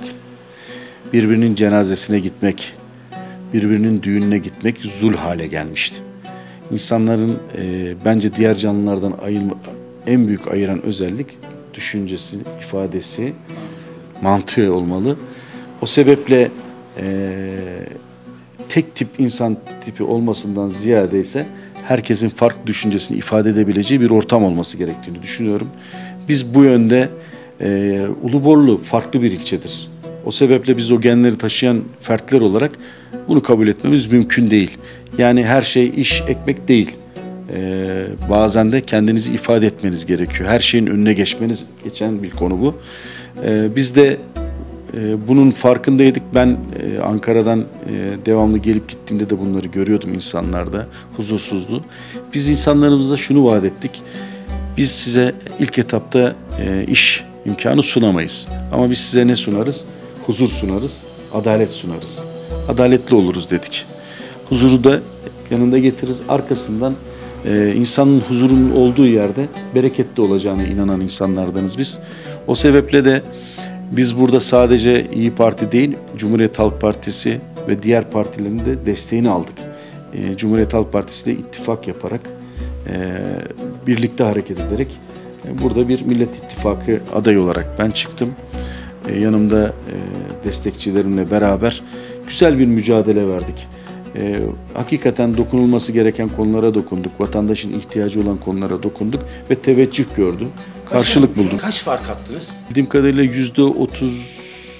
birbirinin cenazesine gitmek, birbirinin düğününe gitmek zul hale gelmişti. İnsanların e, bence diğer canlılardan ayırma, en büyük ayıran özellik düşüncesi, ifadesi, mantığı olmalı. O sebeple e, tek tip insan tipi olmasından ziyade ise herkesin farklı düşüncesini ifade edebileceği bir ortam olması gerektiğini düşünüyorum. Biz bu yönde e, Uluborlu farklı bir ilçedir. O sebeple biz o genleri taşıyan fertler olarak bunu kabul etmemiz mümkün değil. Yani her şey iş, ekmek değil. Ee, bazen de kendinizi ifade etmeniz gerekiyor. Her şeyin önüne geçmeniz geçen bir konu bu. Ee, biz de e, bunun farkındaydık. Ben e, Ankara'dan e, devamlı gelip gittiğimde de bunları görüyordum insanlarda. Huzursuzluğu. Biz insanlarımıza şunu vaat ettik. Biz size ilk etapta e, iş imkanı sunamayız. Ama biz size ne sunarız? Huzur sunarız, adalet sunarız. Adaletli oluruz dedik. Huzuru da yanında getiririz. Arkasından e, insanın huzurunun olduğu yerde bereketli olacağına inanan insanlardanız biz. O sebeple de biz burada sadece İYİ Parti değil, Cumhuriyet Halk Partisi ve diğer partilerin de desteğini aldık. E, Cumhuriyet Halk Partisi ile ittifak yaparak, e, birlikte hareket ederek E, burada bir Millet İttifakı adayı olarak ben çıktım. E, yanımda e, destekçilerimle beraber güzel bir mücadele verdik. E, hakikaten dokunulması gereken konulara dokunduk. Vatandaşın ihtiyacı olan konulara dokunduk ve teveccüh gördü. Karşılık bulduk. Kaç fark attınız? Bildiğim kadarıyla yüzde otuz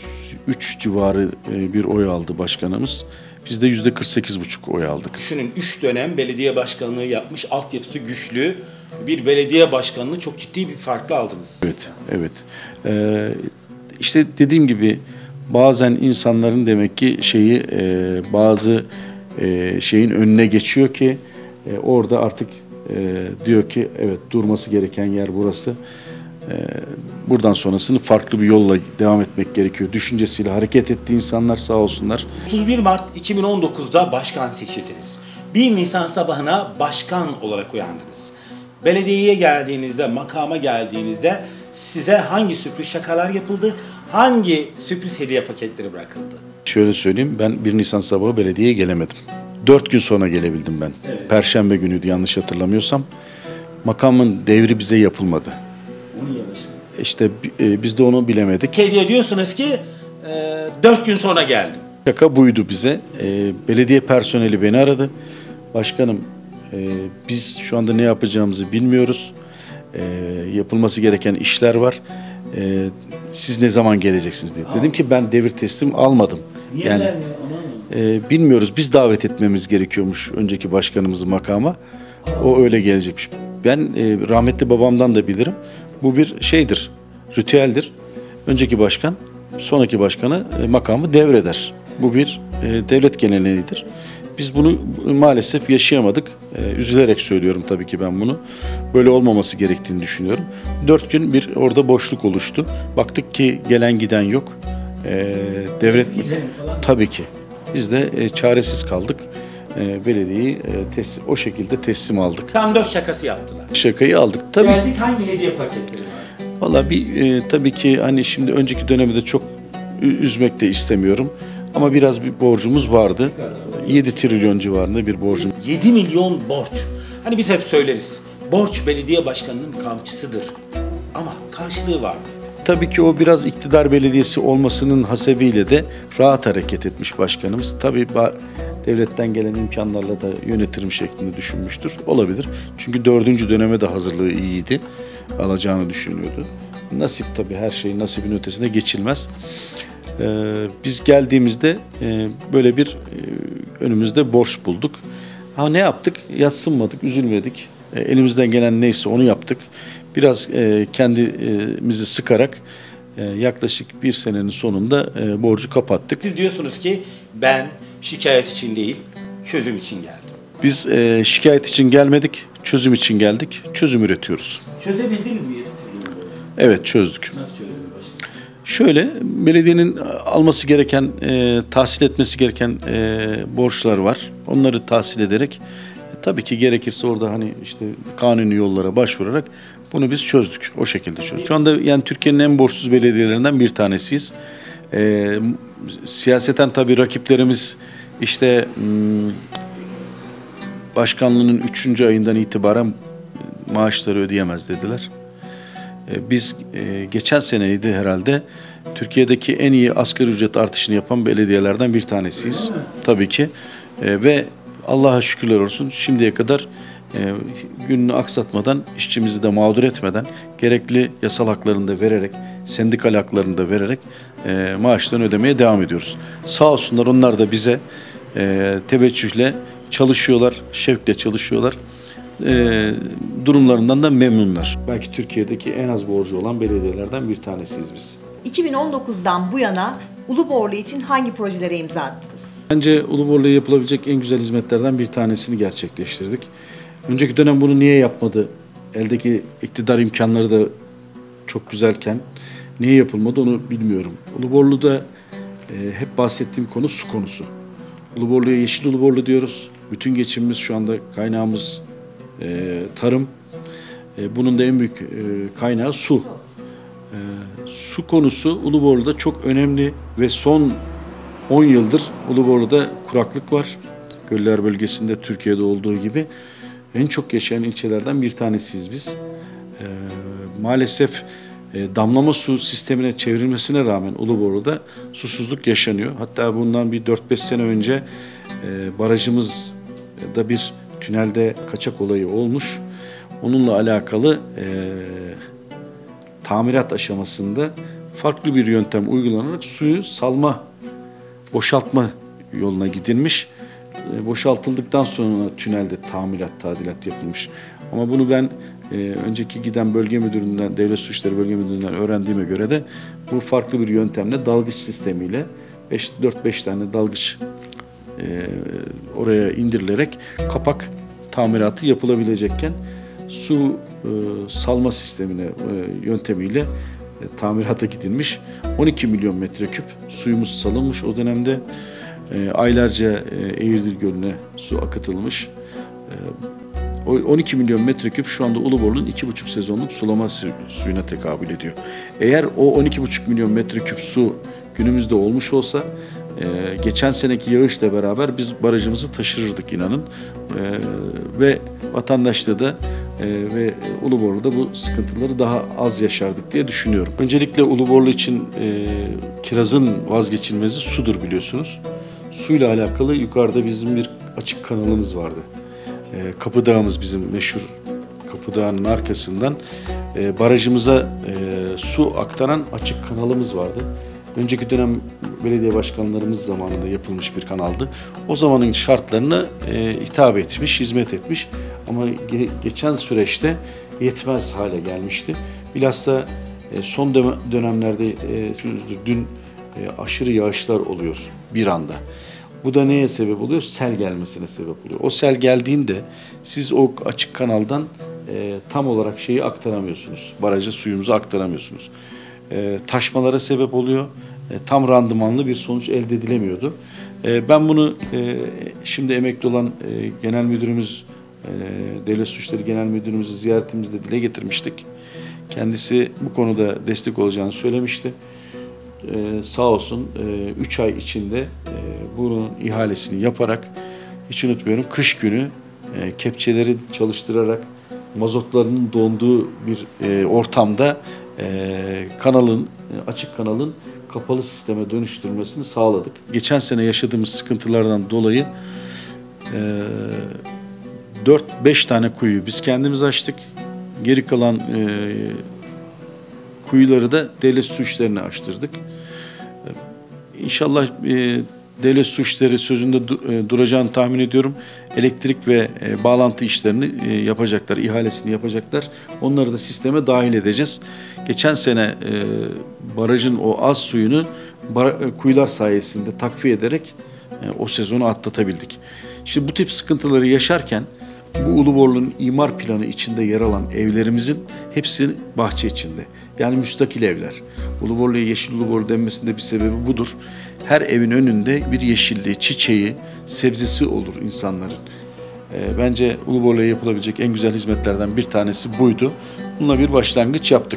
üç civarı bir oy aldı başkanımız. Biz de yüzde kırk sekiz buçuk oy aldık. Düşünün üç dönem belediye başkanlığı yapmış, altyapısı güçlü bir belediye başkanlığı çok ciddi bir farklı aldınız. Evet, evet. Ee, işte dediğim gibi bazen insanların demek ki şeyi e, bazı e, şeyin önüne geçiyor ki e, orada artık e, diyor ki evet durması gereken yer burası. E, buradan sonrasını farklı bir yolla devam etmek gerekiyor. Düşüncesiyle hareket ettiği insanlar sağ olsunlar. otuz bir Mart iki bin on dokuzda başkan seçildiniz. bir Nisan sabahına başkan olarak uyandınız. Belediyeye geldiğinizde, makama geldiğinizde size hangi sürpriz şakalar yapıldı, hangi sürpriz hediye paketleri bırakıldı? Şöyle söyleyeyim, ben bir Nisan sabahı belediyeye gelemedim. dört gün sonra gelebildim ben. Evet. Perşembe günüydü yanlış hatırlamıyorsam. Makamın devri bize yapılmadı. Onun yanlış. İşte e, biz de onu bilemedik. Hediye diyorsunuz ki e, dört gün sonra geldim. Şaka buydu bize. E, belediye personeli beni aradı. Başkanım e, biz şu anda ne yapacağımızı bilmiyoruz. E, yapılması gereken işler var. E, siz ne zaman geleceksiniz diye. Dedim ki ben devir teslim almadım. Niye yani e, bilmiyoruz. Biz davet etmemiz gerekiyormuş önceki başkanımızı makama. O öyle gelecekmiş. Ben e, rahmetli babamdan da bilirim. Bu bir şeydir, ritüeldir. Önceki başkan, sonraki başkanı e, makamı devreder. Bu bir e, devlet geleneğidir. Biz bunu maalesef yaşayamadık. E, üzülerek söylüyorum tabii ki ben bunu. Böyle olmaması gerektiğini düşünüyorum. Dört gün bir orada boşluk oluştu. Baktık ki gelen giden yok. E, devlet tabii ki. Biz de e, çaresiz kaldık. E, belediyeyi e, teslim, o şekilde teslim aldık. Tam dört şakası yaptılar. Şakayı aldık. Tabii. Geldik hangi hediye paketleri var? Valla bir e, tabii ki hani şimdi önceki dönemi de çok üzmek de istemiyorum. Ama biraz bir borcumuz vardı. yedi trilyon civarında bir borcum. yedi milyon borç. Hani biz hep söyleriz. Borç belediye başkanının kamçısıdır. Ama karşılığı vardı. Tabii ki o biraz iktidar belediyesi olmasının hasebiyle de rahat hareket etmiş başkanımız. Tabii devletten gelen imkanlarla da yönetirim şeklinde düşünmüştür. Olabilir. Çünkü dördüncü döneme de hazırlığı iyiydi. Alacağını düşünüyordu. Nasip tabii her şey nasibin ötesine geçilmez. Ee, biz geldiğimizde e, böyle bir e, önümüzde borç bulduk. Ha ne yaptık? Yatsınmadık, üzülmedik. E, elimizden gelen neyse onu yaptık. Biraz e, kendimizi sıkarak e, yaklaşık bir senenin sonunda e, borcu kapattık. Siz diyorsunuz ki ben şikayet için değil, çözüm için geldim. Biz e, şikayet için gelmedik, çözüm için geldik. Çözüm üretiyoruz. Çözebildiniz mi yedi trilyonu? Evet, çözdük. Nasıl çözdünüz başkanım? Şöyle, belediyenin alması gereken, e, tahsil etmesi gereken e, borçlar var. Onları tahsil ederek, e, tabii ki gerekirse orada hani işte kanuni yollara başvurarak bunu biz çözdük. O şekilde çözdük. Şu anda yani Türkiye'nin en borçsuz belediyelerinden bir tanesiyiz. E, siyaseten tabii rakiplerimiz işte m, başkanlığının üçüncü ayından itibaren maaşları ödeyemez dediler. Biz e, geçen seneydi herhalde Türkiye'deki en iyi asgari ücret artışını yapan belediyelerden bir tanesiyiz. Tabii ki. E, ve Allah'a şükürler olsun şimdiye kadar e, gününü aksatmadan, işçimizi de mağdur etmeden, gerekli yasal haklarını da vererek, sendikal haklarını da vererek e, maaşlarını ödemeye devam ediyoruz. Sağ olsunlar onlar da bize e, teveccühle çalışıyorlar, şevkle çalışıyorlar. E, durumlarından da memnunlar. Belki Türkiye'deki en az borcu olan belediyelerden bir tanesiyiz biz. iki bin on dokuzdan bu yana Uluborlu için hangi projelere imza attınız? Bence Uluborlu'ya yapılabilecek en güzel hizmetlerden bir tanesini gerçekleştirdik. Önceki dönem bunu niye yapmadı? Eldeki iktidar imkanları da çok güzelken niye yapılmadı onu bilmiyorum. Uluborlu'da e, hep bahsettiğim konu su konusu. Uluborlu'ya Yeşil Uluborlu diyoruz. Bütün geçimimiz şu anda kaynağımız e, tarım. E, bunun da en büyük e, kaynağı su. E, su konusu Uluborlu'da çok önemli ve son on yıldır Uluborlu'da kuraklık var. Göller bölgesinde Türkiye'de olduğu gibi en çok yaşayan ilçelerden bir tanesiyiz biz. E, maalesef e, damlama su sistemine çevrilmesine rağmen Uluborlu'da susuzluk yaşanıyor. Hatta bundan bir dört beş sene önce e, barajımızda bir tünelde kaçak olayı olmuş. Onunla alakalı e, tamirat aşamasında farklı bir yöntem uygulanarak suyu salma, boşaltma yoluna gidilmiş. E, boşaltıldıktan sonra tünelde tamirat, tadilat yapılmış. Ama bunu ben e, önceki giden bölge müdüründen, Devlet Su İşleri Bölge Müdürü'nden öğrendiğime göre de bu farklı bir yöntemle dalgıç sistemiyle dört beş tane dalgıç e, oraya indirilerek kapak tamiratı yapılabilecekken su e, salma sistemine e, yöntemiyle e, tamirata gidilmiş. on iki milyon metreküp suyumuz salınmış o dönemde. E, aylarca e, Eğirdir Gölü'ne su akıtılmış. E, o on iki milyon metreküp şu anda Uluborlu'nun iki buçuk sezonluk sulama su, suyuna tekabül ediyor. Eğer o on iki buçuk milyon metreküp su günümüzde olmuş olsa e, geçen seneki yağışla beraber biz barajımızı taşırırdık inanın. E, ve vatandaşta da e, ve Uluborlu'da bu sıkıntıları daha az yaşardık diye düşünüyorum. Öncelikle Uluborlu için e, kirazın vazgeçilmezi sudur biliyorsunuz. Suyla alakalı yukarıda bizim bir açık kanalımız vardı. E, Kapıdağ'ımız bizim meşhur Kapıdağ'ın arkasından e, barajımıza e, su aktaran açık kanalımız vardı. Önceki dönem belediye başkanlarımız zamanında yapılmış bir kanaldı. O zamanın şartlarına e, hitap etmiş, hizmet etmiş. Ama ge- geçen süreçte yetmez hale gelmişti. Bilhassa e, son dö- dönemlerde e, dün e, aşırı yağışlar oluyor bir anda. Bu da neye sebep oluyor? Sel gelmesine sebep oluyor. O sel geldiğinde siz o açık kanaldan e, tam olarak şeyi aktaramıyorsunuz. Baraja suyumuzu aktaramıyorsunuz. E, taşmalara sebep oluyor. E, tam randımanlı bir sonuç elde edilemiyordu. E, ben bunu e, şimdi emekli olan e, Genel Müdürümüz, e, Devlet Su İşleri Genel Müdürümüzü ziyaretimizde dile getirmiştik. Kendisi bu konuda destek olacağını söylemişti. Ee, sağ olsun üç e, ay içinde e, bunun ihalesini yaparak hiç unutmuyorum kış günü e, kepçeleri çalıştırarak mazotlarının donduğu bir e, ortamda e, kanalın e, açık kanalın kapalı sisteme dönüştürmesini sağladık. Geçen sene yaşadığımız sıkıntılardan dolayı e, dört beş tane kuyuyu biz kendimiz açtık. Geri kalan e, kuyuları da devlet su işlerine açtırdık. İnşallah e, devlet su işleri sözünde du, e, duracağını tahmin ediyorum. Elektrik ve e, bağlantı işlerini e, yapacaklar, ihalesini yapacaklar. Onları da sisteme dahil edeceğiz. Geçen sene e, barajın o az suyunu bar, e, kuyular sayesinde takviye ederek e, o sezonu atlatabildik. Şimdi bu tip sıkıntıları yaşarken bu Uluborlu'nun imar planı içinde yer alan evlerimizin hepsi bahçe içinde. Yani müstakil evler. Uluborlu'ya Yeşil Uluborlu denmesinde bir sebebi budur. Her evin önünde bir yeşilliği, çiçeği, sebzesi olur insanların. E, bence Uluborlu'ya yapılabilecek en güzel hizmetlerden bir tanesi buydu. Bununla bir başlangıç yaptık.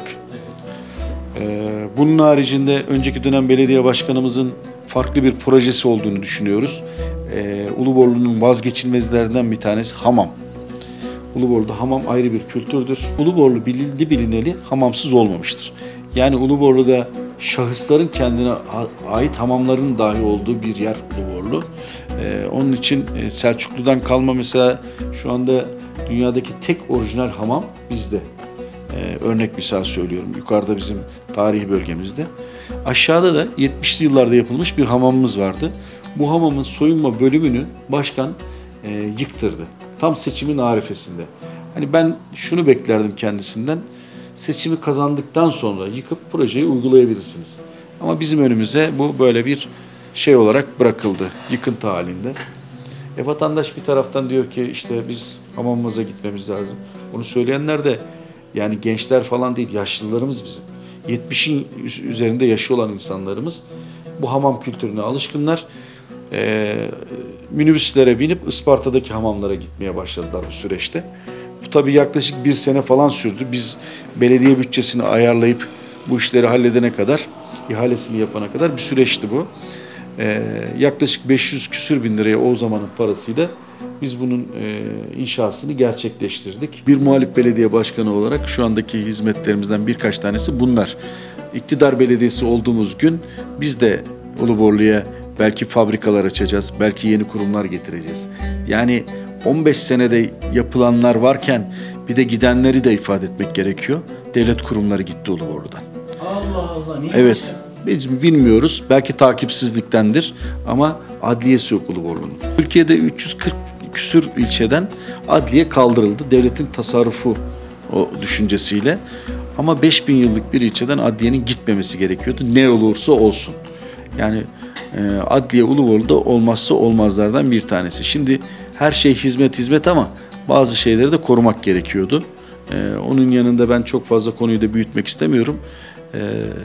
E, bunun haricinde önceki dönem belediye başkanımızın farklı bir projesi olduğunu düşünüyoruz. E, Uluborlu'nun vazgeçilmezlerinden bir tanesi hamam. Uluborlu'da hamam ayrı bir kültürdür. Uluborlu bilindi bilineli hamamsız olmamıştır. Yani Uluborlu'da şahısların kendine ait hamamların dahi olduğu bir yer Uluborlu. Ee, onun için Selçuklu'dan kalma mesela şu anda dünyadaki tek orijinal hamam bizde. Ee, örnek misal söylüyorum. Yukarıda bizim tarihi bölgemizde. Aşağıda da yetmişli yıllarda yapılmış bir hamamımız vardı. Bu hamamın soyunma bölümünü başkan e, yıktırdı. Tam seçimin arifesinde. Hani ben şunu beklerdim kendisinden. Seçimi kazandıktan sonra yıkıp projeyi uygulayabilirsiniz. Ama bizim önümüze bu böyle bir şey olarak bırakıldı. Yıkıntı halinde. E vatandaş bir taraftan diyor ki işte biz hamamımıza gitmemiz lazım. Bunu söyleyenler de yani gençler falan değil, yaşlılarımız bizim. yetmişin üzerinde yaşı olan insanlarımız bu hamam kültürüne alışkınlar. Ee, minibüslere binip Isparta'daki hamamlara gitmeye başladılar bu süreçte. Bu tabii yaklaşık bir sene falan sürdü. Biz belediye bütçesini ayarlayıp bu işleri halledene kadar, ihalesini yapana kadar bir süreçti bu. E, yaklaşık beş yüz küsür bin liraya o zamanın parasıyla biz bunun e, inşasını gerçekleştirdik. Bir muhalif belediye başkanı olarak şu andaki hizmetlerimizden birkaç tanesi bunlar. İktidar belediyesi olduğumuz gün biz de Uluborlu'ya belki fabrikalar açacağız, belki yeni kurumlar getireceğiz. Yani on beş senede yapılanlar varken bir de gidenleri de ifade etmek gerekiyor. Devlet kurumları gitti Uluborlu'dan. Allah Allah. Niye Evet. yaşa? Biz bilmiyoruz. Belki takipsizliktendir ama adliyesi yok Uluborlu'nun. Türkiye'de üç yüz kırk küsür ilçeden adliye kaldırıldı. Devletin tasarrufu o düşüncesiyle. Ama beş bin yıllık bir ilçeden adliyenin gitmemesi gerekiyordu. Ne olursa olsun. Yani e, adliye Uluborlu'da olmazsa olmazlardan bir tanesi. Şimdi her şey hizmet hizmet ama bazı şeyleri de korumak gerekiyordu. E, onun yanında ben çok fazla konuyu da büyütmek istemiyorum. E,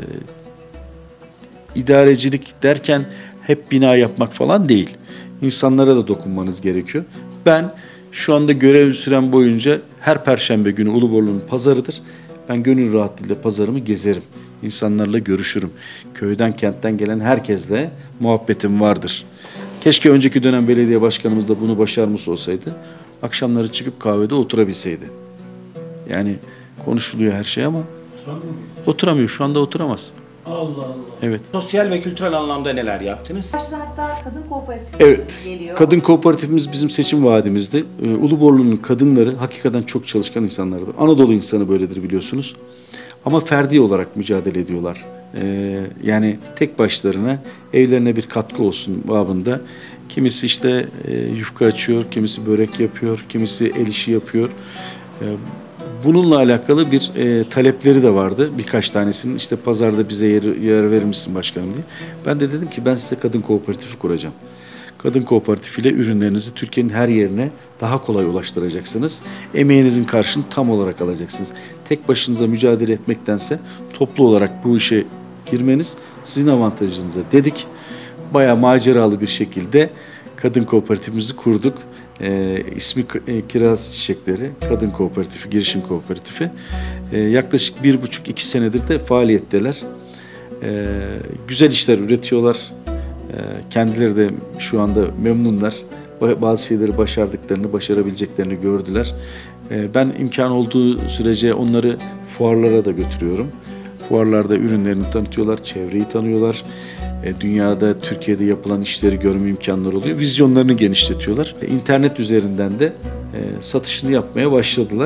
idarecilik derken hep bina yapmak falan değil. İnsanlara da dokunmanız gerekiyor. Ben şu anda görev sürem boyunca her perşembe günü Uluborlu'nun pazarıdır. Ben gönül rahatlığıyla pazarımı gezerim. İnsanlarla görüşürüm. Köyden, kentten gelen herkesle muhabbetim vardır. Keşke önceki dönem belediye başkanımız da bunu başarmış olsaydı. Akşamları çıkıp kahvede oturabilseydi. Yani konuşuluyor her şey ama oturamıyor. Şu anda oturamaz. Allah Allah. Evet. Sosyal ve kültürel anlamda neler yaptınız? Hatta kadın kooperatif Evet. geliyor. Kadın kooperatifimiz bizim seçim vaadimizdi. Ee, Uluborlu'nun kadınları hakikaten çok çalışkan insanlardır. Anadolu insanı böyledir biliyorsunuz. Ama ferdi olarak mücadele ediyorlar. Ee, yani tek başlarına evlerine bir katkı olsun babında. Kimisi işte e, yufka açıyor, kimisi börek yapıyor, kimisi el işi yapıyor. Ee, Bununla alakalı bir e, talepleri de vardı. Birkaç tanesinin işte pazarda bize yer, yer verir misin başkanım diye. Ben de dedim ki ben size kadın kooperatifi kuracağım. Kadın kooperatifiyle ürünlerinizi Türkiye'nin her yerine daha kolay ulaştıracaksınız. Emeğinizin karşılığını tam olarak alacaksınız. Tek başınıza mücadele etmektense toplu olarak bu işe girmeniz sizin avantajınıza dedik. Bayağı maceralı bir şekilde kadın kooperatifimizi kurduk. Ee, ismi e, Kiraz Çiçekleri Kadın Kooperatifi, Girişim Kooperatifi. Ee, yaklaşık bir buçuk iki senedir de faaliyetteler. Ee, güzel işler üretiyorlar. Ee, kendileri de şu anda memnunlar. Bazı şeyleri başardıklarını, başarabileceklerini gördüler. Ee, ben imkan olduğu sürece onları fuarlara da götürüyorum. Fuarlarda ürünlerini tanıtıyorlar, çevreyi tanıyorlar. Dünyada, Türkiye'de yapılan işleri görme imkanları oluyor. Vizyonlarını genişletiyorlar. İnternet üzerinden de satışını yapmaya başladılar.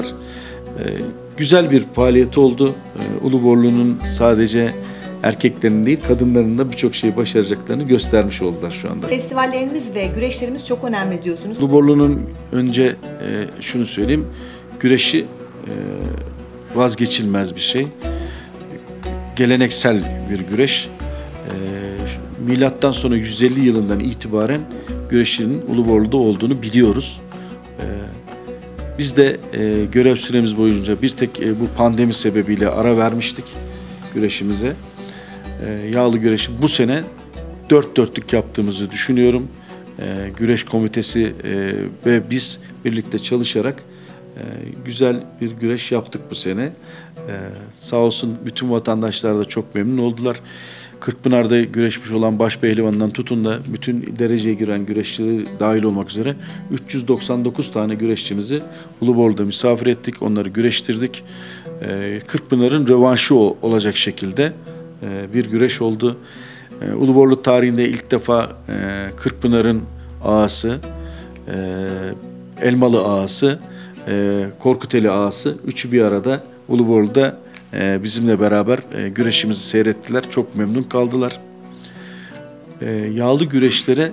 Güzel bir faaliyet oldu. Uluborlu'nun sadece erkeklerin değil, kadınların da birçok şeyi başaracaklarını göstermiş oldular şu anda. Festivallerimiz ve güreşlerimiz çok önemli diyorsunuz. Uluborlu'nun önce şunu söyleyeyim, güreşi vazgeçilmez bir şey. Geleneksel bir güreş. Milattan sonra yüz elli yılından itibaren güreşinin Uluborlu'da olduğunu biliyoruz. Biz de görev süremiz boyunca bir tek bu pandemi sebebiyle ara vermiştik güreşimize. Yağlı güreşi bu sene dört dörtlük yaptığımızı düşünüyorum. Güreş komitesi ve biz birlikte çalışarak güzel bir güreş yaptık bu sene. Sağ olsun bütün vatandaşlar da çok memnun oldular. Kırkpınar'da güreşmiş olan baş pehlivanından tutun da bütün dereceye giren güreşçileri dahil olmak üzere üç yüz doksan dokuz tane güreşçimizi Uluborlu'da misafir ettik. Onları güreştirdik. Kırkpınar'ın rövanşı olacak şekilde bir güreş oldu. Uluborlu tarihinde ilk defa Kırkpınar'ın ağası, Elmalı ağası, Korkuteli ağası üçü bir arada Uluborlu'da bizimle beraber güreşimizi seyrettiler. Çok memnun kaldılar. Yağlı güreşlere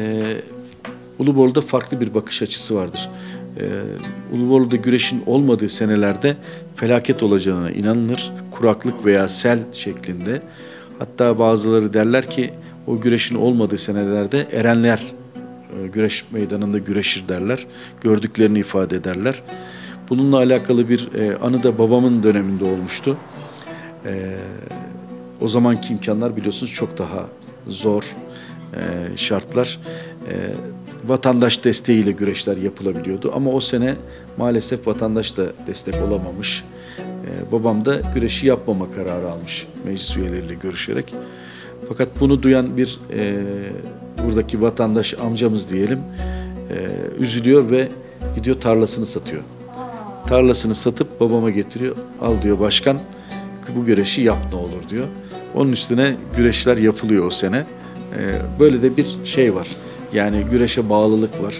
Uluborlu'da farklı bir bakış açısı vardır. Uluborlu'da güreşin olmadığı senelerde felaket olacağına inanılır. Kuraklık veya sel şeklinde. Hatta bazıları derler ki o güreşin olmadığı senelerde erenler güreş meydanında güreşir derler. Gördüklerini ifade ederler. Bununla alakalı bir e, anı da babamın döneminde olmuştu. E, o zamanki imkanlar biliyorsunuz çok daha zor e, şartlar. E, vatandaş desteğiyle güreşler yapılabiliyordu. Ama o sene maalesef vatandaş da destek olamamış. E, babam da güreşi yapmama kararı almış meclis üyeleriyle görüşerek. Fakat bunu duyan bir e, buradaki vatandaş amcamız diyelim e, üzülüyor ve gidiyor tarlasını satıyor. Tarlasını satıp babama getiriyor. Al diyor başkan, bu güreşi yap ne olur diyor. Onun üstüne güreşler yapılıyor o sene. E, böyle de bir şey var. Yani güreşe bağlılık var.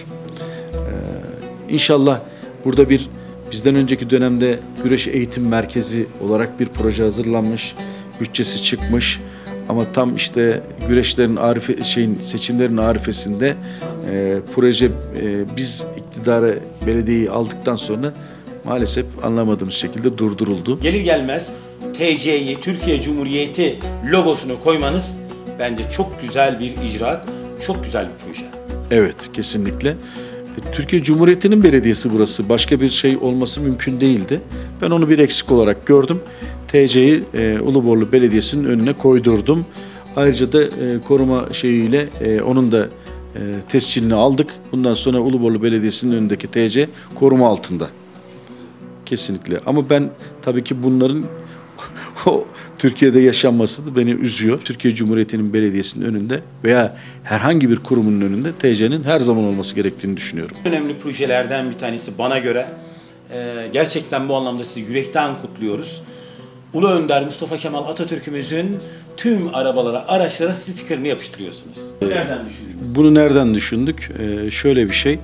E, İnşallah burada bir bizden önceki dönemde güreş eğitim merkezi olarak bir proje hazırlanmış, bütçesi çıkmış ama tam işte güreşlerin arife, şeyin seçimlerin arifesinde e, proje e, biz iktidara belediyeyi aldıktan sonra maalesef anlamadığımız şekilde durduruldu. Gelir gelmez T C'yi, Türkiye Cumhuriyeti logosunu koymanız bence çok güzel bir icraat, çok güzel bir proje. Evet, kesinlikle. Türkiye Cumhuriyeti'nin belediyesi burası. Başka bir şey olması mümkün değildi. Ben onu bir eksik olarak gördüm. T C'yi e, Uluborlu Belediyesi'nin önüne koydurdum. Ayrıca da e, koruma şeyiyle e, onun da e, tescilini aldık. Bundan sonra Uluborlu Belediyesi'nin önündeki T C koruma altında. Kesinlikle. Ama ben tabii ki bunların o Türkiye'de yaşanması da beni üzüyor. Türkiye Cumhuriyeti'nin belediyesinin önünde veya herhangi bir kurumun önünde T C'nin her zaman olması gerektiğini düşünüyorum. Önemli projelerden bir tanesi bana göre. Ee, gerçekten bu anlamda sizi yürekten kutluyoruz. Ulu Önder Mustafa Kemal Atatürk'ümüzün tüm arabalara, araçlara sticker'ını yapıştırıyorsunuz. Bunu nereden düşündünüz? Bunu nereden düşündük? Ee, şöyle bir şey. Ee,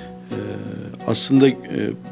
aslında e,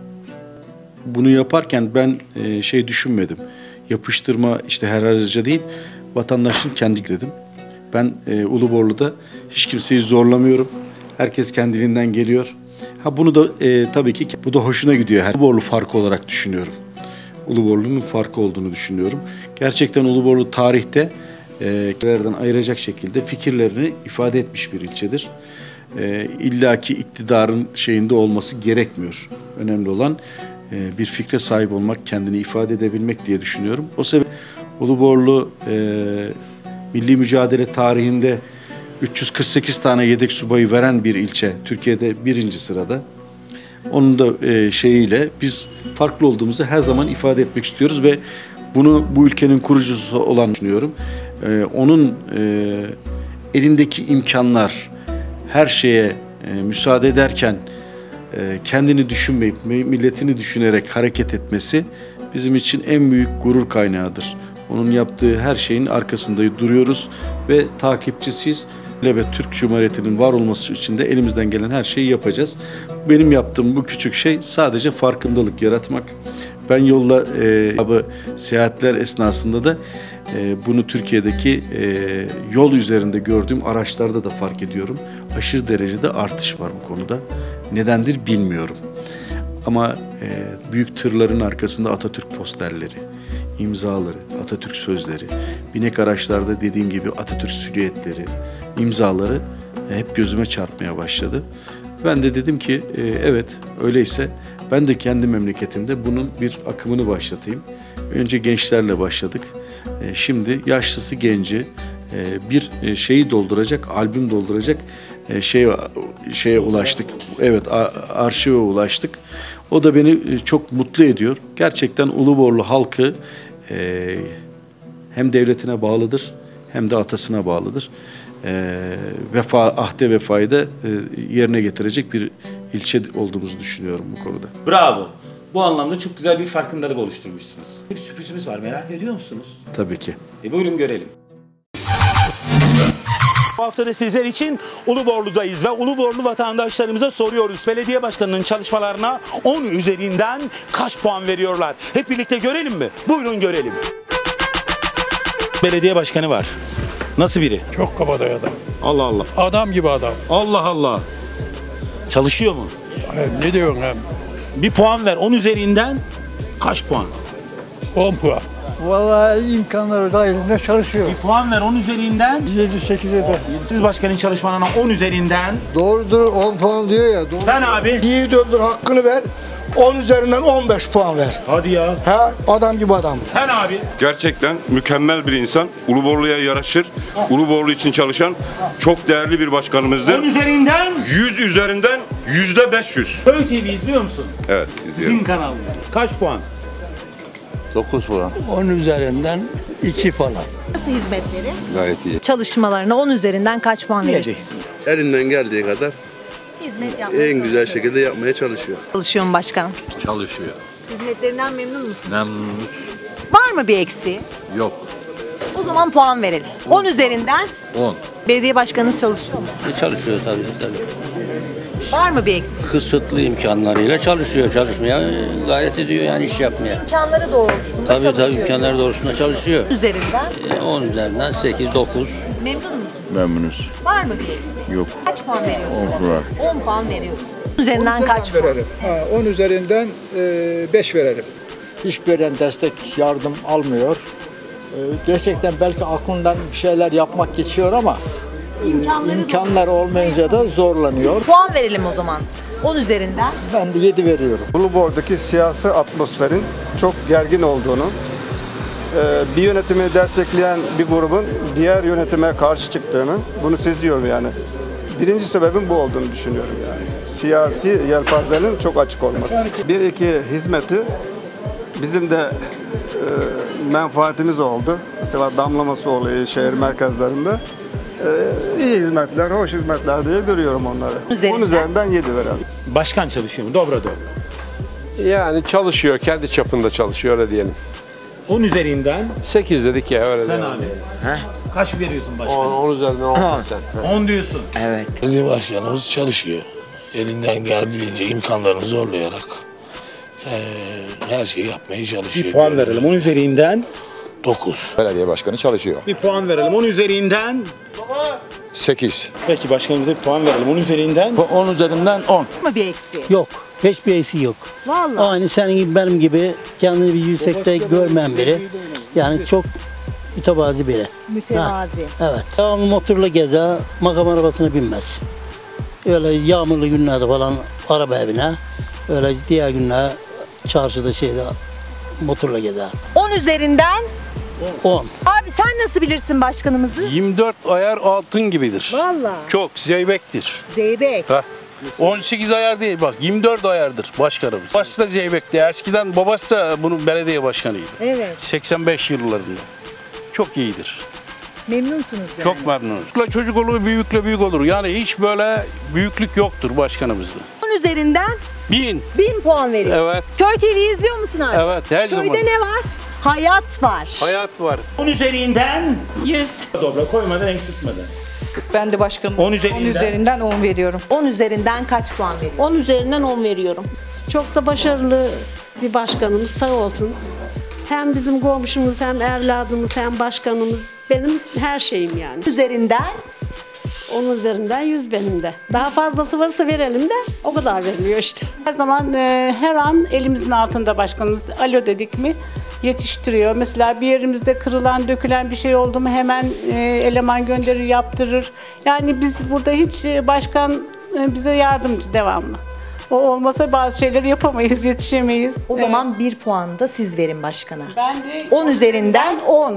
bunu yaparken ben e, şey düşünmedim. Yapıştırma işte her araca değil, vatandaşın kendi dedim. Ben e, Uluborlu'da hiç kimseyi zorlamıyorum. Herkes kendiliğinden geliyor. Ha bunu da e, tabii ki bu da hoşuna gidiyor. Her Uluborlu farkı olarak düşünüyorum. Uluborlu'nun farkı olduğunu düşünüyorum. Gerçekten Uluborlu tarihte e, lerden ayıracak şekilde fikirlerini ifade etmiş bir ilçedir. E, illaki iktidarın şeyinde olması gerekmiyor. Önemli olan bir fikre sahip olmak, kendini ifade edebilmek diye düşünüyorum. O sebeple Uluborlu e, milli mücadele tarihinde üç yüz kırk sekiz tane yedek subayı veren bir ilçe. Türkiye'de birinci sırada. Onun da e, şeyiyle biz farklı olduğumuzu her zaman ifade etmek istiyoruz ve bunu bu ülkenin kurucusu olan düşünüyorum. E, onun e, elindeki imkanlar her şeye e, müsaade ederken kendini düşünmeyip milletini düşünerek hareket etmesi bizim için en büyük gurur kaynağıdır. Onun yaptığı her şeyin arkasında duruyoruz ve takipçisiyiz. Ve Türk Cumhuriyeti'nin var olması için de elimizden gelen her şeyi yapacağız. Benim yaptığım bu küçük şey sadece farkındalık yaratmak. Ben yolda e, seyahatler esnasında da e, bunu Türkiye'deki e, yol üzerinde gördüğüm araçlarda da fark ediyorum. Aşırı derecede artış var bu konuda. Nedendir bilmiyorum. Ama e, büyük tırların arkasında Atatürk posterleri, imzaları, Atatürk sözleri, binek araçlarda dediğim gibi Atatürk silüetleri, imzaları e, hep gözüme çarpmaya başladı. Ben de dedim ki e, evet öyleyse ben de kendi memleketimde bunun bir akımını başlatayım. Önce gençlerle başladık. E, şimdi yaşlısı genci e, bir e, şeyi dolduracak, albüm dolduracak e, şeye, şeye ulaştık. Evet arşive ulaştık. O da beni çok mutlu ediyor. Gerçekten Uluborlu halkı e, hem devletine bağlıdır hem de atasına bağlıdır. E, vefa, ahde vefayı da e, yerine getirecek bir ilçe olduğumuzu düşünüyorum bu konuda. Bravo. Bu anlamda çok güzel bir farkındalık oluşturmuşsunuz. Bir sürprizimiz var, merak ediyor musunuz? Tabii ki. E buyurun görelim. Bu hafta da sizler için Uluborlu'dayız ve Uluborlu vatandaşlarımıza soruyoruz. Belediye başkanının çalışmalarına on üzerinden kaç puan veriyorlar? Hep birlikte görelim mi? Buyurun görelim. Belediye başkanı var. Nasıl biri? Çok kabadayı adam. Allah Allah. Adam gibi adam. Allah Allah. Çalışıyor mu? Hem ne diyorsun hem? Bir puan ver. on üzerinden kaç puan? on puan. Vallahi imkanları dahilinde çalışıyor. Bir puan ver on üzerinden. yedi sekiz eder. Siz başkanın çalışmalarına on üzerinden. Doğrudur on puan diyor ya. Doğru. Sen abi. İyi döndür hakkını ver. on üzerinden on beş puan ver. Hadi ya. Ha, adam gibi adam. Sen abi. Gerçekten mükemmel bir insan. Uluborlu'ya yaraşır. Uluborlu için çalışan çok değerli bir başkanımızdır. on üzerinden. yüz üzerinden yüzde beş yüz. Köy T V izliyor musun? Evet izliyorum. Sizin kanalında. Kaç puan? dokuz puan. on üzerinden iki falan. Nasıl hizmetleri? Gayet iyi. Çalışmalarına on üzerinden kaç puan verirsin? Elinden geldiği kadar Hizmet yapmaya en güzel şekilde yapmaya çalışıyor. çalışıyor mu başkan? Çalışıyor. Hizmetlerinden memnun musun? Memnunuz. Var mı bir eksiği? Yok. O zaman puan verelim. on üzerinden on. belediye başkanınız çalışıyor mu? Çalışıyor tabii tabii. Var mı bir eksiği? Kısıtlı imkanlarıyla çalışıyor, çalışmaya gayret ediyor yani iş yapmaya. İmkanları doğrultusunda Tabii çalışıyor. tabii imkanları doğrultusunda çalışıyor. Üzerinden E, on üzerinden sekiz dokuz. memnun musun? Memnunuz. Var mı bir eksiği? Yok. Kaç puan veriyorsun? on puan. on puan veriyorsun. Üzerinden kaç puan? Verelim. Ha, on üzerinden beş verelim. Hiçbirinden destek, yardım almıyor. Ee, Gerçekten belki aklından bir şeyler yapmak geçiyor ama İmkanları imkanlar olmayınca da zorlanıyor. Puan verelim o zaman. on üzerinden. Ben de yedi veriyorum. Ulubor'daki siyasi atmosferin çok gergin olduğunu, bir yönetimi destekleyen bir grubun diğer yönetime karşı çıktığını, bunu seziyorum yani. Birinci sebebin bu olduğunu düşünüyorum yani. Siyasi yelpazenin çok açık olması. Bir iki hizmeti bizim de e, menfaatimiz oldu. Mesela damlaması oluyor şehir merkezlerinde. E, iyi hizmetler, hoş hizmetler diye görüyorum onları. Üzerinden. on üzerinden yedi verelim. Başkan çalışıyor mu? Dobra dobra. Yani çalışıyor, kendi çapında çalışıyor öyle diyelim. on üzerinden sekiz dedik ya öyle sen diyelim. abi. Kaç veriyorsun başkanım? on üzerinden on sen. on diyorsun. Evet. Belediye başkanımız çalışıyor. Elinden geldiğince imkanlarını zorlayarak eee, her şeyi yapmaya çalışıyor. Bir puan verelim. on üzerinden dokuz. Belediye başkanı çalışıyor. bir puan verelim. on üzerinden sekiz. Peki başkanımıza bir puan verelim. on üzerinden on üzerinden on. Var mı bir eksiği? Yok. Hiçbir eksiği yok. Vallahi. Aynı senin gibi benim gibi kendini bir yüksekte görmeyen biri. Yani çok mütevazi biri. Mütevazi. Ha, evet. Devamlı motorla gezer, makam arabasına binmez. Öyle yağmurlu günlerde falan araba evine, öyle diğer günler çarşıda şeyde motorla gezer. on üzerinden on. Abi sen nasıl bilirsin başkanımızı? yirmi dört ayar altın gibidir. Vallahi. Çok zeybektir. Zeybek. Ha. on sekiz ayar değil bak yirmi dört ayardır başkanımız. Babası da zeybekti. Eskiden babası da bunun belediye başkanıydı. Evet. seksen beş yıllarında. Çok iyidir. Memnunsunuz yani. Çok memnunuz. Çocuk olur büyükle büyük olur. Yani hiç böyle büyüklük yoktur başkanımızda. on üzerinden Bin. bin puan veriyor. Evet. Köy T V izliyor musun abi? Evet her Köyde zaman. ne var? Hayat var. Hayat var. on üzerinden yüz. dobra koymadan eksiltmeden. Ben de başkanım. on üzerinden. on üzerinden on veriyorum. on üzerinden kaç puan veriyor? on üzerinden on veriyorum. Çok da başarılı bir başkanımız sağ olsun. Hem bizim komşumuz hem evladımız hem başkanımız benim her şeyim yani. Üzerinden? on üzerinden yüz benim de. Daha fazlası varsa verelim de o kadar veriliyor işte. Her zaman e, her an elimizin altında başkanımız. Alo dedik mi yetiştiriyor. Mesela bir yerimizde kırılan, dökülen bir şey oldu mu hemen e, eleman gönderir, yaptırır. Yani biz burada hiç e, başkan e, bize yardımcı devamlı. O olmasa bazı şeyleri yapamayız, yetişemeyiz. O zaman bir puan da siz verin başkana. Ben de on üzerinden on.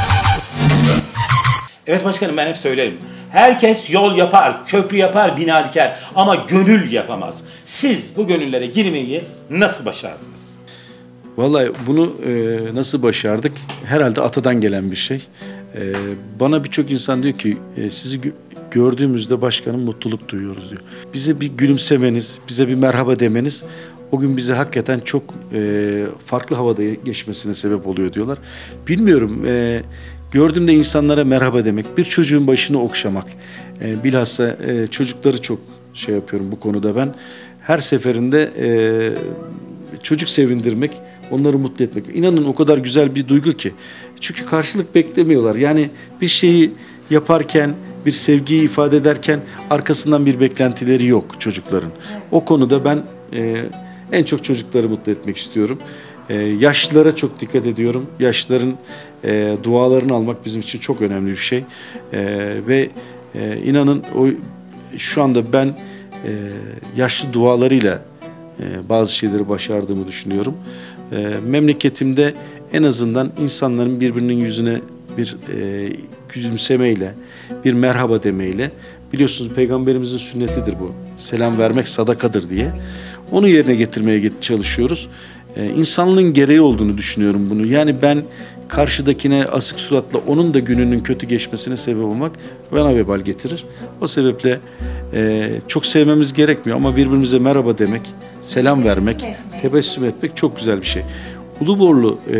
Evet başkanım ben hep söylerim. Herkes yol yapar, köprü yapar, bina diker ama gönül yapamaz. Siz bu gönüllere girmeyi nasıl başardınız? Vallahi bunu e, nasıl başardık? Herhalde atadan gelen bir şey. E, bana birçok insan diyor ki e, sizi gö- gördüğümüzde başkanım mutluluk duyuyoruz diyor. Bize bir gülümsemeniz, bize bir merhaba demeniz o gün bize hakikaten çok e, farklı havada geçmesine sebep oluyor diyorlar. Bilmiyorum. E, Gördüğümde insanlara merhaba demek, bir çocuğun başını okşamak. E, bilhassa e, çocukları çok şey yapıyorum bu konuda ben. Her seferinde e, çocuk sevindirmek, onları mutlu etmek. İnanın o kadar güzel bir duygu ki. Çünkü karşılık beklemiyorlar. Yani bir şeyi yaparken, bir sevgiyi ifade ederken arkasından bir beklentileri yok çocukların. O konuda ben e, en çok çocukları mutlu etmek istiyorum. Ee, yaşlılara çok dikkat ediyorum. Yaşlıların e, dualarını almak bizim için çok önemli bir şey. E, ve e, inanın o şu anda ben e, yaşlı dualarıyla e, bazı şeyleri başardığımı düşünüyorum. E, memleketimde en azından insanların birbirinin yüzüne bir e, gülümsemeyle, bir merhaba demeyle, biliyorsunuz Peygamberimizin sünnetidir bu. Selam vermek sadakadır diye. Onu yerine getirmeye çalışıyoruz. E, insanlığın gereği olduğunu düşünüyorum bunu. Yani ben karşıdakine asık suratla onun da gününün kötü geçmesine sebep olmak bana vebal getirir. O sebeple e, çok sevmemiz gerekmiyor ama birbirimize merhaba demek, selam vermek, tebessüm etmek çok güzel bir şey. Uluborlu e,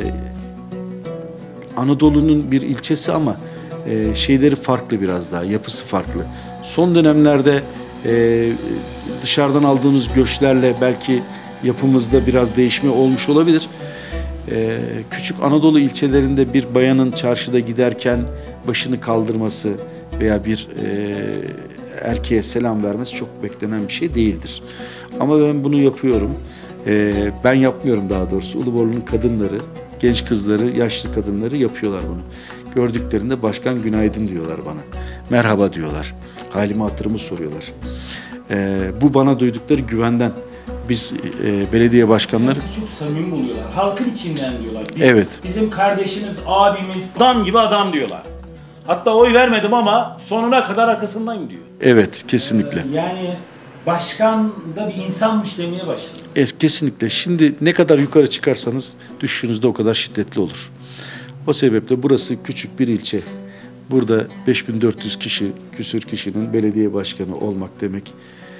Anadolu'nun bir ilçesi ama e, şeyleri farklı biraz daha, yapısı farklı. Son dönemlerde e, dışarıdan aldığımız göçlerle belki yapımızda biraz değişme olmuş olabilir. Ee, küçük Anadolu ilçelerinde bir bayanın çarşıda giderken başını kaldırması veya bir e, erkeğe selam vermesi çok beklenen bir şey değildir. Ama ben bunu yapıyorum. Ee, ben yapmıyorum daha doğrusu. Uluborlu'nun kadınları, genç kızları, yaşlı kadınları yapıyorlar bunu. Gördüklerinde başkan günaydın diyorlar bana. Merhaba diyorlar. Halimi hatırımı soruyorlar. Ee, bu bana duydukları güvenden. Biz e, belediye başkanları... Çok samimi buluyorlar. Halkın içinden diyorlar. Biz, evet. Bizim kardeşimiz, abimiz, adam gibi adam diyorlar. Hatta oy vermedim ama sonuna kadar arkasındayım diyor. Evet, kesinlikle. Ee, yani başkan da bir insanmış demeye başladı. E, kesinlikle. Şimdi ne kadar yukarı çıkarsanız düşüşünüz de o kadar şiddetli olur. O sebeple burası küçük bir ilçe. Burada beş bin dört yüz kişi, küsür kişinin belediye başkanı olmak demek...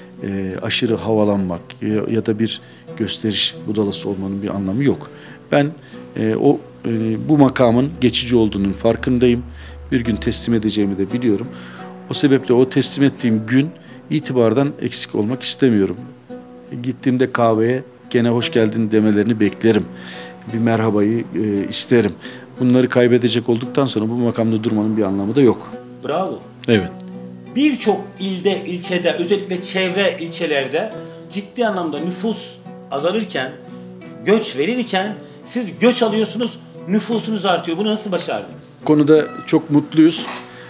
E, aşırı havalanmak ya, ya da bir gösteriş budalası olmanın bir anlamı yok. Ben e, o e, bu makamın geçici olduğunun farkındayım. Bir gün teslim edeceğimi de biliyorum. O sebeple o teslim ettiğim gün itibardan eksik olmak istemiyorum. Gittiğimde kahveye gene hoş geldin demelerini beklerim. Bir merhabayı e, isterim. Bunları kaybedecek olduktan sonra bu makamda durmanın bir anlamı da yok. Bravo. Evet. Birçok ilde, ilçede, özellikle çevre ilçelerde ciddi anlamda nüfus azalırken, göç verirken siz göç alıyorsunuz, nüfusunuz artıyor. Bunu nasıl başardınız? Bu konuda çok mutluyuz.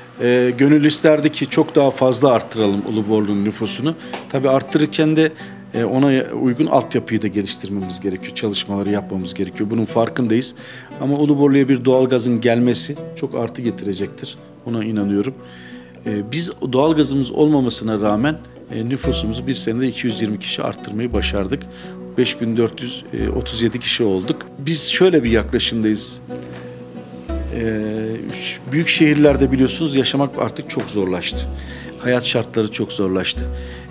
E, gönül isterdi ki çok daha fazla arttıralım Uluborlu'nun nüfusunu. Tabii arttırırken de e, ona uygun altyapıyı da geliştirmemiz gerekiyor. Çalışmaları yapmamız gerekiyor. Bunun farkındayız. Ama Uluborlu'ya bir doğalgazın gelmesi çok artı getirecektir. Ona inanıyorum. Biz doğalgazımız olmamasına rağmen nüfusumuzu bir senede iki yüz yirmi kişi arttırmayı başardık. beş bin dört yüz otuz yedi kişi olduk. Biz şöyle bir yaklaşımdayız. Büyük şehirlerde biliyorsunuz yaşamak artık çok zorlaştı. Hayat şartları çok zorlaştı.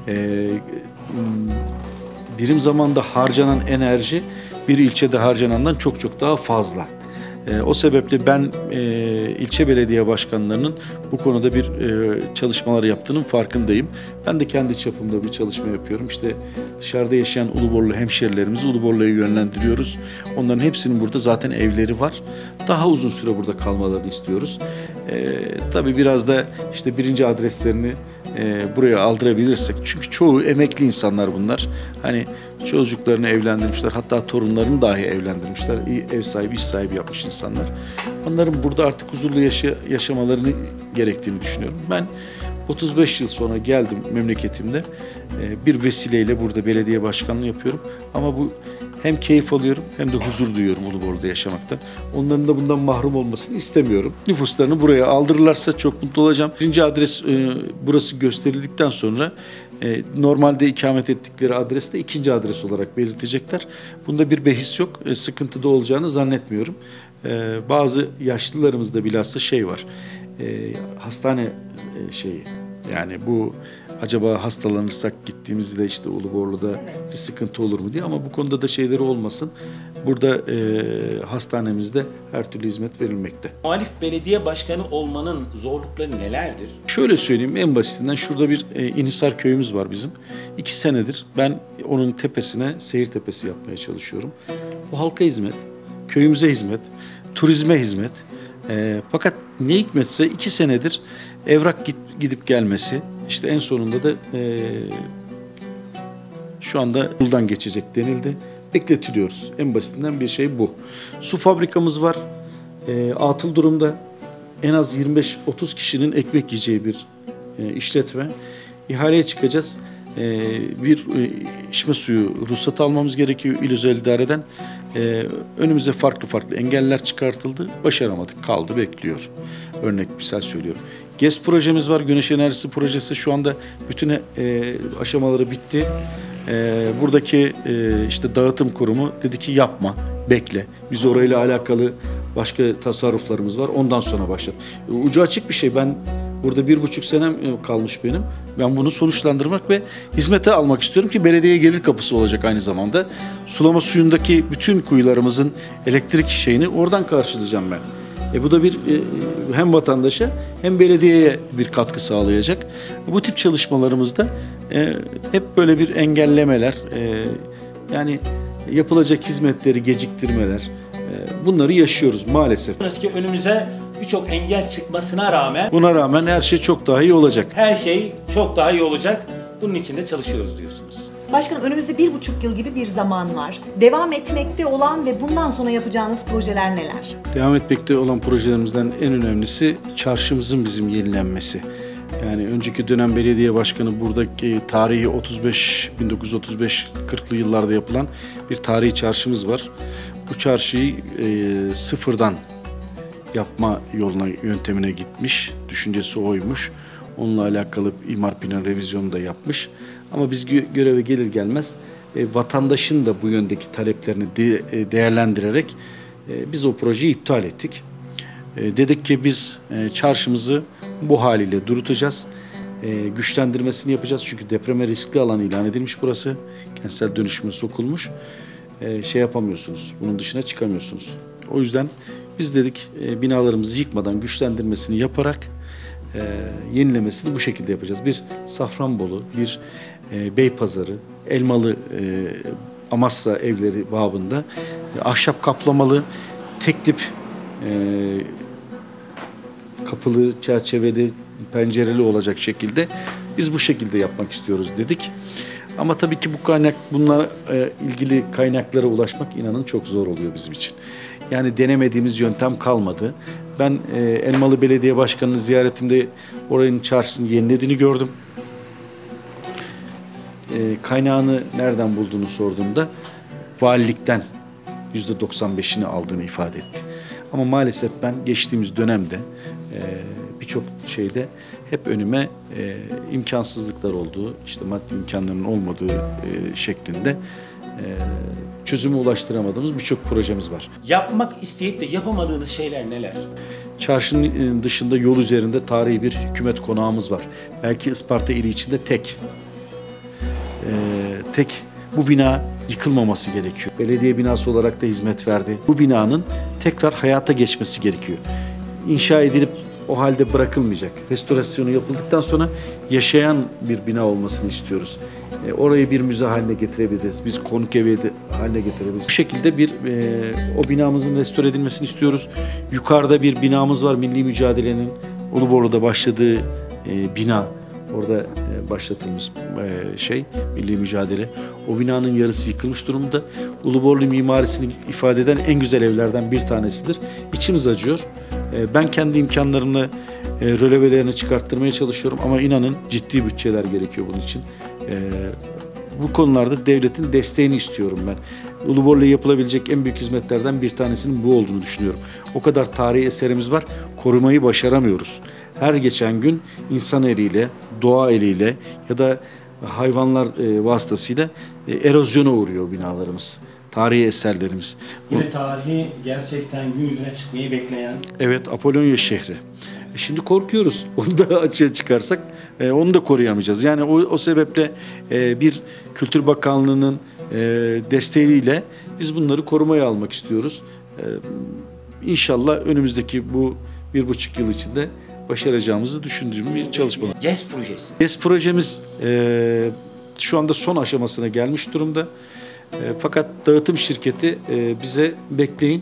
Birim zamanda harcanan enerji bir ilçede harcanandan çok çok daha fazla. E, o sebeple ben e, ilçe belediye başkanlarının bu konuda bir e, çalışmalar yaptığının farkındayım. Ben de kendi çapımda bir çalışma yapıyorum. İşte dışarıda yaşayan Uluborlu hemşerilerimizi Uluborlu'ya yönlendiriyoruz. Onların hepsinin burada zaten evleri var. Daha uzun süre burada kalmalarını istiyoruz. E, tabii biraz da işte birinci adreslerini e, buraya aldırabilirsek. Çünkü çoğu emekli insanlar bunlar. Hani çocuklarını evlendirmişler, hatta torunlarını dahi evlendirmişler. Ev sahibi, iş sahibi yapmış insanlar. Onların burada artık huzurlu yaşa yaşamalarını gerektiğini düşünüyorum. Ben otuz beş yıl sonra geldim memleketimde. Bir vesileyle burada belediye başkanlığı yapıyorum. Ama bu hem keyif alıyorum hem de huzur duyuyorum Uluborlu'da yaşamaktan. Onların da bundan mahrum olmasını istemiyorum. Nüfuslarını buraya aldırırlarsa çok mutlu olacağım. Birinci adres e, burası gösterildikten sonra e, normalde ikamet ettikleri adresi de ikinci adres olarak belirtecekler. Bunda bir behis yok. E, sıkıntı da olacağını zannetmiyorum. E, bazı yaşlılarımızda bilhassa şey var. E, hastane e, şeyi. Yani bu acaba hastalanırsak gittiğimizde işte Uluborlu'da evet. bir sıkıntı olur mu diye, ama bu konuda da şeyleri olmasın. Burada e, hastanemizde her türlü hizmet verilmekte. Muhalif belediye başkanı olmanın zorlukları nelerdir? Şöyle söyleyeyim, en basitinden şurada bir e, İnhisar köyümüz var bizim. İki senedir ben onun tepesine seyir tepesi yapmaya çalışıyorum. Bu halka hizmet, köyümüze hizmet, turizme hizmet. E, fakat ne hikmetse iki senedir evrak git, gidip gelmesi, işte en sonunda da e, şu anda yoldan geçecek denildi. Bekletiliyoruz. En basitinden bir şey bu. Su fabrikamız var. E, atıl durumda. En az yirmi beş otuz kişinin ekmek yiyeceği bir e, işletme. İhaleye çıkacağız. e, bir e, içme suyu ruhsatı almamız gerekiyor il özel idareden. E, önümüze farklı farklı engeller çıkartıldı. Başaramadık. Kaldı, bekliyor. Örnek misal söylüyorum. GES projemiz var. Güneş enerjisi projesi şu anda bütün e, aşamaları bitti. E, buradaki e, işte dağıtım kurumu dedi ki yapma, bekle. Biz orayla alakalı başka tasarruflarımız var. Ondan sonra başlat. E, ucu açık bir şey. Ben burada bir buçuk senem kalmış benim. Ben bunu sonuçlandırmak ve hizmete almak istiyorum ki belediyeye gelir kapısı olacak aynı zamanda. Sulama suyundaki bütün kuyularımızın elektrik şeyini oradan karşılayacağım ben. E bu da bir e, hem vatandaşa hem belediyeye bir katkı sağlayacak. Bu tip çalışmalarımızda e, hep böyle bir engellemeler, e, yani yapılacak hizmetleri geciktirmeler, e, bunları yaşıyoruz maalesef. Ki önümüze birçok engel çıkmasına rağmen Buna rağmen her şey çok daha iyi olacak. her şey çok daha iyi olacak. Bunun için de çalışıyoruz diyorsunuz. Başkanım, önümüzde bir buçuk yıl gibi bir zaman var. Devam etmekte olan ve bundan sonra yapacağınız projeler neler? Devam etmekte olan projelerimizden en önemlisi çarşımızın bizim yenilenmesi. Yani önceki dönem belediye başkanı buradaki tarihi otuz beş bin dokuz yüz otuz beş kırklı yıllarda yapılan bir tarihi çarşımız var. Bu çarşıyı e, sıfırdan yapma yoluna, yöntemine gitmiş. Düşüncesi oymuş. Onunla alakalı imar planı revizyonu da yapmış. Ama biz gö- göreve gelir gelmez e, vatandaşın da bu yöndeki taleplerini de- e, değerlendirerek e, biz o projeyi iptal ettik. E, dedik ki biz e, çarşımızı bu haliyle durutacağız. E, güçlendirmesini yapacağız. Çünkü depreme riskli alan ilan edilmiş burası. Kentsel dönüşüme sokulmuş. E, şey yapamıyorsunuz. Bunun dışına çıkamıyorsunuz. O yüzden biz dedik e, binalarımızı yıkmadan güçlendirmesini yaparak e, yenilemesini bu şekilde yapacağız. Bir Safranbolu, bir e, Beypazarı, Elmalı e, Amasra evleri babında e, ahşap kaplamalı, tek tip e, kapılı, çerçeveli, pencereli olacak şekilde biz bu şekilde yapmak istiyoruz dedik. Ama tabii ki bu kaynak, bununla e, ilgili kaynaklara ulaşmak inanın çok zor oluyor bizim için. Yani denemediğimiz yöntem kalmadı. Ben e, Elmalı Belediye Başkanı'nın ziyaretimde oranın çarşısını yenilediğini gördüm. E, kaynağını nereden bulduğunu sorduğumda valilikten yüzde doksan beşini aldığını ifade etti. Ama maalesef ben geçtiğimiz dönemde e, birçok şeyde hep önüme e, imkansızlıklar olduğu, işte maddi imkanların olmadığı e, şeklinde e, çözüme ulaştıramadığımız birçok projemiz var. Yapmak isteyip de yapamadığınız şeyler neler? Çarşının dışında yol üzerinde tarihi bir hükümet konağımız var. Belki Isparta ili içinde tek. E, tek. Bu bina yıkılmaması gerekiyor. Belediye binası olarak da hizmet verdi. Bu binanın tekrar hayata geçmesi gerekiyor. İnşa edilip o halde bırakılmayacak. Restorasyonu yapıldıktan sonra yaşayan bir bina olmasını istiyoruz. E, orayı bir müze haline getirebiliriz. Biz konuk evi de haline getirebiliriz. Bu şekilde bir e, o binamızın restore edilmesini istiyoruz. Yukarıda bir binamız var. Milli Mücadele'nin Uluborlu'da başladığı e, bina. Orada e, başlatılmış e, şey, milli mücadele. O binanın yarısı yıkılmış durumda. Uluborlu mimarisini ifade eden en güzel evlerden bir tanesidir. İçimiz acıyor. E, ben kendi imkanlarımla e, rölevelerini çıkarttırmaya çalışıyorum ama inanın ciddi bütçeler gerekiyor bunun için. E, bu konularda devletin desteğini istiyorum ben. Uluborlu'ya yapılabilecek en büyük hizmetlerden bir tanesinin bu olduğunu düşünüyorum. O kadar tarihi eserimiz var, korumayı başaramıyoruz. Her geçen gün insan eliyle, doğa eliyle ya da hayvanlar e, vasıtasıyla e, erozyona uğruyor binalarımız, tarihi eserlerimiz. Yine tarihi gerçekten gün yüzüne çıkmayı bekleyen. Evet, Apollonya şehri. E şimdi korkuyoruz. Onu da açığa çıkarsak e, onu da koruyamayacağız. Yani o, o sebeple e, bir Kültür Bakanlığı'nın e, desteğiyle biz bunları korumaya almak istiyoruz. E, İnşallah önümüzdeki bu bir buçuk yıl içinde başaracağımızı düşündüğüm bir çalışma. GES projesi. GES projemiz e, şu anda son aşamasına gelmiş durumda. E, fakat dağıtım şirketi e, bize bekleyin,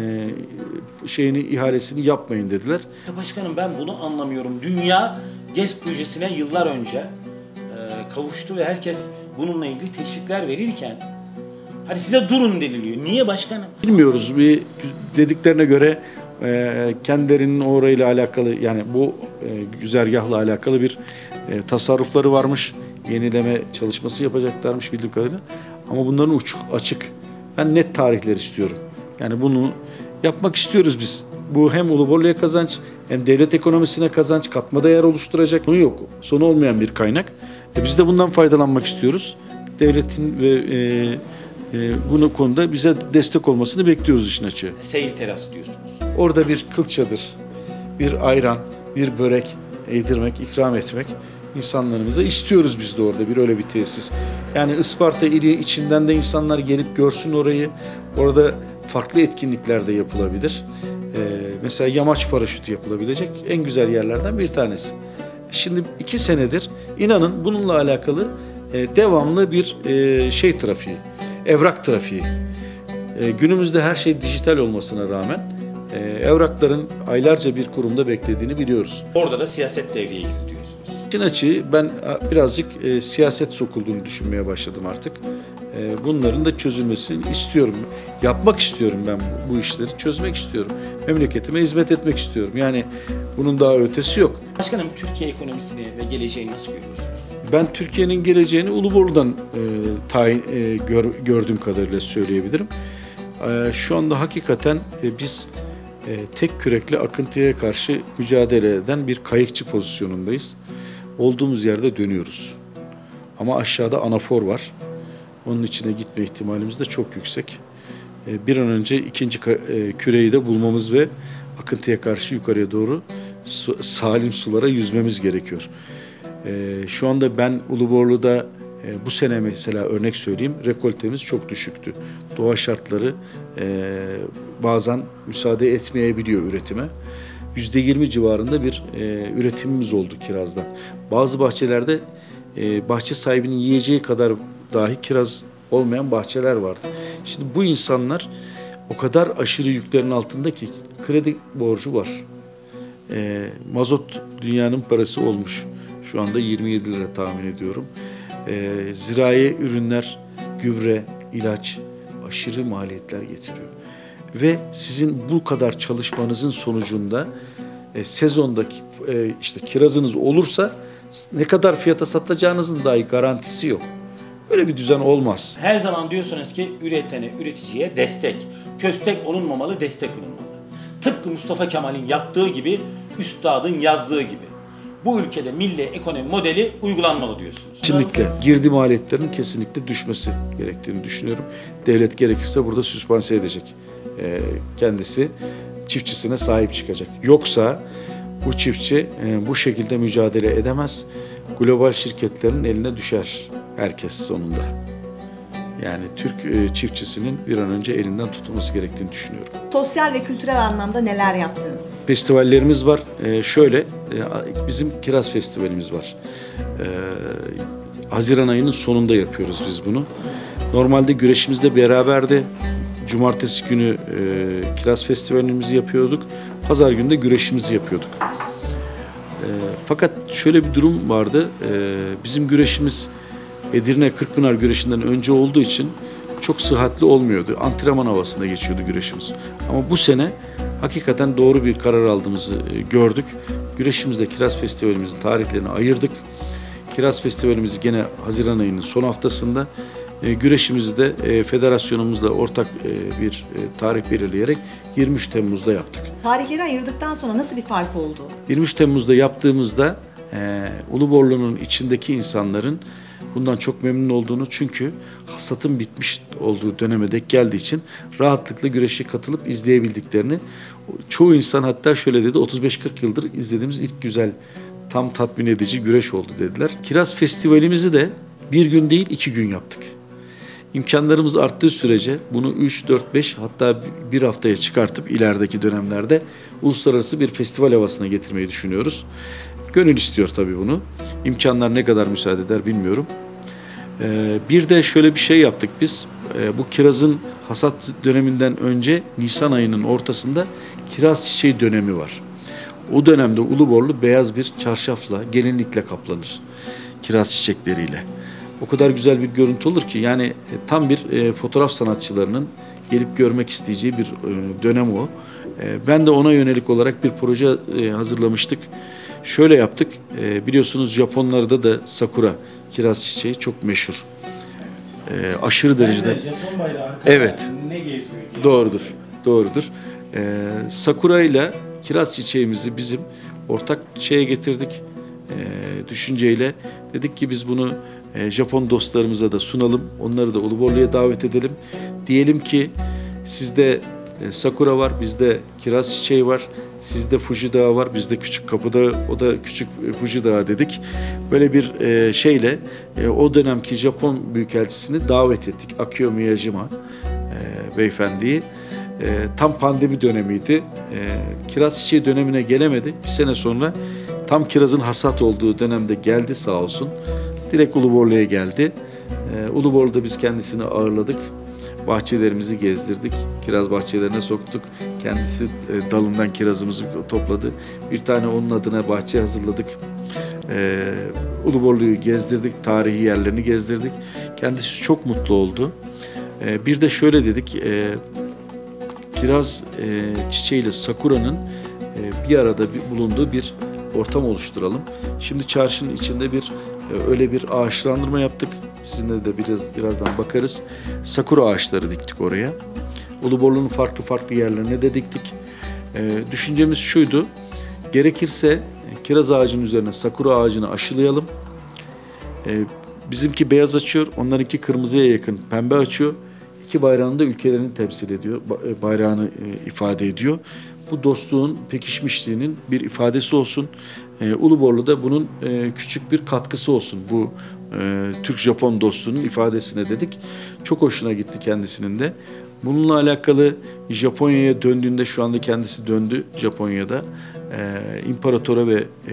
e, şeyini ihalesini yapmayın dediler. Başkanım, ben bunu anlamıyorum. Dünya GES projesine yıllar önce e, kavuştu ve herkes bununla ilgili teşvikler verirken hadi size durun deniliyor. Niye başkanım? Bilmiyoruz. Bir dediklerine göre e, kendilerinin orayla alakalı, yani bu e, güzergahla alakalı bir e, tasarrufları varmış. yenileme çalışması yapacaklarmış bildiğim kadarıyla. Ama bunların uçu açık. Ben net tarihler istiyorum. Yani bunu yapmak istiyoruz biz. Bu hem Uluborlu'ya kazanç, hem devlet ekonomisine kazanç, katma değer oluşturacak. Sonu yok. Sonu olmayan bir kaynak. E biz de bundan faydalanmak istiyoruz. Devletin ve e, e, bunu konuda bize destek olmasını bekliyoruz işin açığı. Seyir terası diyorsunuz. Orada bir kıl çadır, bir ayran, bir börek yedirmek, ikram etmek insanlarımıza istiyoruz biz de orada bir öyle bir tesis. Yani Isparta ili içinden de insanlar gelip görsün orayı. Orada farklı etkinlikler de yapılabilir. Ee, mesela yamaç paraşütü yapılabilecek en güzel yerlerden bir tanesi. Şimdi iki senedir inanın bununla alakalı e, devamlı bir e, şey trafiği, evrak trafiği. E, günümüzde her şey dijital olmasına rağmen e, evrakların aylarca bir kurumda beklediğini biliyoruz. Orada da siyaset devreye girdi diyorsunuz. İşin açığı ben birazcık e, siyaset sokulduğunu düşünmeye başladım artık. E, bunların da çözülmesini istiyorum. Yapmak istiyorum ben bu, bu işleri, çözmek istiyorum. Memleketime hizmet etmek istiyorum. Yani bunun daha ötesi yok. Başkanım, Türkiye ekonomisini ve geleceğini nasıl görüyorsunuz? Ben Türkiye'nin geleceğini Uluborlu'dan e, tayin, e, gör, gördüğüm kadarıyla söyleyebilirim. E, şu anda hakikaten e, biz e, tek kürekli akıntıya karşı mücadele eden bir kayıkçı pozisyonundayız. Olduğumuz yerde dönüyoruz. Ama aşağıda anafor var. Onun içine gitme ihtimalimiz de çok yüksek. E, bir an önce ikinci e, küreyi de bulmamız ve akıntıya karşı yukarıya doğru su, salim sulara yüzmemiz gerekiyor. Ee, şu anda ben Uluborlu'da e, bu sene mesela örnek söyleyeyim, rekoltemiz çok düşüktü. Doğa şartları e, bazen müsaade etmeyebiliyor üretime. yüzde yirmi civarında bir e, üretimimiz oldu kirazdan. Bazı bahçelerde e, bahçe sahibinin yiyeceği kadar dahi kiraz olmayan bahçeler vardı. Şimdi bu insanlar o kadar aşırı yüklerin altında ki kredi borcu var. E, mazot dünyanın parası olmuş. Şu anda yirmi yedi lira tahmin ediyorum. E, zirai ürünler, gübre, ilaç aşırı maliyetler getiriyor. Ve sizin bu kadar çalışmanızın sonucunda e, sezondaki e, işte kirazınız olursa ne kadar fiyata satacağınızın dahi garantisi yok. Böyle bir düzen olmaz. Her zaman diyorsunuz ki üretene, üreticiye destek. Köstek olunmamalı, destek olunmalı. Tıpkı Mustafa Kemal'in yaptığı gibi, üstadın yazdığı gibi. Bu ülkede milli ekonomi modeli uygulanmalı diyorsunuz. Kesinlikle. Girdi maliyetlerinin kesinlikle düşmesi gerektiğini düşünüyorum. Devlet gerekirse burada süspanse edecek. Ee, kendisi çiftçisine sahip çıkacak. Yoksa bu çiftçi e, bu şekilde mücadele edemez. Global şirketlerin eline düşer herkes sonunda. Yani Türk e, çiftçisinin bir an önce elinden tutulması gerektiğini düşünüyorum. Sosyal ve kültürel anlamda neler yaptınız? Festivallerimiz var. Ee, şöyle, e, bizim Kiraz Festivalimiz var. Ee, Haziran ayının sonunda yapıyoruz biz bunu. Normalde güreşimizde beraberdi. Cumartesi günü e, Kiraz Festivalimizi yapıyorduk. Pazar günü de güreşimizi yapıyorduk. E, fakat şöyle bir durum vardı. E, bizim güreşimiz Edirne Kırkpınar güreşinden önce olduğu için çok sıhhatli olmuyordu. Antrenman havasında geçiyordu güreşimiz. Ama bu sene hakikaten doğru bir karar aldığımızı gördük. Güreşimizde Kiraz Festivalimizin tarihlerini ayırdık. Kiraz Festivalimizi gene Haziran ayının son haftasında, e, güreşimizi de e, federasyonumuzla ortak e, bir e, tarih belirleyerek yirmi üç Temmuz'da yaptık. Tarihleri ayırdıktan sonra nasıl bir fark oldu? yirmi üç Temmuz'da yaptığımızda e, Uluborlu'nun içindeki insanların bundan çok memnun olduğunu, çünkü hasatın bitmiş olduğu döneme denk geldiği için rahatlıkla güreşe katılıp izleyebildiklerini, çoğu insan hatta şöyle dedi, otuz beş kırk yıldır izlediğimiz ilk güzel, tam tatmin edici güreş oldu dediler. Kiraz Festivalimizi de bir gün değil iki gün yaptık. İmkanlarımız arttığı sürece bunu üç, dört, beş hatta bir haftaya çıkartıp ilerideki dönemlerde uluslararası bir festival havasına getirmeyi düşünüyoruz. Gönül istiyor tabii bunu. İmkanlar ne kadar müsaade eder bilmiyorum. Ee, bir de şöyle bir şey yaptık biz. Ee, bu kirazın hasat döneminden önce Nisan ayının ortasında kiraz çiçeği dönemi var. O dönemde Uluborlu beyaz bir çarşafla, gelinlikle kaplanır. Kiraz çiçekleriyle. O kadar güzel bir görüntü olur ki, yani e, tam bir e, fotoğraf sanatçılarının gelip görmek isteyeceği bir e, dönem o. E, ben de ona yönelik olarak bir proje e, hazırlamıştık. Şöyle yaptık, e, biliyorsunuz Japonlarda da sakura, kiraz çiçeği çok meşhur. Ee, aşırı derecede. Jeton bayrağı arkada Evet. ne geziyor diye. Doğrudur. Doğrudur. Ee, sakura ile kiraz çiçeğimizi bizim ortak şeye getirdik. Ee, düşünceyle dedik ki biz bunu e, Japon dostlarımıza da sunalım. Onları da Uluborlu'ya davet edelim. Diyelim ki sizde e, sakura var, bizde kiraz çiçeği var. Sizde Fuji Dağı var, bizde Küçük Kapıdağı, o da Küçük Fuji Dağı dedik. Böyle bir e, şeyle e, o dönemki Japon Büyükelçisini davet ettik. Akio Miyajima e, beyefendiyi. E, tam pandemi dönemiydi. E, kiraz çiçeği dönemine gelemedi. Bir sene sonra tam kirazın hasat olduğu dönemde geldi sağ olsun. Direkt Uluborlu'ya geldi. E, Uluborlu'da biz kendisini ağırladık. Bahçelerimizi gezdirdik. Kiraz bahçelerine soktuk. Kendisi e, dalından kirazımızı topladı. Bir tane onun adına bahçe hazırladık. E, Uluborlu'yu gezdirdik. Tarihi yerlerini gezdirdik. Kendisi çok mutlu oldu. E, bir de şöyle dedik. E, kiraz e, çiçeğiyle sakuranın e, bir arada bir, bulunduğu bir ortam oluşturalım. Şimdi çarşının içinde bir e, öyle bir ağaçlandırma yaptık. Sizinle de biraz birazdan bakarız. Sakura ağaçları diktik oraya. Uluborlu'nun farklı farklı yerlerine de diktik. E, düşüncemiz şuydu. Gerekirse e, kiraz ağacının üzerine sakura ağacını aşılayalım. E, bizimki beyaz açıyor. Onlarınki kırmızıya yakın pembe açıyor. İki bayrağını da ülkelerini temsil ediyor. Bayrağını e, ifade ediyor. Bu dostluğun pekişmişliğinin bir ifadesi olsun. E, Uluborlu'da bunun e, küçük bir katkısı olsun. Bu e, Türk-Japon dostluğunun ifadesine dedik. Çok hoşuna gitti kendisinin de. Bununla alakalı Japonya'ya döndüğünde, şu anda kendisi döndü Japonya'da. E, imparatora ve e,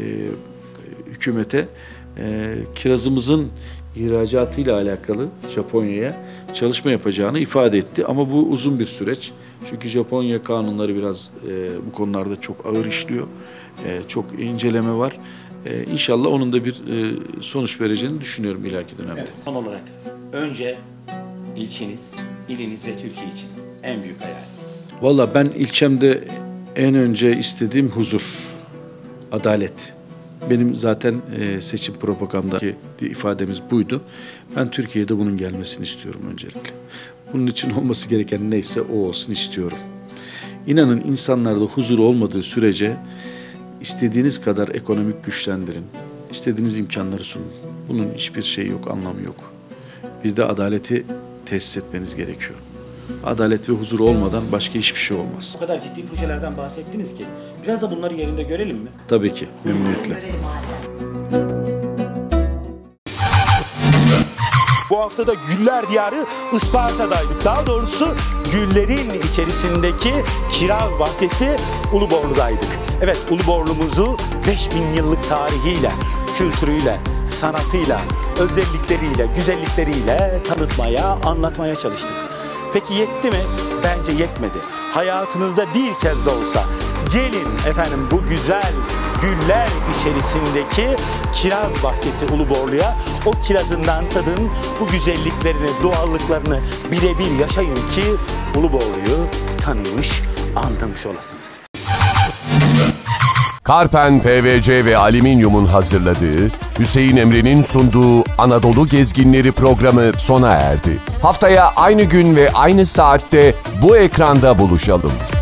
hükümete e, kirazımızın ihracatıyla alakalı Japonya'ya çalışma yapacağını ifade etti. Ama bu uzun bir süreç. Çünkü Japonya kanunları biraz e, bu konularda çok ağır işliyor. E, çok inceleme var. E, İnşallah onun da bir e, sonuç vereceğini düşünüyorum ileriki dönemde. Evet, son olarak önce ilçeniz, iliniz ve Türkiye için en büyük hayaliniz. Valla ben ilçemde en önce istediğim huzur, adalet. Benim zaten e, seçim propagandaki ifademiz buydu. Ben Türkiye'de bunun gelmesini istiyorum öncelikle. Bunun için olması gereken neyse o olsun istiyorum. İnanın insanlarda huzur olmadığı sürece istediğiniz kadar ekonomik güçlendirin, istediğiniz imkanları sunun. Bunun hiçbir şeyi yok, anlamı yok. Bir de adaleti tesis etmeniz gerekiyor. Adalet ve huzur olmadan başka hiçbir şey olmaz. O kadar ciddi projelerden bahsettiniz ki biraz da bunları yerinde görelim mi? Tabii ki, memnuniyetle. Bu hafta da Güller Diyarı Isparta'daydık. Daha doğrusu güllerin içerisindeki kiraz bahçesi Uluborlu'daydık. Evet, Uluborlu'muzu beş bin yıllık tarihiyle, kültürüyle, sanatıyla, özellikleriyle, güzellikleriyle tanıtmaya, anlatmaya çalıştık. Peki yetti mi? Bence yetmedi. Hayatınızda bir kez de olsa gelin efendim bu güzel güller içerisindeki kiraz bahçesi Uluborlu'ya. O kirazından tadın, bu güzelliklerini, doğallıklarını birebir yaşayın ki Uluborlu'yu tanımış, anlamış olasınız. Karpen P V C ve Alüminyum'un hazırladığı, Hüseyin Emre'nin sunduğu Anadolu Gezginleri programı sona erdi. Haftaya aynı gün ve aynı saatte bu ekranda buluşalım.